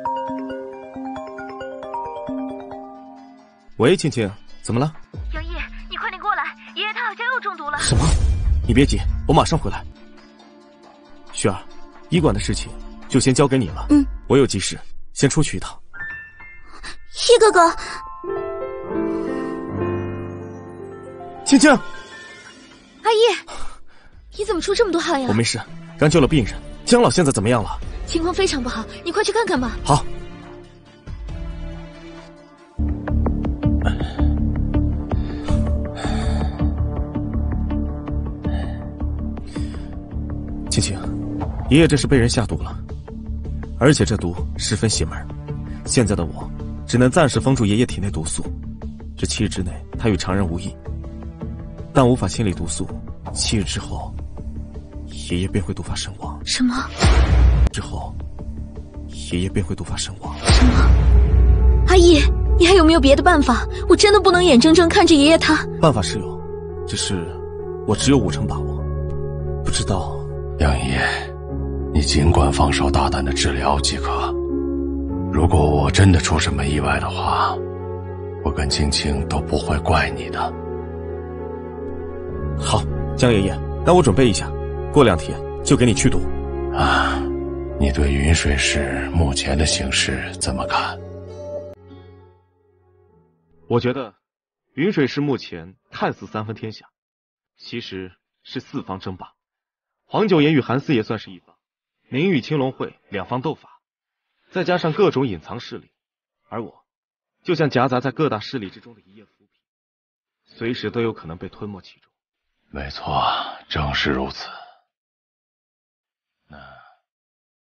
喂，青青，怎么了？
杨毅，你快点过来，爷爷他好像又中毒了。
什么？你别急，我马上回来。雪儿，医馆的事情就先交给你了。我有急事，先出去一趟。
叶哥哥，
青青，
阿姨，你怎么出这么多汗呀？
我没事，刚救了病人。江老现在怎么样了？
情况非常不好，你快去看看吧。
好。青青，爷爷这是被人下毒了，而且这毒十分邪门。现在的我只能暂时封住爷爷体内毒素，这7日之内他与常人无异，但无法清理毒素，7日之后，爷爷便会毒发身亡。
什么？
之后，爷爷便会毒发身亡。
什么？阿姨，你还有没有别的办法？我真的不能眼睁睁看着爷爷他……
办法是有，只是我只有5成把握，不知道。
杨姨，你尽管放手大胆的治疗即可。如果我真的出什么意外的话，我跟青青都不会怪你的。
好，江爷爷，那我准备一下，过2天就给你去毒。
啊，你对云水市目前的形势怎么看？
我觉得云水市目前看似3分天下，其实是4方争霸。黄九爷与韩四爷算是一方，您与青龙会2方斗法，再加上各种隐藏势力，而我就像夹杂在各大势力之中的一叶浮萍，随时都有可能被吞没其中。
没错，正是如此。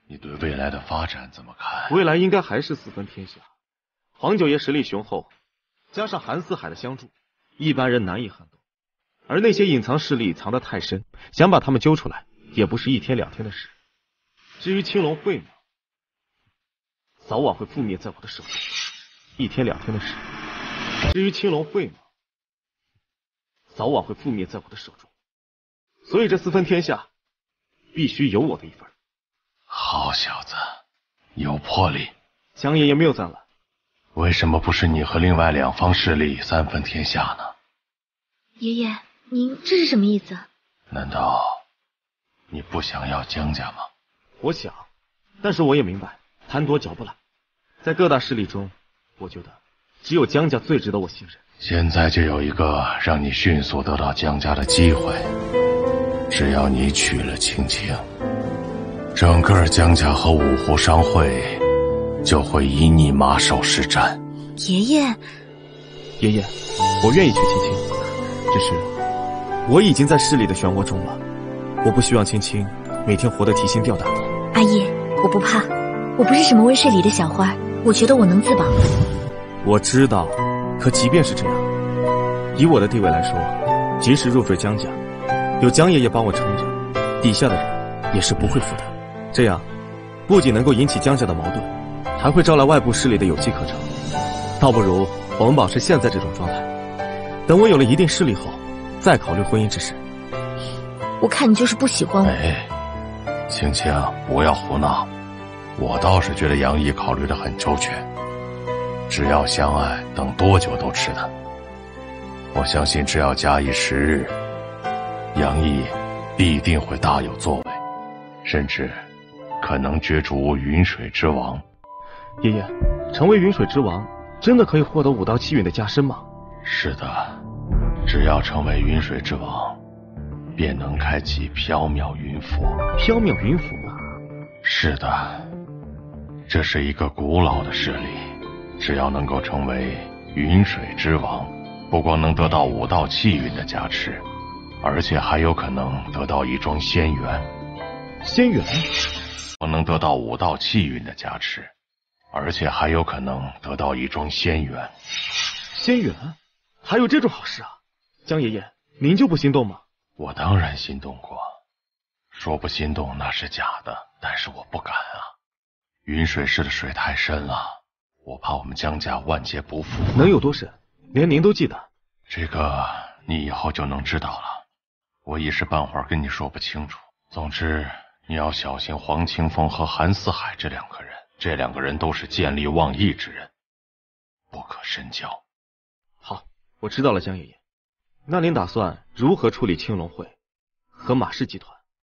你对未来的发展怎么看？
未来应该还是四分天下。黄九爷实力雄厚，加上韩四海的相助，一般人难以撼动。而那些隐藏势力藏得太深，想把他们揪出来，也不是一天两天的事。至于青龙会呢，早晚会覆灭在我的手中，一天两天的事。至于青龙会呢，早晚会覆灭在我的手中。所以这四分天下，必须有我的一份。
好小子，有魄力。
江爷爷谬赞了。
为什么不是你和另外两方势力三分天下呢？
爷爷，您这是什么意思？
难道你不想要江家吗？
我想，但是我也明白，贪多嚼不烂。在各大势力中，我觉得只有江家最值得我信任。
现在就有一个让你迅速得到江家的机会，只要你娶了青青，整个江家和五湖商会就会以你马首是瞻。
爷爷，
爷爷，我愿意娶青青，只是我已经在势力的漩涡中了，我不希望青青每天活得提心吊胆的。
阿姨，我不怕，我不是什么温室里的小花，我觉得我能自保。
我知道，可即便是这样，以我的地位来说，即使入赘江家，有江爷爷帮我撑着，底下的人也是不会服的。这样不仅能够引起江家的矛盾，还会招来外部势力的有机可乘。倒不如我们保持现在这种状态，等我有了一定势力后，再考虑婚姻之事。
我看你就是不喜欢我。
青青，不要胡闹。我倒是觉得杨毅考虑得很周全，只要相爱，等多久都值得。我相信只要假以时日，杨毅必定会大有作为，甚至可能角逐云水之王。
爷爷，成为云水之王，真的可以获得5到7云的加身吗？
是的，只要成为云水之王，便能开启缥缈云府。
缥缈云府？
是的，这是一个古老的势力，只要能够成为云水之王，不光能得到5到7云的加持，而且还有可能得到一桩仙缘。
仙缘？
能得到5到7云的加持，而且还有可能得到一桩仙缘。
仙缘？还有这种好事啊？江爷爷，您就不心动吗？
我当然心动过，说不心动那是假的，但是我不敢啊。云水市的水太深了，我怕我们江家万劫不复。
能有多深？连您都记得？
这个你以后就能知道了，我一时半会儿跟你说不清楚。总之你要小心黄清风和韩四海这2个人，这2个人都是见利忘义之人，不可深交。
好，我知道了，江爷爷。那您打算如何处理青龙会和马氏集团？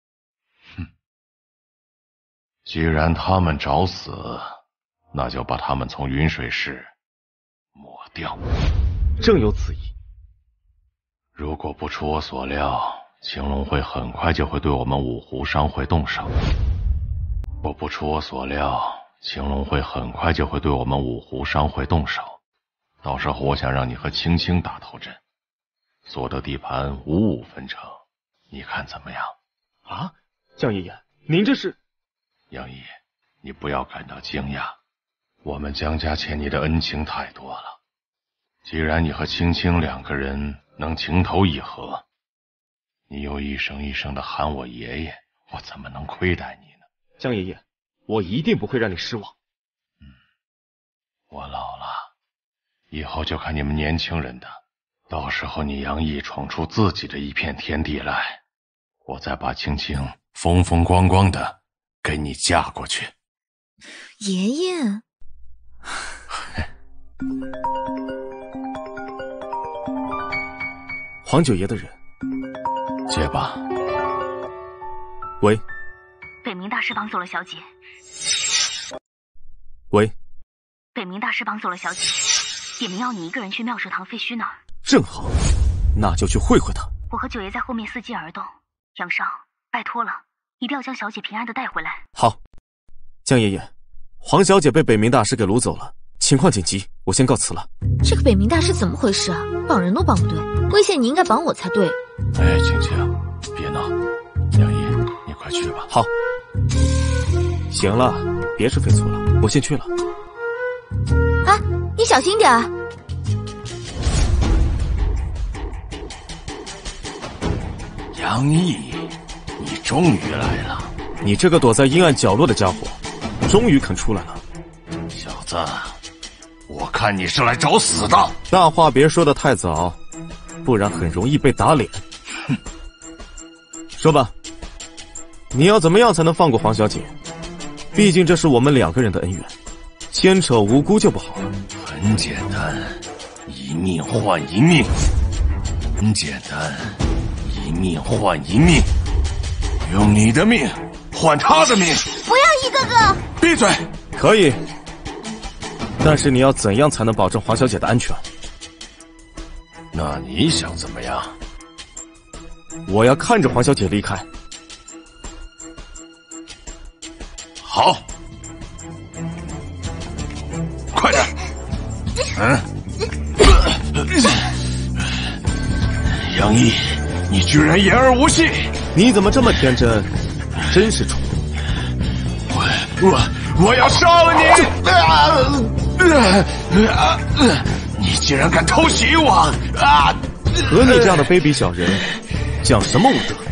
既然他们找死，那就把他们从云水市抹掉。
正有此意。
如果不出我所料，青龙会很快就会对我们五湖商会动手。不出我所料，青龙会很快就会对我们五湖商会动手。到时候我想让你和青青打头阵，所得地盘5-5分成，你看怎么样？
啊，江爷爷，您这是？
杨毅，你不要感到惊讶，我们江家欠你的恩情太多了。既然你和青青2个人能情投意合，你又一声一声的喊我爷爷，我怎么能亏待你呢？
江爷爷，我一定不会让你失望。
我老了，以后就看你们年轻人的。到时候你杨毅闯出自己的一片天地来，我再把青青风风光光的给你嫁过去。
爷爷。
黄九爷的人，
接吧。
喂。
北冥大师绑走了小姐。
喂。
北冥大师绑走了小姐，点名要你一个人去妙寿堂废墟那儿。
正好，那就去会会他。
我和九爷在后面伺机而动，杨少，拜托了，一定要将小姐平安的带回来。
好，江爷爷，黄小姐被北冥大师给掳走了，情况紧急，我先告辞了。
这个北冥大师怎么回事啊？绑人都绑不对，危险你应该绑我才对。
青青，别闹，杨毅，你快去吧。
好。 行了，别吃飞醋了，我先去了。
啊，你小心点儿。
杨毅，你终于来了！
你这个躲在阴暗角落的家伙，终于肯出来了。
小子，我看你是来找死的。
大话别说的太早，不然很容易被打脸。哼，说吧，你要怎么样才能放过黄小姐？毕竟这是我们2个人的恩怨，牵扯无辜就不好了。
很简单，一命换一命。很简单，一命换一命。用你的命换他的命。
不要一个个！
闭嘴！
可以，但是你要怎样才能保证黄小姐的安全？
那你想怎么样？
我要看着黄小姐离开。
好，快点！杨毅，你居然言而无信！
你怎么这么天真？真是蠢！
我要杀了你！你竟然敢偷袭我！
和你这样的卑鄙小人，讲什么武德？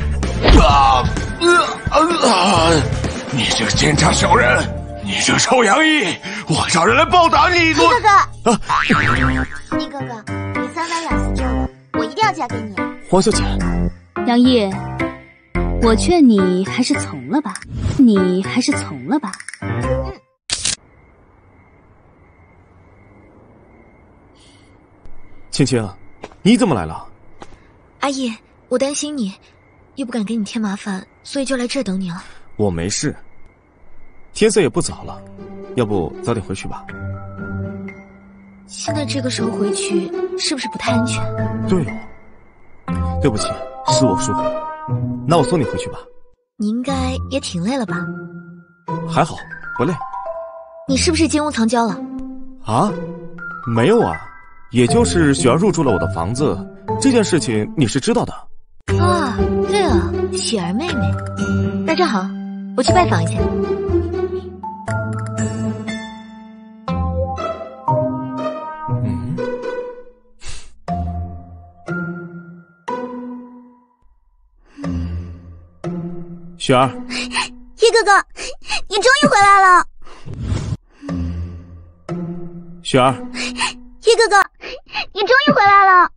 你这个奸诈小人！你这个臭杨毅！我找人来报答你一顿！
一哥哥，你3番2次救我，我一定要嫁给你。
黄小姐，
杨毅，我劝你还是从了吧，你还是从了吧。
青青，你怎么来了？
阿义，我担心你，又不敢给你添麻烦，所以就来这儿等你了。
我没事，天色也不早了，要不早点回去吧。
现在这个时候回去是不是不太安全？
对哦，对不起，是我疏忽了。那我送你回去吧。
你应该也挺累了吧？
还好，不累。
你是不是金屋藏娇了？
啊？没有啊，也就是雪儿入住了我的房子，这件事情你是知道的。
啊，对了，雪儿妹妹，大家好，我去拜访一下。雪儿，
叶哥哥，你终于回来了。
雪儿，
叶哥哥，你终于回来了。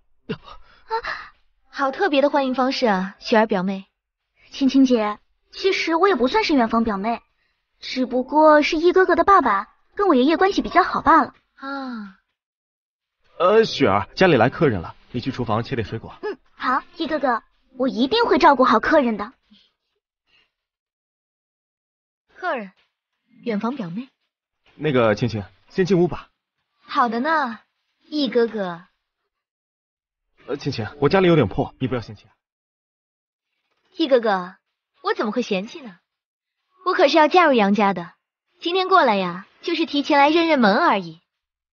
好特别的欢迎方式啊，雪儿表妹。
青青姐，其实我也不算是远房表妹，只不过是一哥哥的爸爸跟我爷爷关系比较好罢了。
啊。
雪儿，家里来客人了，你去厨房切点水果。
好，一哥哥，我一定会照顾好客人的。
客人，远房表妹。
那个青青，先进屋吧。
好的呢，易哥哥。
青青，我家里有点破，你不要嫌弃。
易哥哥，我怎么会嫌弃呢？我可是要嫁入杨家的，今天过来呀，就是提前来认认门而已。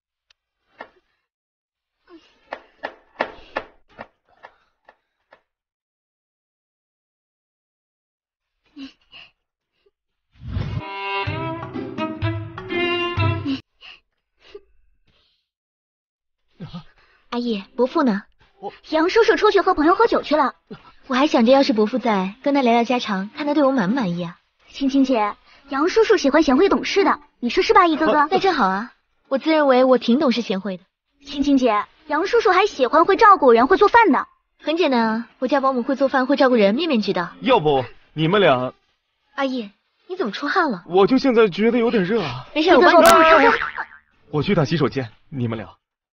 阿义，伯父呢？
杨叔叔出去和朋友喝酒去了。
我还想着，要是伯父在，跟他聊聊家常，看他对我满不满意啊。
青青姐，杨叔叔喜欢贤惠懂事的，你说是吧，一哥哥？
那正好啊，我自认为我挺懂事贤惠的。
青青姐，杨叔叔还喜欢会照顾人、会做饭的。
很简单啊，我家保姆会做饭、会照顾人，面面俱到。
要不你们俩？
阿义，你怎么出汗了？
我就现在觉得有点热啊。
没事，我帮你弄。
我去打洗手间，你们聊。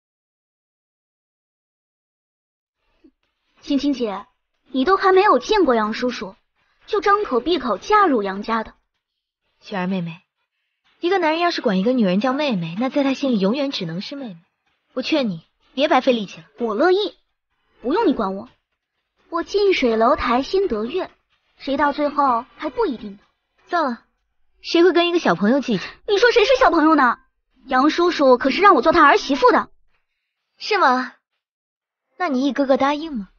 青青姐，你都还没有见过杨叔叔，就张口闭口嫁入杨家的。
雪儿妹妹，一个男人要是管一个女人叫妹妹，那在他心里永远只能是妹妹。我劝你别白费力气了。
我乐意，不用你管我。我近水楼台先得月，谁到最后还不一定呢。
算了，谁会跟一个小朋友计较？
你说谁是小朋友呢？杨叔叔可是让我做他儿媳妇的。
是吗？那你一哥哥答应吗？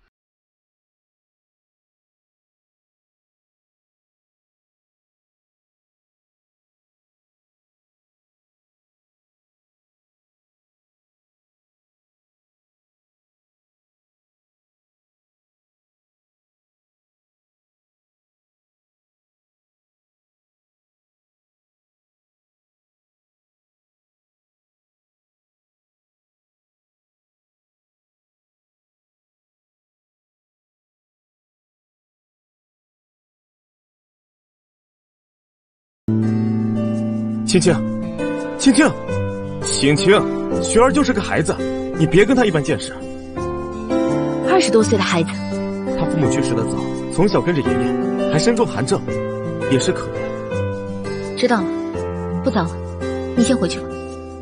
青青，青青，青青，雪儿就是个孩子，你别跟她一般见识。
20多岁的孩子，
他父母去世的早，从小跟着爷爷，还身中寒症，也是可怜。
知道了，不早了，你先回去吧。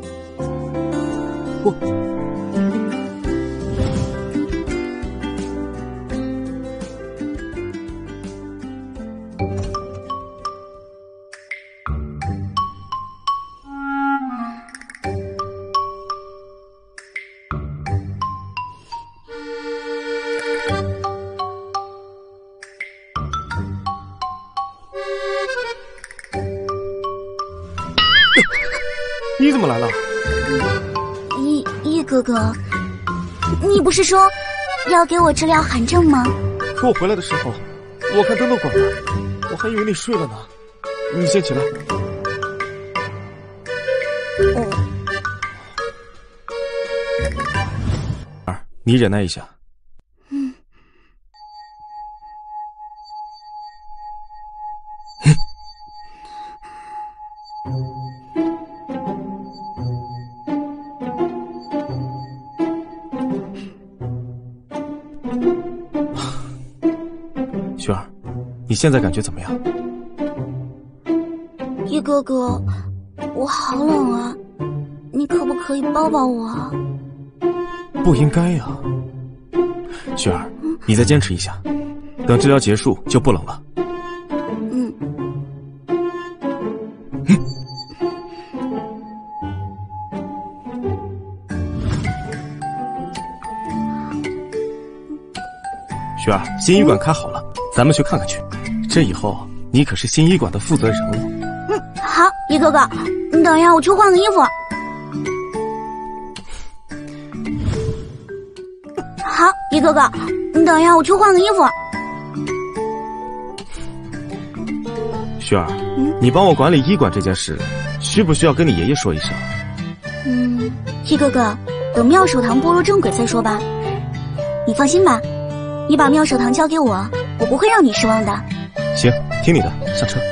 你怎么来了？
易哥哥，你不是说要给我治疗寒症吗？
可我回来的时候，我看灯都关了，我还以为你睡了呢。你先起来。你忍耐一下。雪儿，你现在感觉怎么样？
易哥哥，我好冷啊，你可不可以抱抱我啊？
不应该呀，雪儿，你再坚持一下，等治疗结束就不冷了。雪儿，新医馆开好了，咱们去看看去。这以后你可是新医馆的负责人了。
好，易哥哥，你等一下，我去换个衣服。好，易哥哥，你等一下，我去换个衣服。
雪儿，你帮我管理医馆这件事，需不需要跟你爷爷说一声？
易哥哥，等妙手堂步入正轨再说吧。你放心吧，你把妙手堂交给我，我不会让你失望的。
行，听你的，上车。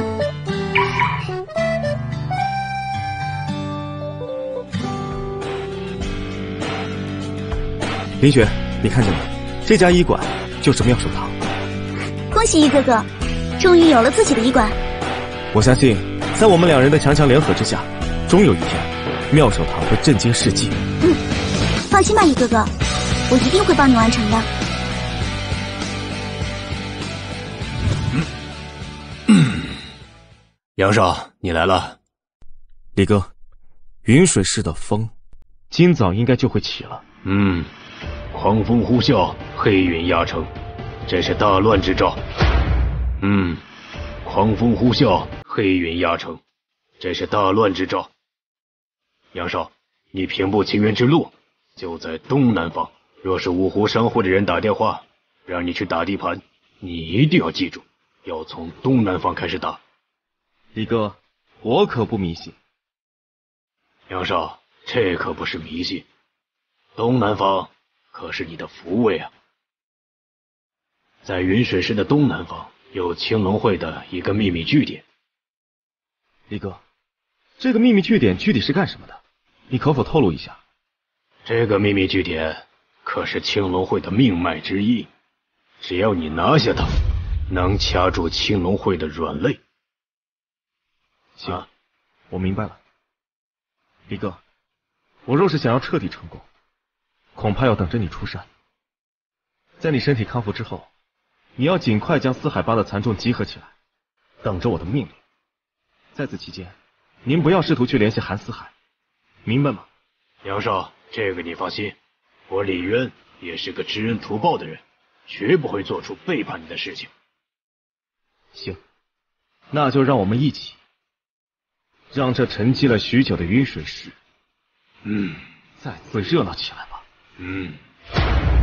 林雪，你看见没？这家医馆就是妙手堂。
恭喜易哥哥，终于有了自己的医馆。
我相信，在我们两人的强强联合之下，终有一天，妙手堂会震惊世界。
放心吧，易哥哥，我一定会帮你完成的。
杨少，你来了。
李哥，云水市的风，今早应该就会起了。
狂风呼啸，黑云压城，这是大乱之兆。狂风呼啸，黑云压城，这是大乱之兆。杨少，你平步青云之路就在东南方，若是五湖商会的人打电话让你去打地盘，你一定要记住，要从东南方开始打。
李哥，我可不迷信。
杨少，这可不是迷信，东南方可是你的福位啊。在云水市的东南方有青龙会的一个秘密据点。
李哥，这个秘密据点具体是干什么的？你可否透露一下？
这个秘密据点可是青龙会的命脉之一，只要你拿下它，能掐住青龙会的软肋。
行，我明白了。李哥，我若是想要彻底成功，恐怕要等着你出山。在你身体康复之后，你要尽快将四海八的残众集合起来，等着我的命令。在此期间，您不要试图去联系韩四海，明白吗？
杨少，这个你放心，我李渊也是个知恩图报的人，绝不会做出背叛你的事情。
行，那就让我们一起让这沉寂了许久的云水市，再次热闹起来吧。